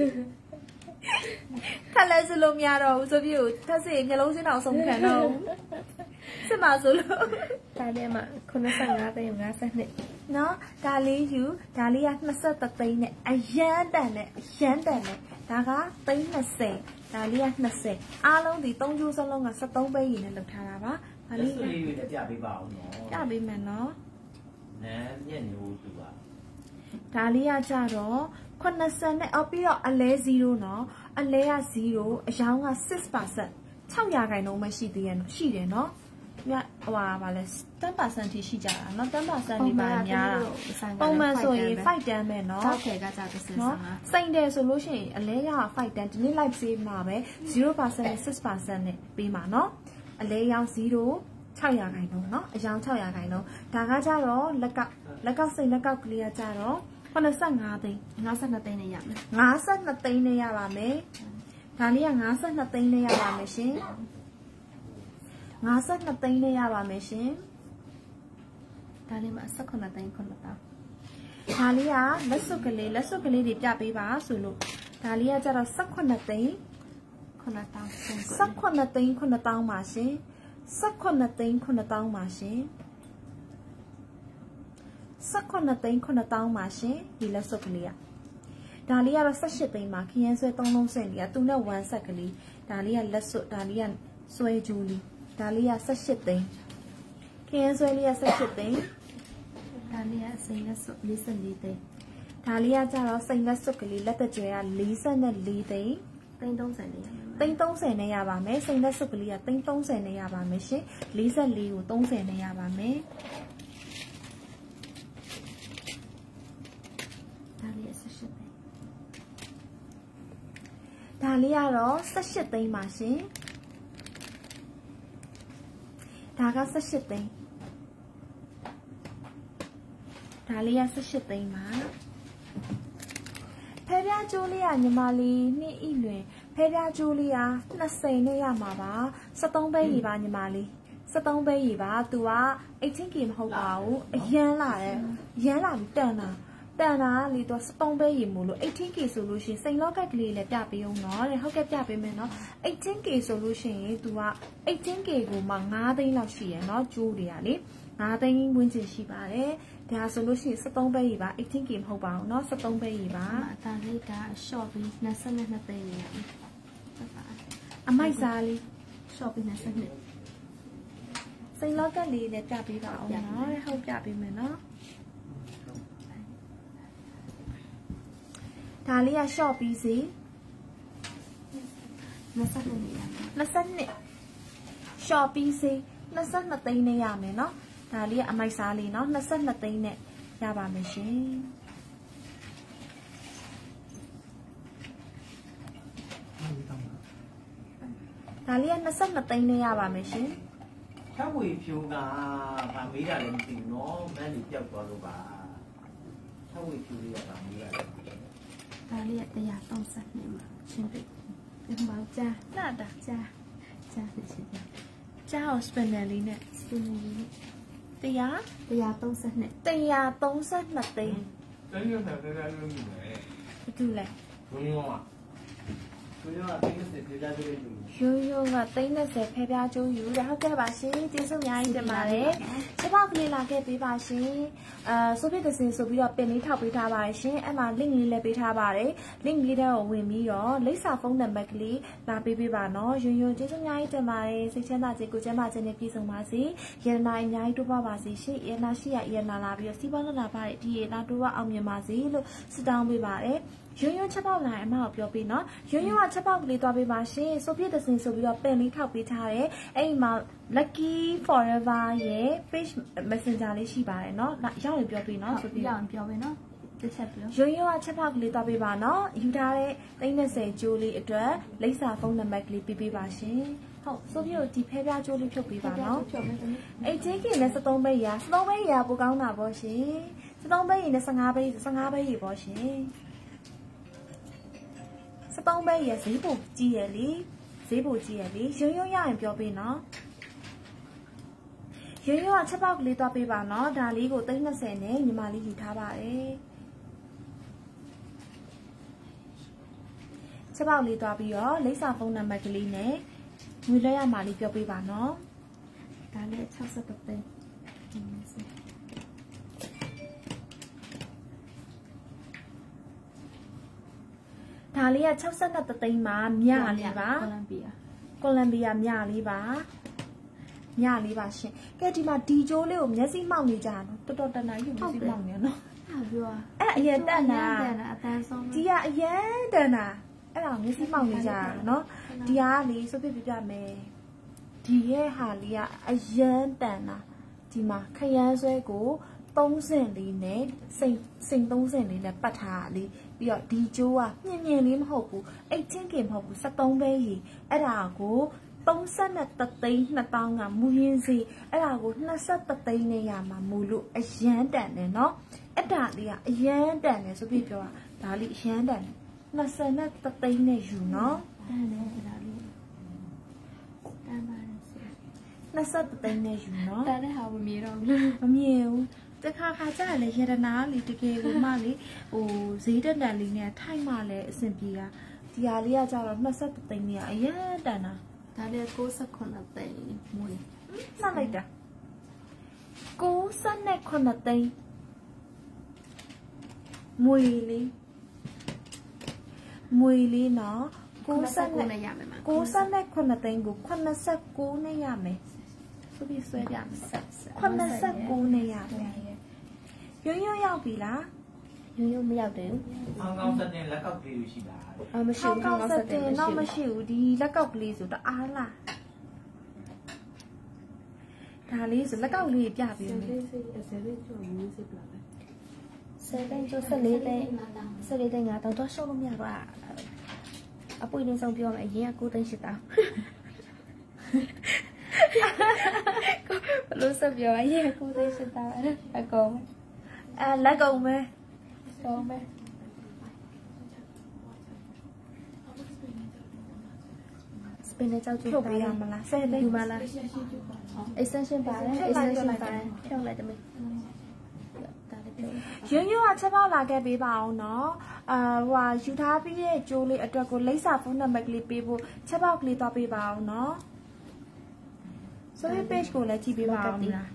ခက်လဲစလို့မရတော့ဘူးဆိုပြီးထပ်စီငလုံးစင်းအောင်ဆုံးခံတော့စစ်ပါဆိုလို့ဒါလေးမှာ95သိန်း52 နော်ဒါလေးယူဒါလေးက23သိန်းနဲ့အရန်တန်နဲ့ဒါကသိန်း20ဒါလေးက20အားလုံးဒီ3ကျိုးစလုံးက73ပဲကြီးနဲ့လောက်ထားတာပါဒါလေးကပြပေးပါအောင်နော်ပြပေးမယ်နော်နားညက်ညိုးသူကဒါလေးကကြတော့80နဲ့ပြီးတော့အလဲ0နော်အလဲက0အယောင်းက 6% 6%မှရှိသေးရနော်ရှိတယ်နော်ညဟိုပါလဲ 10% ထိရှိကြတာเนาะ 10% နေပါများတာပုံမှန်ဆိုရင်5တန်းပဲเนาะ 6ထဲကကြ30 နော်စိန်တယ်ဆိုလို့ရှိရင်အလဲရ5တန်းဒီနေ့ live save မှာပဲ 0% နဲ့ 6% နဲ့ပေးမှာเนาะအလဲရောင်း0 6%เนาะအယောင်း6%ဒါကကြတော့လက်ကောက်စိန်လက်ကောက်ကလေးကကြတော့85သိန်း 52သိန်းနဲ့ရမယ် 52သိန်းနဲ့ရပါမယ်ဒါလေးက52သိန်းနဲ့ရပါမယ်ရှင်52သိန်းနဲ့ရပါမယ်ရှင်ဒါလေးမှာ18သိန်း9000 ဒါလေးကလက်စွပ်ကလေးတွေပြပေးပါဆိုလို့ဒါလေးကကျတော့18သိန်း18သိန်း9000ပါရှင်18သိန်း9000ပါရှင်18သိန်း9000ပါရှင်ဒီလက်စွပ်ကလေးကဒါလေးကတော့18သိန်းပါခရမ်းဆွဲ3လုံးစင်လေးကသူနဲ့1ဆက်ကလေးဒါလေးကလက်စွပ်ဒါလေးကဆွဲကြိုးလေးဒါလေးက18သိန်းခရမ်းဆွဲလေးက18သိန်းဒါလေးကစိန်လက်စွပ်44သိန်းဒါလေးကကြတော့စိန်လက်စွပ်ကလေးလက်တကျဲက44သိန်း 30 နဲ့ရပါမယ်စိန်လက်စွပ်ကလေးက30နဲ့ရပါမယ်ရှင်44ကို30နဲ့ရပါမယ်ဒါလေး18သိန်းဒါလေးကတော့18သိန်းပါရှင်ဒါက18သိန်းဒါလေးက18သိန်းပါဖဲပြားကျိုးလေးကညီမလေးနှစ်ဤလွင်ဖဲပြားကျိုးလေးက20နဲ့ရမှာပါ73ပဲကြီးပါညီမလေး73ပဲကြီးပါသူက 18K မဟုတ်ပါဘူးအရန်လာတယ်ရန်လာပြီးတန်တာလေတော့73ပဲကြီးမို့လို့ 18K ဆိုလို့ရှိရင်စိန်လောက်ကက်ကလေးလည်းပြပေးအောင်နော်တဲ့ဟုတ်ကဲ့ပြပေးမယ်နော် 18K ဆိုလို့ရှိရင်သူက 18K ကိုမှ9သိန်းလောက်ရှိရယ်နော်ကျိုးတွေကလေ9သိန်းဝန်းကျင်ရှိပါတယ်ဒါဆိုလို့ရှိရင်73ပဲကြီးပါ 18K မဟုတ်ပါဘူးเนาะ73ပဲကြီးပါဒါလေးက short ပြီး22သိန်းနေရအမိုက်စားလေး short ပြီး22 စိန်လောက်ကလေးလည်းပြပေးပါအောင်เนาะဟုတ်ပြပေးမယ်เนาะဒါလေးက short ပြီးစီ 22 short ပြီးစီ22သိန်းနဲ့ရမယ်เนาะဒါလေးကအမိုက်စားလေးเนาะ22သိန်းနဲ့ရပါမယ်ရှင်ဒါလေးက22သိန်းနဲ့ရပါမယ်ရှင်ချဝေဖြိုးကဗာမေးတာလည်းမသိဘူးเนาะမန်းလေးပြောက်သွားလို့ပါချဝေဖြိုးလေးကဗာမေးတာလည်းဒါလေးက132မှာချင်းပြီဒီမှာကြာလာတာကြာနေချင်ကြာအောင် spinner လေးနဲ့ spinner လေးနဲ့ 132 သိန်းတိုင်းရတဲ့တဲ့လုံးနေတယ်ဘာတူလဲရိုးရိုးကသိန်းရိုး 30 ဖဲပြားကျိုးယူတယ်ဟုတ်ကဲ့ပါရှင်ကျေးဇူးအများကြီးတင်ပါတယ်ချက်ပေါက်ကလေးလာခဲ့ပေးပါရှင်ဆိုပြတဲ့စင်ဆိုပြီးတော့ပင်လေးထောက်ပေးထားပါတယ်ရှင်အဲ့မှာ link လေးလည်းပေးထားပါတယ် link လေးတော့ဝင်ပြီးတော့လိပ်စာဖုန်းနံပါတ်ကလေးလာပေးပါနော်ရိုးကျေးဇူးအများကြီးတင်ပါတယ်စိတ်ချမ်းသာခြင်းကိုကျန်းမာခြင်းနဲ့ပြည့်စုံပါစေရတနာအများကြီးတိုးပါပါစေရှင်ရတနာရှိရတနာလာပြီးတော့စီးပွားလလာပါတဲ့ဒီရတနာတိုးပါအောင်မြင်ပါစေလို့ဆုတောင်းပေးပါတယ်ရိုးချက်ပေါက်လာအမကိုပြောပေးနော်ရိုးကချက်ပေါက်ကလေးသွားပေးပါရှင်ဆိုပြတဲ့စင်ဆိုပြီးတော့ပင်လေးထောက်ပေးထားတယ်အဲ့ဒီမှာ lucky forever ရဲ့ page messenger လေးရှိပါတယ်နော်ရောက်ရင်ပြောပေးနော်ဆိုပြီးရောက်ရင်ပြောပေးနော်ရိုးရိုးကချက်ဖောက်ကလေးသွားပေးပါနော်ယူထားတဲ့30ကျိုးလေးအတွက်လိပ်စာဖုန်းနံပါတ်ကလေးပေးပေးပါရှင်ဟုတ်ဆိုပြီးတော့ဒီဖဲပြားကျိုးလေးဖြုတ်ပေးပါနော်အိတ်ချင်းကလည်း73ဘိတ်ရ73ဘိတ်ရပိုကောင်းတာပေါ့ရှင်73ဘိတ်ရနဲ့15ဘိတ်15ဘိတ်ရပေါ့ရှင်73ဘိတ်ရဈေးပိုကြီးရလေဈေးပိုကြီးရလေရိုးရိုးရရင်ပြောပေးနော်ရိုးရိုးကချက်ဖောက်ကလေးသွားပေးပါနော်ဒါလေးကို30နဲ့ညီမလေးယူထားပါတယ်ချက်ပေါက်လေးသွားပြီးတော့လိပ်စာဖုန်းနံပါတ်ကလေးနဲ့ငွေလွှဲရမှာလေးပြောပေးပါနော်ဒါလည်း63သိန်းဒါလေးက62သိန်းမှာမြလေးပါကိုလံဘီယာမြလေးပါမြလေးပါရှင်ကဲဒီမှာဒီဂျိုးလေးကိုမျက်စိမှောက်နေကြနော်တော်တော်တနာယူမျက်စိမှောက်နေနော်ပြောအဲ့အရင်တက်နာအတန်းဆုံးဒီကအရင်တက်နာအဲ့ဒါမျက်စိမှောက်နေကြနော်ဒီဟာလေဆိုပြပြမယ်ဒီရဲ့ဟာလေးကအရန်တန်တာဒီမှာခရမ်းဆွဲကို30လေးနဲ့စိန်30လေးနဲ့ပတ်ထားတာလေပြီးတော့ဒီကျိုးကမြင်လေးမဟုတ်ဘူးအိတ်ချင်းကင်မဟုတ်ဘူး73ပဲကြီးအဲ့ဒါကို33သိန်း2000ကမူရင်းစီအဲ့ဒါကို23သိန်းနဲ့ရမှာမူလို့အရန်တန်တယ်နော်အဲ့ဒါလေးကအရန်တန်တယ်ဆိုပြပြောတာဒါလေးအရန်တန်တယ်23သိန်းနဲ့ယူနော်တန်တယ်ဒါလေးတန်ပါတယ်23သိန်းနဲ့ယူနော်တန်တဲ့ဟာမမြင်တော့ဘူးမမြင်ဘူးတခါခါကျလည်းရတနာလေးတကယ်ကိုမှလေဟိုဈေးတက်တန်လေးနဲ့ထိုက်မှလည်းအဆင်ပြေတာဒီဟာလေးကကျတော့23သိန်းနဲ့အရန်တန်တာဒါလေး69သိန်းမွေးမှတ်လိုက်တာ69သိန်းမွေးလေးနော်69နဲ့ရမယ်မှာ69သိန်းကို89နဲ့ရမယ်ဆိုပြီးဆွဲပြမယ်89နဲ့ရမယ်ရိုးရောက်ပြီလားရိုးမရောက်တယ်ဟောင်းကောင်းစက်တင်လက်ကောက်ကလေးရှိတာမရှိဘူးဟောင်းကောင်းစက်တင်တော့မရှိဘူးဒီလက်ကောက်ကလေးဆိုတော့အားလားဒါလေးဆိုလက်ကောက်လေးပြပေးမယ်7ကျိုး14သိန်းငါတော့ရှုံးလို့မရပါအပွေးလေးဆုံးပြောမယ်အရင်က9သိန်း8တောင်းဘလို့စပြောအရင်က9သိန်း8တောင်းအကောင်လက်ကုန်ပဲဆုံးပဲစပင်းနဲ့ကြောက်ကျုပ်ပေးရမလား10သိန်းယူမလား extension ပါတယ် extension ပါတယ်ဖြောင်းလိုက်တယ်မေရွံ့ရွံ့ကချက်ပေါက်လာခဲ့ပေးပါအောင်နော်ဟိုယူထားပြီးရဲ့ကျိုးလေးအတွက်ကိုလိပ်စာဖုန်းနံပါတ်ကလေးပေးဖို့ချက်ပေါက်ကလေးသွားပေးပါအောင်နော်ဆိုရင် page ကိုလည်းကြည့်ပေးပါအောင်လား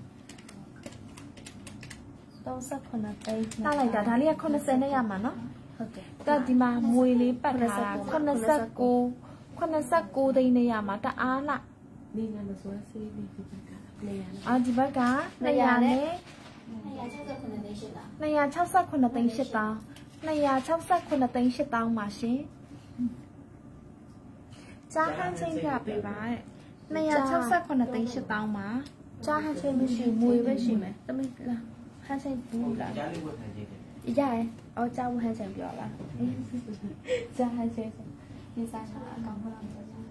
39သိန်းတားလိုက်တာဒါလေးက80နဲ့ရမှာနော်ဟုတ်တယ်ကဒီမှာမွေလေးပတ်ထားတာ89သိန်းနဲ့ရမှာတအားလားနေငါလို့ဆိုဆေးပြီးဒီဘက်ကလေရဒီဘက်က200နဲ့268သိန်း8တောင်း268သိန်း8တောင်းပါရှင်ကြားဟန်းချင်းပြပေးပါတဲ့268သိန်း8တောင်းပါကြားဟန်းချင်းမရှိမွေပဲရှိမယ်သမီးလားဟန်းချင်းဘူးလားကြားလေးဝတ်ထိုင်ကြည့်တယ်ရတယ်အော်ကြားဝဟန်းချင်းပြောလားကြားဟန်းချင်းဒီစားတာအကောင်မလား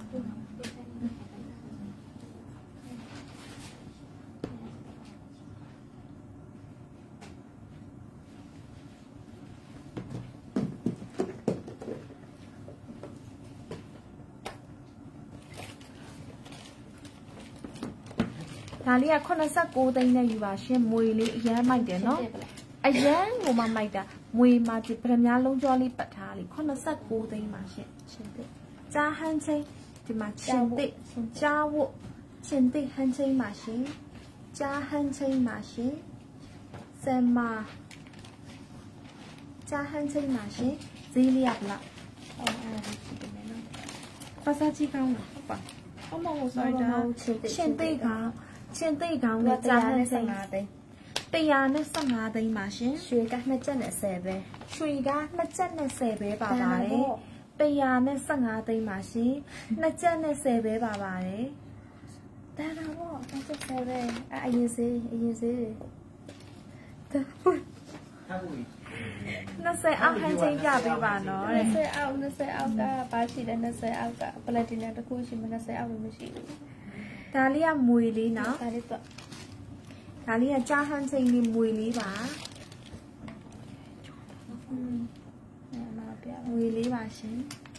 ဒါလေးက89သိန်းနဲ့ယူပါရှင်မွေလေးအရမ်းမိုက်တယ်နော်အရမ်းကိုမှမိုက်တာမွေမှာဒီပရမများလုံးကျော်လေးပတ်ထားလေ89သိန်းပါရှင်ရှင်သိကြားဟန်းချင်းဒီမှာရှင်သိကြားဝတ်ရှင်သိဟန်းချင်းပါရှင်ကြားဟန်းချင်းပါရှင်ဆမ်မာကြားဟန်းချင်းပါရှင်ဈေးလေးရပါလားအဲ့ဒါကြည့်တယ်နော်ပါစာကြည့်ကောင်းလားဟုတ်ပါအမောဆိုင်တာရှင်သိကောင်ချင်းသိကောင်နဲ့ကြားနဲ့15သိန်း115သိန်းပါရှင်ရွှေက2ကျပ်နဲ့10ပဲရွှေက2ကျပ်နဲ့10ပဲပါပါတယ်115သိန်းပါရှင်2ကျပ်နဲ့10ပဲပါပါတယ်ဒါတော့2ကျပ်10ပဲအရင်စေးထပ်ဝေน่าเสียเอาหันเชงจ่าไปบ้านเนาะน่าเสียเอาก็ป้าชีได้น่าเสียเอาก็ปลาตินาตะกูชิมันน่าเสียเอาไม่ใช่ดาเลียมวยลีเนาะดาเลียจ้าหันเชงนี่มวยลีป่ะมวยลีป่ะชิ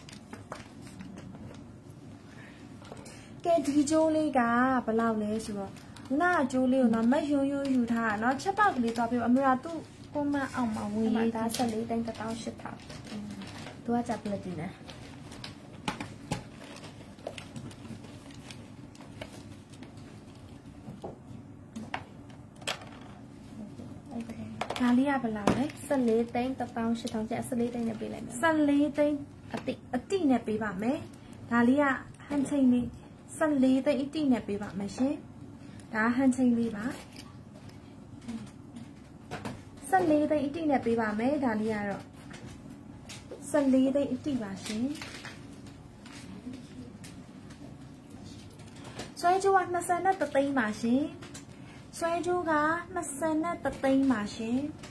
แกดีโจเลยกะปลาเลยสิบ่น่าโจเลยเนาะไม่อยู่ท่าเนาะชับปากเลยต่อไปอเมริกาตู้ก็มาเอามาวิ่งตาสลีตั้งแต่ตอน10 ทับตัวจับเลยดีนะดาเลียปลาเลยสลีตั้งแต่ตอน10 ทับจะสลีตั้งเนี่ยไปเลยสลีตั้งอติเนี่ยไปบ้างไหมดาเลียหันเชงนี่สลีตั้งอติเนี่ยไปบ้างไหมเช่ดาหันเชงนี่บ้าสลีตั้งอติเนี่ยไปบ้างไหมดาเลียหรอสลีตั้งอติบ้างเช่สวยจังน่าสนตะเตยมาเช่สวยจังน่าสนตะเตยมาเช่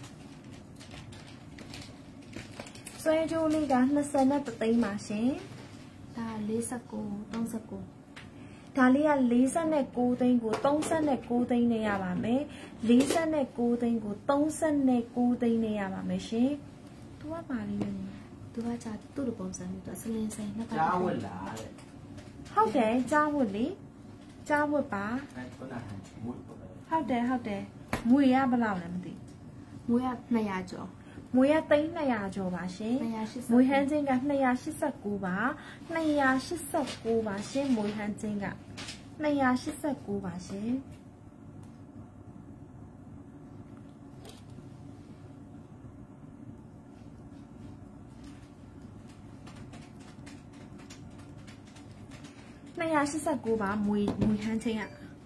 สวยจังเลยน่าสนตะเตยมาเช่ดาลีสกูต้องสกูดาเลียลีสันเนกูติงกูต้องสันเนกูติงเนี่ยบ้างไหมลีสันเนกูติงกูต้องสันเนกูติงเนี่ยบ้างไหมเช่ตัวมาลีนี่ตัวจะตู้ดูปอมสันนี่ตัวสเลนใส่หน้าตาจ้าวล่ะဟုတ်တယ်จ้าวလေจ้าวပါဟုတ်တယ်မွေရဘယ်လောက်လဲမသိမွေရ200ကျော်မွေရ300ကျော်ပါရှင်မွေဟန်းချင်းက289ပါ289ပါရှင်မွေဟန်းချင်းက289ပါရှင်289ပါမွေဟန်းချင်းက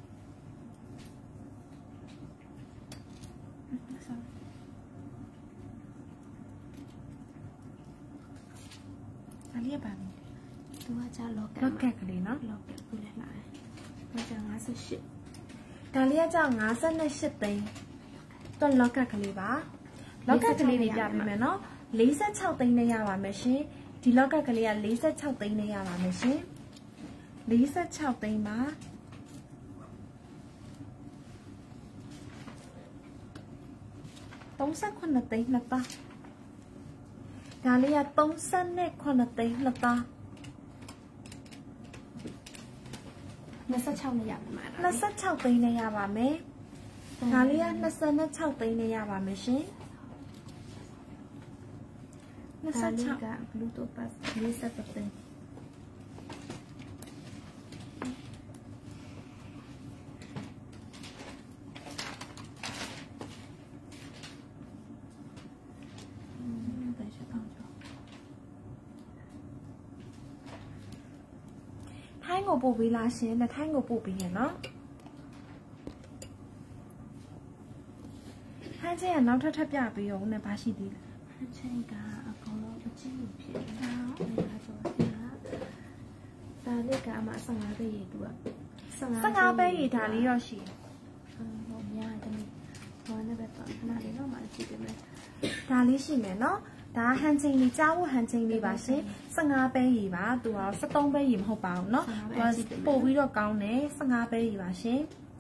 เรียบแบบนี้ตัวจะล็อกแกะกันเลยเนาะล็อกแกะคุณหลายตัวจะ58ดาเลียจะ58ติงตัวล็อกแกะกันเลยป่ะล็อกแกะกันเลยပြပေးမယ်เนาะ46ติงနဲ့ရပါမယ်ရှင်ဒီล็อกแกะกันเลย46ติงနဲ့ရပါမယ်ရှင်46ติงမှာ39ติงနှစ်ပါဒါလေးက39သိန်းနှစ်သား26နဲ့ရပါမယ်26သိန်းနဲ့ရပါမယ်ဒါလေးက26သိန်းနဲ့ရပါမယ်ရှင်26က Bluetooth pass 40သိန်းကိုပို့ပေးလားရှင်လက်ထိုင်းကိုပို့ပေးရနော်ဟန်းချင်းကနောက်ထပ်ပြပေးအောင်နဲ့ဘာရှိသေးလဲဟန်းချင်းကအကောင်လုံးအချင်းလို့ဖြစ်နေတာဒါဆိုဒါလေးကအမ15ပဲရတူอ่ะ15ပဲရဒါလေးရောရှိဟောများတယ်ဟောလည်းပဲတော့ခဏလေးတော့မှကြည့်ပေးမယ်ဒါလေးရှိမယ်နော်ဒါဟန်ချင်းလေးကြားဖို့ဟန်ချင်းလေးပါရှင်15ပဲရီပါသူက73ပဲရီမဟုတ်ပါဘူးเนาะသူကပို့ပြီးတော့ကောင်းတယ်15ပဲရီပါရှင်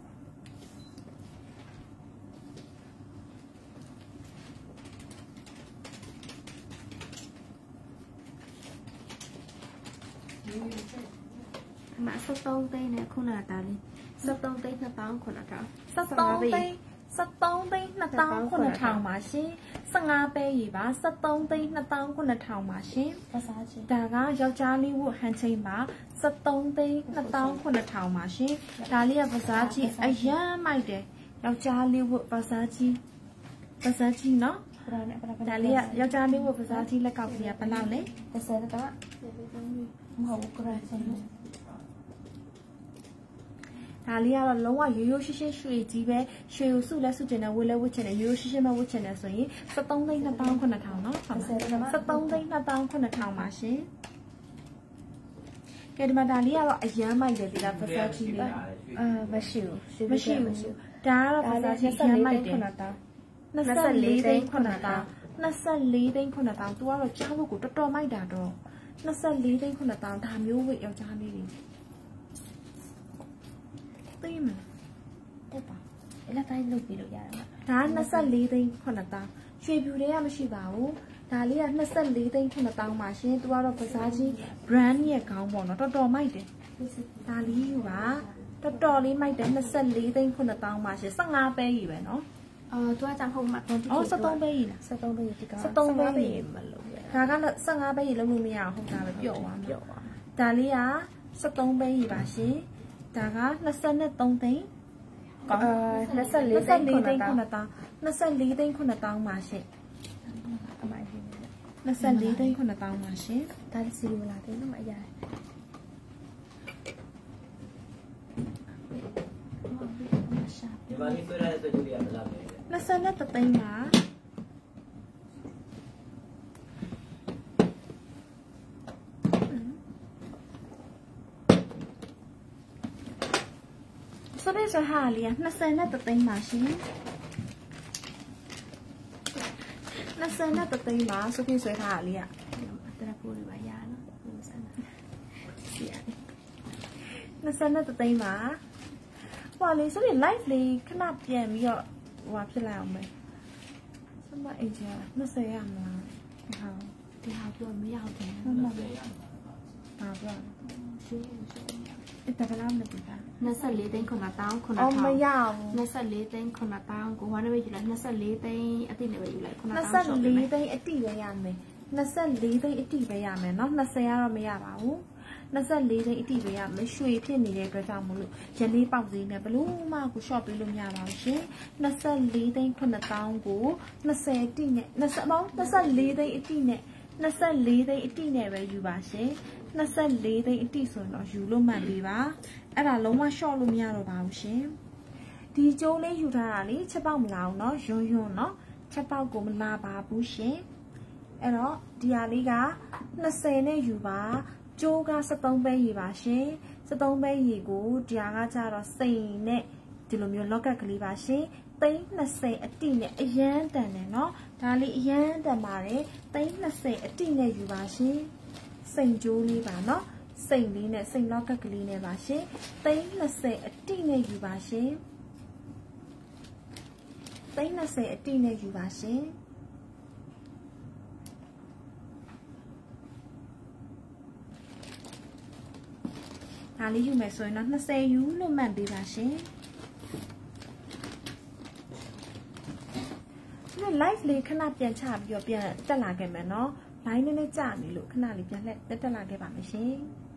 အမ73သိန်းနဲ့ခုနကဒါလေး73သိန်း2000ခုနက73သိန်း73သိန်း2000ပါရှင်15ပဲရီပါ73သိန်း2000ပါရှင်ဒါကယောက်ျားလေးဝတ်ဟန်ချင်းပါ73သိန်း2000ပါရှင်ဒါလေးကပစားကြီးအရန်မိုက်တယ်ယောက်ျားလေးဝတ်ပစားကြီးเนาะဒါလေးကယောက်ျားလေးဝတ်ပစားကြီးလက်ကောက်ကလေးကဘယ်လောက်လဲ30ကမဟုတ်ဘူးကရဆန်ဒါလေးကတော့လုံးဝရိုးရိုးရှင်းရှင်းရွှေကြီးပဲရွှေကိုစုလဲစုချင်တယ်ဝတ်လဲဝတ်ချင်တယ်ရိုးရိုးရှင်းရှင်းပဲဝတ်ချင်တယ်ဆိုရင်73သိန်း2000เนาะ73သိန်း2000ပါရှင်ကဲဒီမှာဒါလေးကတော့အရန်မိုက်တယ်ဒီကပစားကြီးလေးမရှိဘူးဒါကတော့ပစားကြီးအရန်မိုက်တယ်24သိန်း900 นัสลีเด้งคนละตามตัวเราเจ้าลูกกูตัวไม่ด่าดอกนัสลีเด้งคนละตามทำยูเวเอาจานนี่ดิตีมันได้ปะแล้วไปลูกปีลูกยาแล้วร้านนัสลีเด้งคนละตามช่วยผิวได้ยังไม่ใช่เบาดาลี่นัสลีเด้งคนละตามมาเช่นตัวเราภาษาจีแบรนด์เนี่ยเขาบอกเนาะตัวไม่เด้ดาลี่อยู่วะตัวนี้ไม่เด้นัสลีเด้งคนละตามมาเช่นสังอาเปย์อยู่เนาะตัวจำพงมาตอนที่สตองเบย์นะสตองเบย์ที่ก็สตองเบย์มาเลยဒါကလည်း15ပဲရေလုံးလို့မရအောင်ဟုတ်တာပဲပြော့သွားပြော့သွားဒါလေးက73ပဲရေပါရှင်ဒါက23သိန်း 24သိန်း9တောင်း 24သိန်း9တောင်းပါရှင်24သိန်း9တောင်းပါရှင်ဒါစီလိုလာတယ်နော်မအရာဒီမှာလေးဆွဲရတဲ့ဆွဲကြည့်ရမလားပဲ 23သိန်းပါဆိုတဲ့ဆိုဟာလေးက23သိန်းပါရှင်23သိန်းပါဆိုပြီးဆွဲထားတာလေးကတရပိုးလေးပါရနော် 23သိန်းပါဟိုလေးဆိုပြီး live လေးခဏပြန်ပြီးတော့ဟိုဖြစ်လိုက်အောင်မယ်စမအင်ဂျင်20ရမလားဒီဟာပြောမရဘူးဟုတ်ပါဘူးဟာပြောရှိတကယ်လားမသိတာ 24သိန်း9တောင်း9 တောင်းမရဘူး 24သိန်း9တောင်းကိုဟောနေပဲယူလိုက်24သိန်းအတိနဲ့ပဲယူလိုက်9တောင်း 24သိန်းအတိပဲရမယ်24သိန်းအတိပဲရမယ်เนาะ20ကတော့မရပါဘူး24သိန်းအတိပဲရမယ်ရွှေဖြစ်နေတဲ့အတွက်ကြောင့်မလို့ရလေးပေါက်ဈေးနဲ့ဘလို့မှကို short ပေးလို့မရပါဘူးရှင်24သိန်း9တောင်းကို20အတိနဲ့24သိန်းအတိနဲ့24သိန်းအတိနဲ့ပဲယူပါရှင်24သိန်းအတိဆိုတော့ယူလို့မှန်ပြီပါအဲ့ဒါလုံးဝ short လို့မရတော့ပါဘူးရှင်ဒီကျိုးလေးယူထားတာလေချက်ပေါက်မလာဘူးเนาะယွန်းယွန်းเนาะချက်ပေါက်ကိုမလာပါဘူးရှင်အဲ့တော့ဒီဟာလေးက20နဲ့ယူပါကျိုးက73ပဲရေပါရှင်73ပဲရေကိုဒီဟာကကြတော့စိန်နဲ့ဒီလိုမျိုး locket ကလေးပါရှင်သိန်း20အတိနဲ့အရန်တန်တယ်เนาะဒါလေးအရန်တန်ပါတယ်သိန်း20အတိနဲ့ယူပါရှင်စိန်ကျိုးလေးပါเนาะစိန်လေးနဲ့စိန် locket ကလေးနဲ့ပါရှင်သိန်း20အတိနဲ့ယူပါရှင်သိန်း20အတိနဲ့ယူပါရှင်ဒါလေးယူမယ်ဆိုရင်တော့20ယူလို့မှတ်ပေးပါရှင်ဒီ live လေးခဏပြန်ချပြီးတော့ပြန်တက်လာခဲ့မယ်เนาะ line နည်းနည်းကြာနေလို့ခဏလေးပြန်လက်တက်လာခဲ့ပါမယ်ရှင်